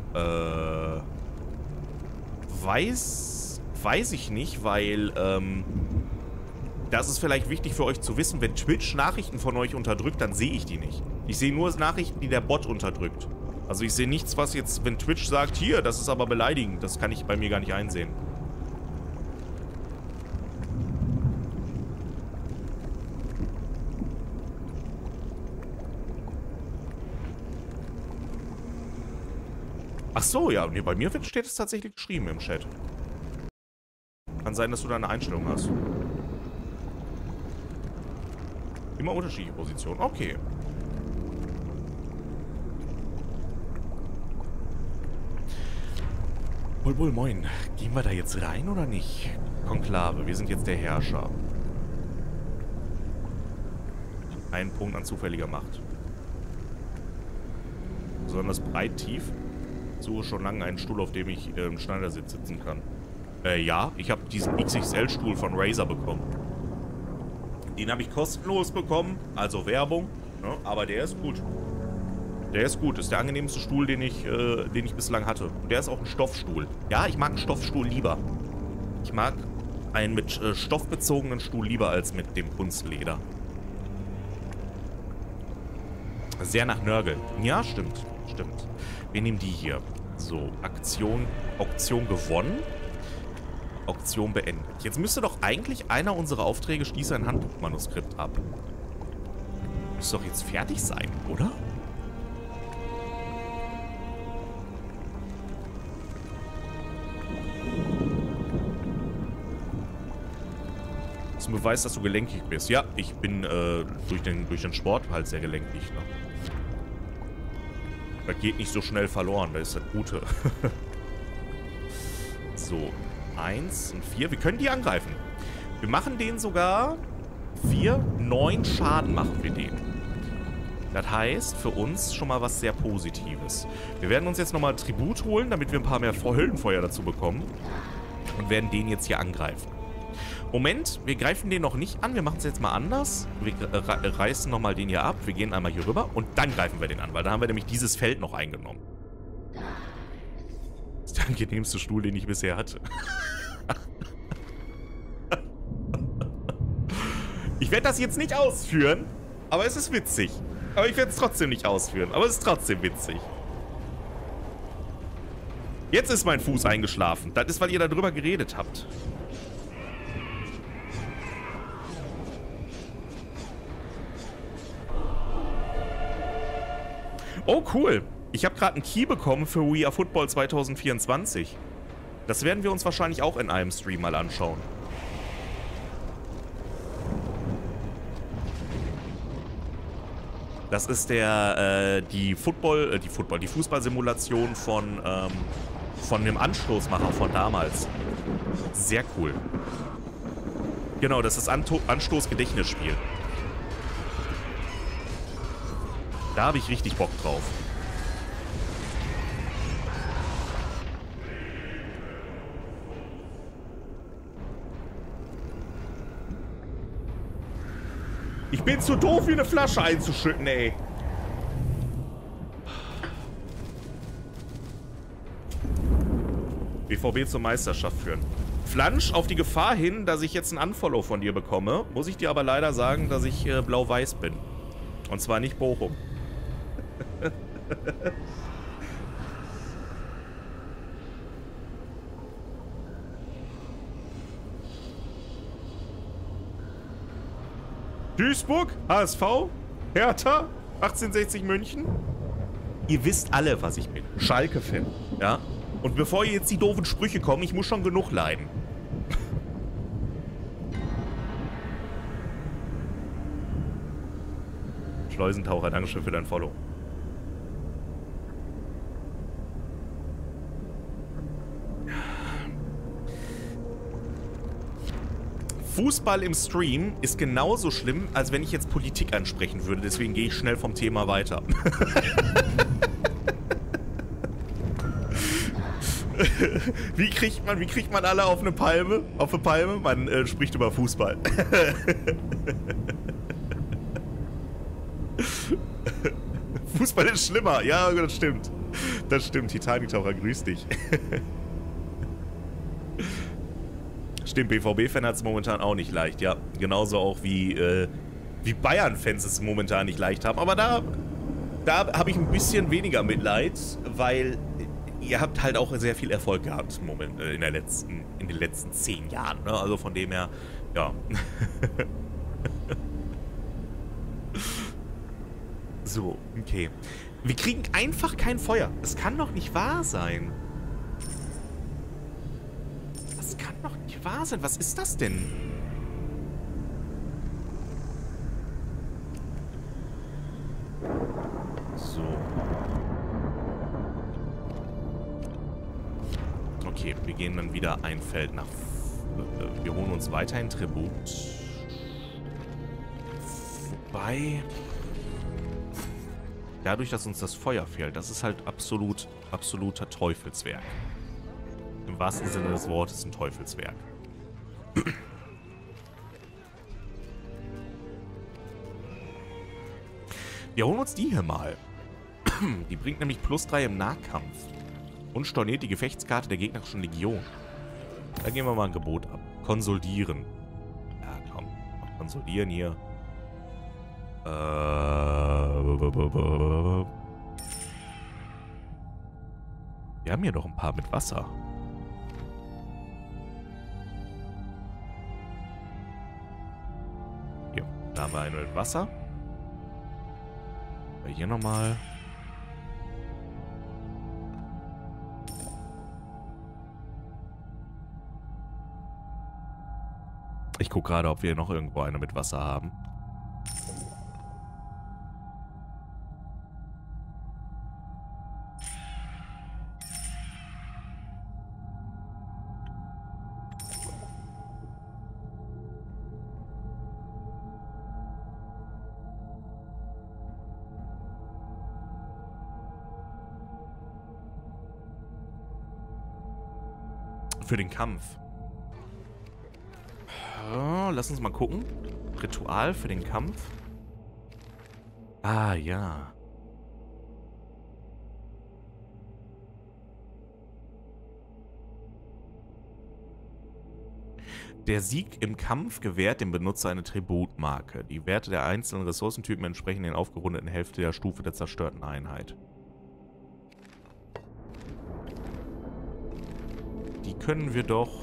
Weiß ich nicht, weil, das ist vielleicht wichtig für euch zu wissen, wenn Twitch Nachrichten von euch unterdrückt, dann sehe ich die nicht. Ich sehe nur Nachrichten, die der Bot unterdrückt. Also ich sehe nichts, was jetzt, wenn Twitch sagt, hier, das ist aber beleidigend. Das kann ich bei mir gar nicht einsehen. Ach so, ja, nee, bei mir steht es tatsächlich geschrieben im Chat. Kann sein, dass du da eine Einstellung hast. Immer unterschiedliche Positionen. Okay. Bulbul, moin. Gehen wir da jetzt rein oder nicht? Konklave, wir sind jetzt der Herrscher. Ein Punkt an zufälliger Macht. Besonders breit, tief. Suche schon lange einen Stuhl, auf dem ich im Schneidersitz sitzen kann. Ja, ich habe diesen XXL-Stuhl von Razer bekommen. Den habe ich kostenlos bekommen, also Werbung, ne? Aber der ist gut. Der ist gut, ist der angenehmste Stuhl, den ich bislang hatte. Und der ist auch ein Stoffstuhl. Ja, ich mag einen Stoffstuhl lieber. Ich mag einen mit stoffbezogenen Stuhl lieber als mit dem Kunstleder. Sehr nach Nörgel. Ja, stimmt. Stimmt. Wir nehmen die hier. So, Auktion gewonnen. Auktion beendet. Jetzt müsste doch eigentlich einer unserer Aufträge schließe ein Handbuchmanuskript ab. Müsste doch jetzt fertig sein, oder? Das ist ein Beweis, dass du gelenkig bist. Ja, ich bin durch den Sport halt sehr gelenkig. Ne? Das geht nicht so schnell verloren, das ist das Gute. So, 1 und 4. Wir können die angreifen. Wir machen denen sogar 9 Schaden machen wir denen. Das heißt für uns schon mal was sehr Positives. Wir werden uns jetzt nochmal Tribut holen, damit wir ein paar mehr Höllenfeuer dazu bekommen. Und werden den jetzt hier angreifen. Moment, wir greifen den noch nicht an. Wir machen es jetzt mal anders. Wir reißen nochmal den hier ab. Wir gehen einmal hier rüber und dann greifen wir den an, weil da haben wir nämlich dieses Feld noch eingenommen. Das ist der angenehmste Stuhl, den ich bisher hatte. Ich werde das jetzt nicht ausführen, aber es ist witzig. Aber ich werde es trotzdem nicht ausführen, aber es ist trotzdem witzig. Jetzt ist mein Fuß eingeschlafen. Das ist, weil ihr darüber geredet habt. Oh, cool. Ich habe gerade einen Key bekommen für We Are Football 2024. Das werden wir uns wahrscheinlich auch in einem Stream mal anschauen. Das ist die Fußballsimulation von dem Anstoßmacher von damals. Sehr cool. Genau, das ist Anstoß-Gedächtnisspiel. Da habe ich richtig Bock drauf. Ich bin zu doof, wie eine Flasche einzuschütten, ey. BVB zur Meisterschaft führen. Flansch, auf die Gefahr hin, dass ich jetzt ein Unfollow von dir bekomme, muss ich dir aber leider sagen, dass ich blau-weiß bin. Und zwar nicht Bochum. Duisburg, HSV, Hertha, 1860 München. Ihr wisst alle, was ich bin. Schalke-Fan, ja? Und bevor jetzt die doofen Sprüche kommen, ich muss schon genug leiden. Schleusentaucher, Dankeschön für dein Follow. Fußball im Stream ist genauso schlimm, als wenn ich jetzt Politik ansprechen würde. Deswegen gehe ich schnell vom Thema weiter. Wie kriegt man alle auf eine Palme? Auf eine Palme? Man spricht über Fußball. Fußball ist schlimmer. Ja, das stimmt. Das stimmt. Titanic-Taucher, grüß dich. Stimmt, BVB-Fan hat es momentan auch nicht leicht, ja. Genauso auch wie Bayern-Fans es momentan nicht leicht haben. Aber da da habe ich ein bisschen weniger Mitleid, weil ihr habt halt auch sehr viel Erfolg gehabt im Moment, in den letzten 10 Jahren. Ne? Also von dem her, ja. So, okay. Wir kriegen einfach kein Feuer. Das kann doch nicht wahr sein. Das kann doch nicht wahr sein. Was ist das denn? So. Okay, wir gehen dann wieder ein Feld nach... Wir holen uns weiterhin Tribut. Wobei... Dadurch, dass uns das Feuer fehlt, das ist halt absoluter Teufelswerk. Im wahrsten Sinne des Wortes ein Teufelswerk. Wir holen uns die hier mal. Die bringt nämlich +3 im Nahkampf. Und storniert die Gefechtskarte der gegnerischen Legion. Da gehen wir mal ein Gebot ab. Konsolidieren. Ja, komm. Konsolidieren hier. Wir haben hier noch ein paar mit Wasser. Hier, da haben wir einen mit Wasser. Hier nochmal. Ich gucke gerade, ob wir noch irgendwo eine mit Wasser haben. Für den Kampf. Oh, lass uns mal gucken. Ritual für den Kampf. Ah, ja. Der Sieg im Kampf gewährt dem Benutzer eine Tributmarke. Die Werte der einzelnen Ressourcentypen entsprechen den aufgerundeten Hälfte der Stufe der zerstörten Einheit. Die können wir doch...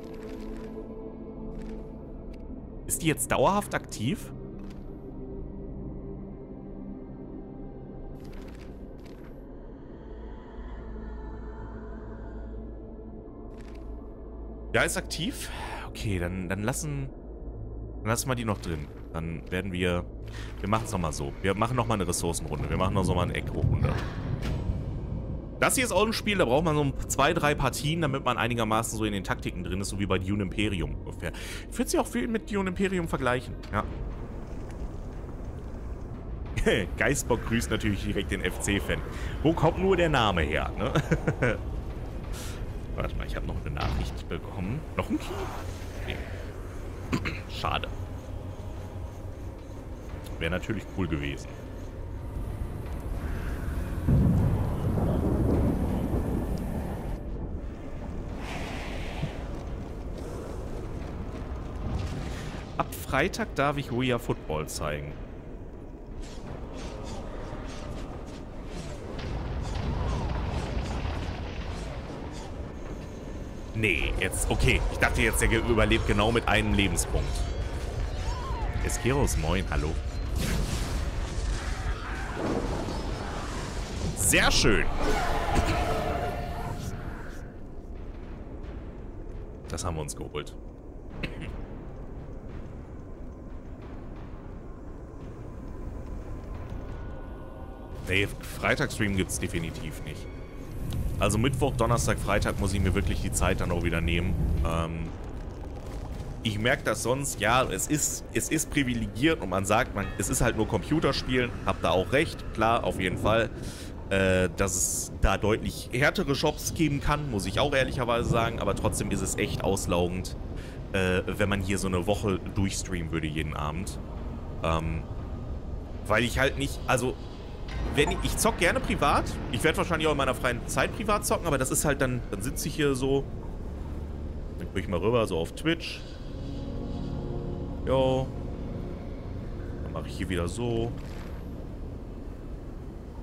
Ist die jetzt dauerhaft aktiv? Ja, ist aktiv. Okay, dann lassen wir die noch drin. Dann werden wir machen es nochmal so. Wir machen nochmal eine Ressourcenrunde. Wir machen noch so mal eine Echo-Runde. Das hier ist auch ein Spiel, da braucht man so 2, 3 Partien, damit man einigermaßen so in den Taktiken drin ist, so wie bei Dune Imperium ungefähr. Ich würde sie auch viel mit Dune Imperium vergleichen, ja. Geistbock grüßt natürlich direkt den FC-Fan. Wo kommt nur der Name her, ne? Warte mal, ich habe noch eine Nachricht bekommen. Noch ein Key? Nee. Schade. Wäre natürlich cool gewesen. Ab Freitag darf ich Ouya Football zeigen. Nee, jetzt, okay. Ich dachte jetzt, der überlebt genau mit einem Lebenspunkt. Eskeros, moin, hallo. Sehr schön. Das haben wir uns geholt. Nee, Freitagsstream gibt es definitiv nicht. Also Mittwoch, Donnerstag, Freitag muss ich mir wirklich die Zeit dann auch wieder nehmen. Ich merke das sonst, ja, es ist privilegiert und man sagt, es ist halt nur Computerspielen. Habt da auch recht, klar, auf jeden Fall. Dass es da deutlich härtere Shops geben kann, muss ich auch ehrlicherweise sagen. Aber trotzdem ist es echt auslaugend, wenn man hier so eine Woche durchstreamen würde jeden Abend. Weil ich halt nicht, also... Ich zock gerne privat. Ich werde wahrscheinlich auch in meiner freien Zeit privat zocken, aber das ist halt dann sitze ich hier so. Dann gucke ich mal rüber, so auf Twitch. Jo. Dann mache ich hier wieder so.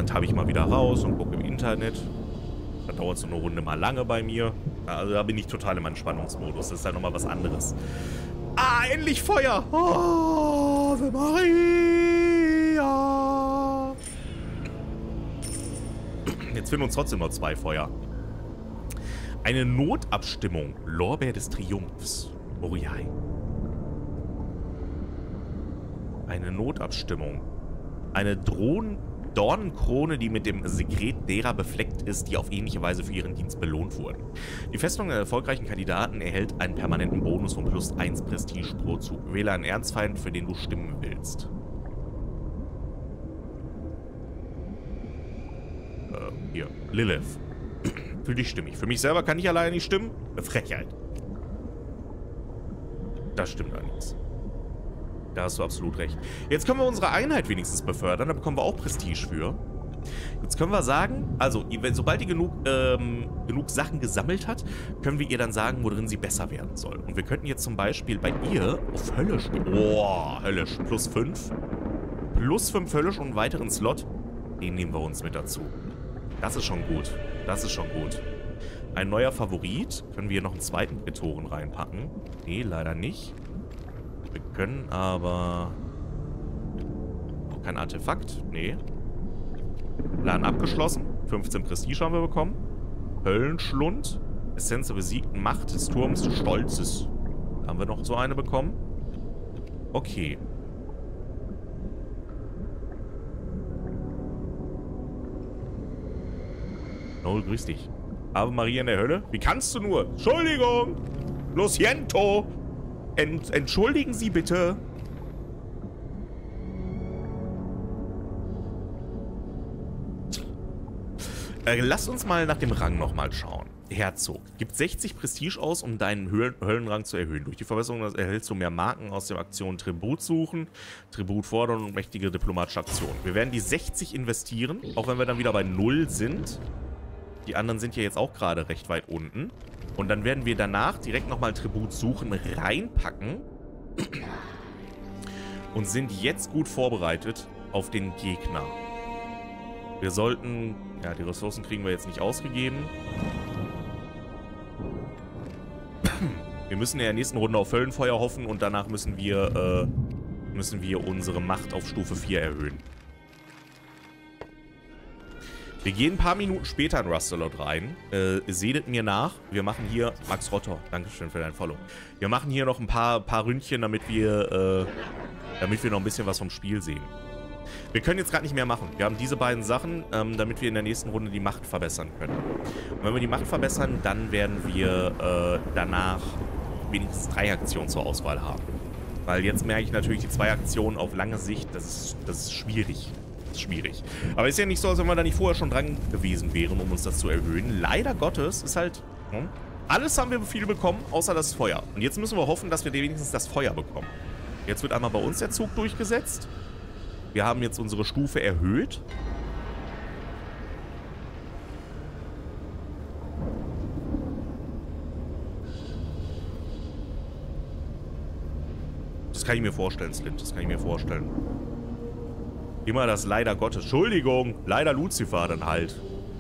dann tappe ich mal wieder raus und gucke im Internet. Da dauert so eine Runde mal lange bei mir. Also da bin ich total im Entspannungsmodus. Das ist halt nochmal was anderes. Ah, endlich Feuer! Ave Maria! Jetzt finden uns trotzdem noch 2 Feuer. Eine Notabstimmung. Lorbeer des Triumphs. Moriai. Eine Notabstimmung. Eine Dornenkrone, die mit dem Sekret derer befleckt ist, die auf ähnliche Weise für ihren Dienst belohnt wurden. Die Festung der erfolgreichen Kandidaten erhält einen permanenten Bonus von +1 Prestige pro Zug. Wähle einen Erzfeind, für den du stimmen willst. Hier. Lilith. Für dich stimme ich. Für mich selber kann ich alleine nicht stimmen. Eine Frechheit. Das stimmt allerdings. Da hast du absolut recht. Jetzt können wir unsere Einheit wenigstens befördern. Da bekommen wir auch Prestige für. Jetzt können wir sagen, also sobald die genug Sachen gesammelt hat, können wir ihr dann sagen, worin sie besser werden soll. Und wir könnten jetzt zum Beispiel bei ihr auf Höllisch gehen. Oh, Höllisch. +5. +5 Höllisch und einen weiteren Slot. Den nehmen wir uns mit dazu. Das ist schon gut. Das ist schon gut. Ein neuer Favorit. Können wir noch einen zweiten Prätoren reinpacken? Nee, leider nicht. Wir können aber... Auch kein Artefakt? Nee. Plan abgeschlossen. 15 Prestige haben wir bekommen. Höllenschlund. Essenz der besiegten Macht des Turms des Stolzes. Da haben wir noch so eine bekommen. Okay. Noel, grüß dich. Ave Maria in der Hölle? Wie kannst du nur? Entschuldigung! Lo siento! Entschuldigen Sie bitte! Lass uns mal nach dem Rang nochmal schauen. Herzog. Gibt 60 Prestige aus, um deinen Höllenrang zu erhöhen. Durch die Verbesserung erhältst du mehr Marken aus der Aktion Tribut suchen, Tribut fordern und mächtige diplomatische Aktionen. Wir werden die 60 investieren, auch wenn wir dann wieder bei 0 sind. Die anderen sind ja jetzt auch gerade recht weit unten. Und dann werden wir danach direkt nochmal Tribut suchen reinpacken. Und sind jetzt gut vorbereitet auf den Gegner. Wir sollten... Ja, die Ressourcen kriegen wir jetzt nicht ausgegeben. Wir müssen in der nächsten Runde auf Höllenfeuer hoffen und danach müssen wir unsere Macht auf Stufe 4 erhöhen. Wir gehen ein paar Minuten später in Rustalot rein. Seht mir nach. Wir machen hier... Max Rotter, dankeschön für dein Follow. Wir machen hier noch ein paar Ründchen, damit wir noch ein bisschen was vom Spiel sehen. Wir können jetzt gerade nicht mehr machen. Wir haben diese beiden Sachen, damit wir in der nächsten Runde die Macht verbessern können. Und wenn wir die Macht verbessern, dann werden wir danach wenigstens 3 Aktionen zur Auswahl haben. Weil jetzt merke ich natürlich, die 2 Aktionen auf lange Sicht, das ist schwierig. Das ist schwierig. Aber ist ja nicht so, als wenn wir da nicht vorher schon dran gewesen wären, um uns das zu erhöhen. Leider Gottes ist halt... Alles haben wir viel bekommen, außer das Feuer. Und jetzt müssen wir hoffen, dass wir wenigstens das Feuer bekommen. Jetzt wird einmal bei uns der Zug durchgesetzt. Wir haben jetzt unsere Stufe erhöht. Das kann ich mir vorstellen, Slint. Das kann ich mir vorstellen. Immer das leider Gottes. Entschuldigung. Leider Lucifer dann halt.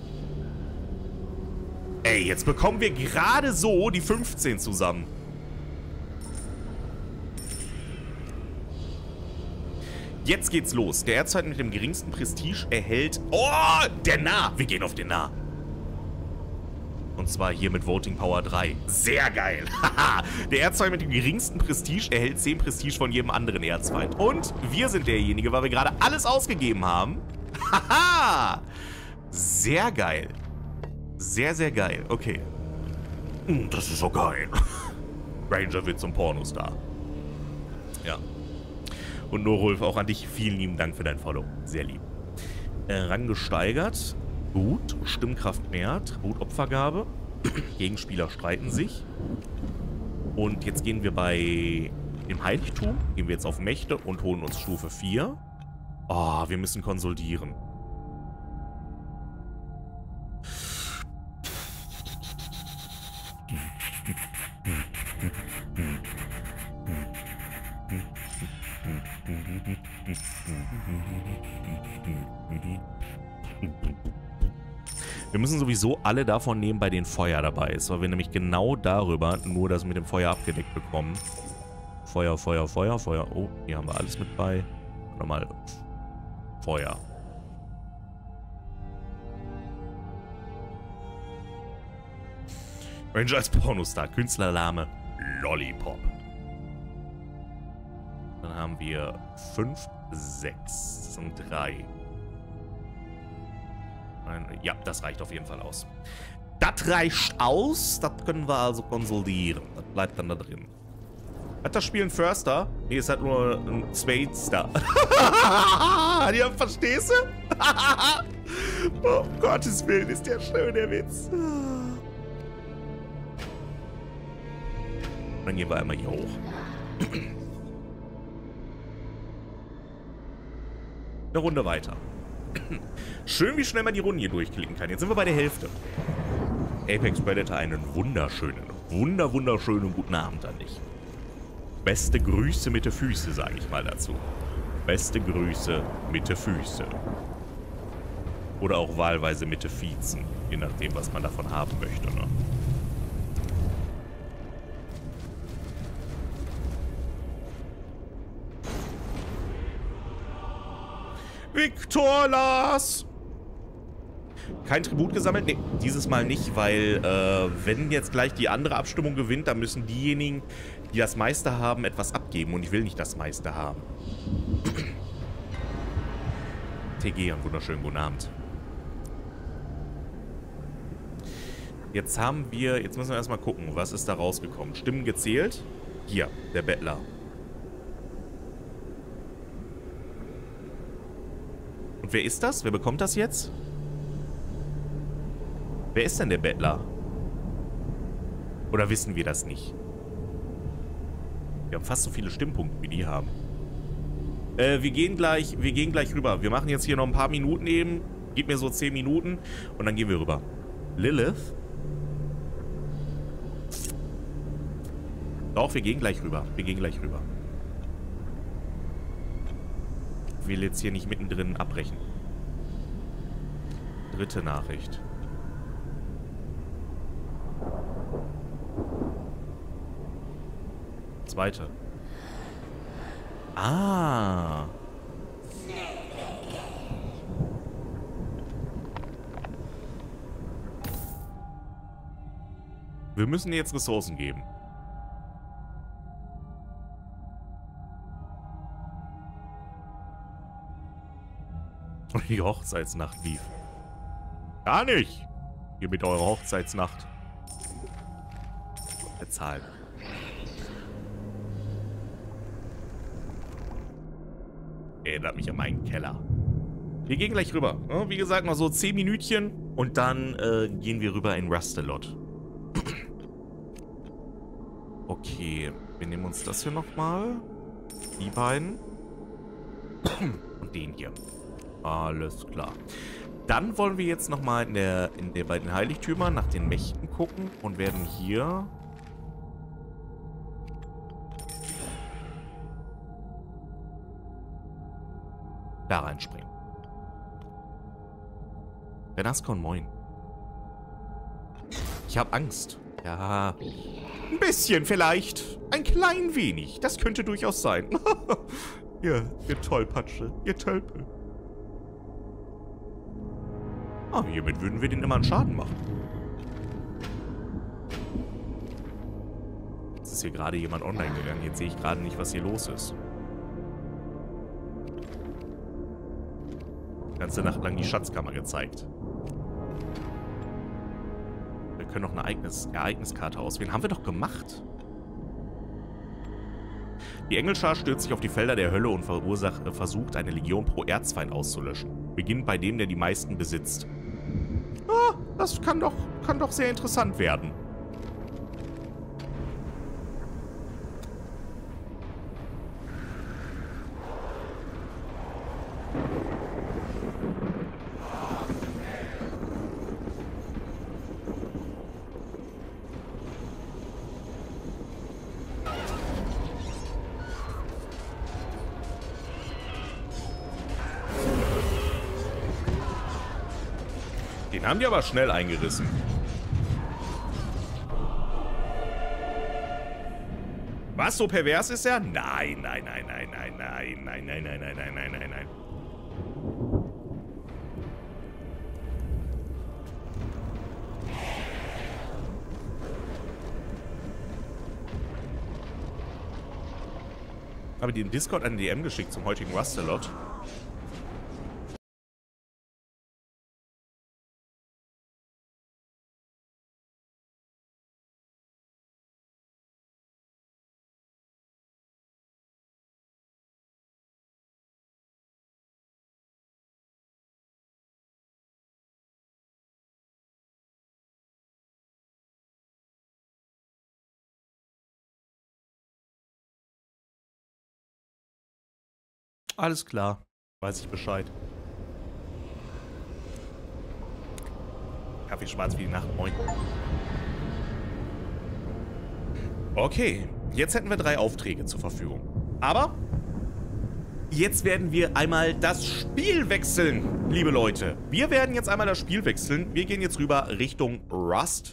Ey, jetzt bekommen wir gerade so die 15 zusammen. Jetzt geht's los. Der Erzfeind mit dem geringsten Prestige erhält... Oh, der Nah. Wir gehen auf den Nah. Und zwar hier mit Voting Power 3. Sehr geil. Der Erzfeind mit dem geringsten Prestige erhält 10 Prestige von jedem anderen Erzfeind. Und wir sind derjenige, weil wir gerade alles ausgegeben haben. Haha. Sehr geil. Sehr, sehr geil. Okay. Das ist so geil. Ranger wird zum Pornostar. Ja. Und Norulf, auch an dich vielen lieben Dank für dein Follow. Sehr lieb. Rang gesteigert. Gut. Stimmkraft mehr. Tributopfergabe. Gegenspieler streiten sich. Und jetzt gehen wir bei dem Heiligtum. Gehen wir jetzt auf Mächte und holen uns Stufe 4. Oh, wir müssen konsolidieren. Wir müssen sowieso alle davon nehmen, bei denen Feuer dabei ist, weil wir nämlich genau darüber nur das mit dem Feuer abgedeckt bekommen. Feuer, Feuer, Feuer, Feuer. Oh, hier haben wir alles mit bei. Nochmal Feuer. Ranger als Pornostar. Künstlername Lollipop. Dann haben wir 5, 6. Das sind 3. Ja, das reicht auf jeden Fall aus. Das reicht aus. Das können wir also konsolidieren. Das bleibt dann da drin. Hat das Spiel einen Förster? Nee, es hat nur einen Speedster. Ja, verstehst du? Oh, um Gottes Willen, ist der schön, der Witz. Dann gehen wir einmal hier hoch. Eine Runde weiter. Schön, wie schnell man die Runden hier durchklicken kann. Jetzt sind wir bei der Hälfte. Apex Predator, einen wunderschönen, wunderschönen guten Abend an dich. Beste Grüße mit den Füße, sage ich mal dazu. Beste Grüße mit den Füße. Oder auch wahlweise mit den Fiezen. Je nachdem, was man davon haben möchte, ne? Victor Lars! Kein Tribut gesammelt? Nee, dieses Mal nicht, weil wenn jetzt gleich die andere Abstimmung gewinnt, dann müssen diejenigen, die das meiste haben, etwas abgeben. Und ich will nicht das meiste haben. TG, einen wunderschönen guten Abend. Jetzt müssen wir erstmal gucken, was ist da rausgekommen. Stimmen gezählt? Hier, der Bettler. Und wer ist das? Wer bekommt das jetzt? Wer ist denn der Bettler? Oder wissen wir das nicht? Wir haben fast so viele Stimmpunkte, wie die haben. Wir gehen gleich rüber. Wir machen jetzt hier noch ein paar Minuten eben. Gib mir so 10 Minuten und dann gehen wir rüber. Lilith? Doch, wir gehen gleich rüber. Wir gehen gleich rüber. Ich will jetzt hier nicht mittendrin abbrechen. Dritte Nachricht. Zweite. Ah. Wir müssen jetzt Ressourcen geben. Und die Hochzeitsnacht lief. Gar nicht! Ihr mit eurer Hochzeitsnacht. Bezahlen. Erinnert mich an meinen Keller. Wir gehen gleich rüber. Wie gesagt, noch so 10 Minütchen. Und dann gehen wir rüber in Rustalot. Okay, wir nehmen uns das hier nochmal. Die beiden. Und den hier. Alles klar. Dann wollen wir jetzt nochmal bei den Heiligtümern nach den Mächten gucken und werden hier da reinspringen. Benaskon, moin. Ich habe Angst. Ja, ein bisschen vielleicht. Ein klein wenig. Das könnte durchaus sein. Ihr Tollpatsche. Ihr Tölpel. Ah, hiermit würden wir den immer einen Schaden machen. Jetzt ist hier gerade jemand online gegangen. Jetzt sehe ich gerade nicht, was hier los ist. Die ganze Nacht lang die Schatzkammer gezeigt. Wir können noch eine Ereigniskarte auswählen. Haben wir doch gemacht. Die Engelschar stürzt sich auf die Felder der Hölle und versucht, eine Legion pro Erzfeind auszulöschen. Beginnt bei dem, der die meisten besitzt. Ah, das kann doch sehr interessant werden. Den haben die aber schnell eingerissen. Was, so pervers ist er? Nein, nein, nein, nein, nein, nein, nein, nein, nein, nein, nein, nein, nein, nein. Habe die im Discord eine DM geschickt zum heutigen Rustalot. Alles klar, weiß ich Bescheid. Kaffee schwarz wie die Nacht, moin. Okay, jetzt hätten wir 3 Aufträge zur Verfügung. Aber jetzt werden wir einmal das Spiel wechseln, liebe Leute. Wir werden jetzt einmal das Spiel wechseln. Wir gehen jetzt rüber Richtung Rust.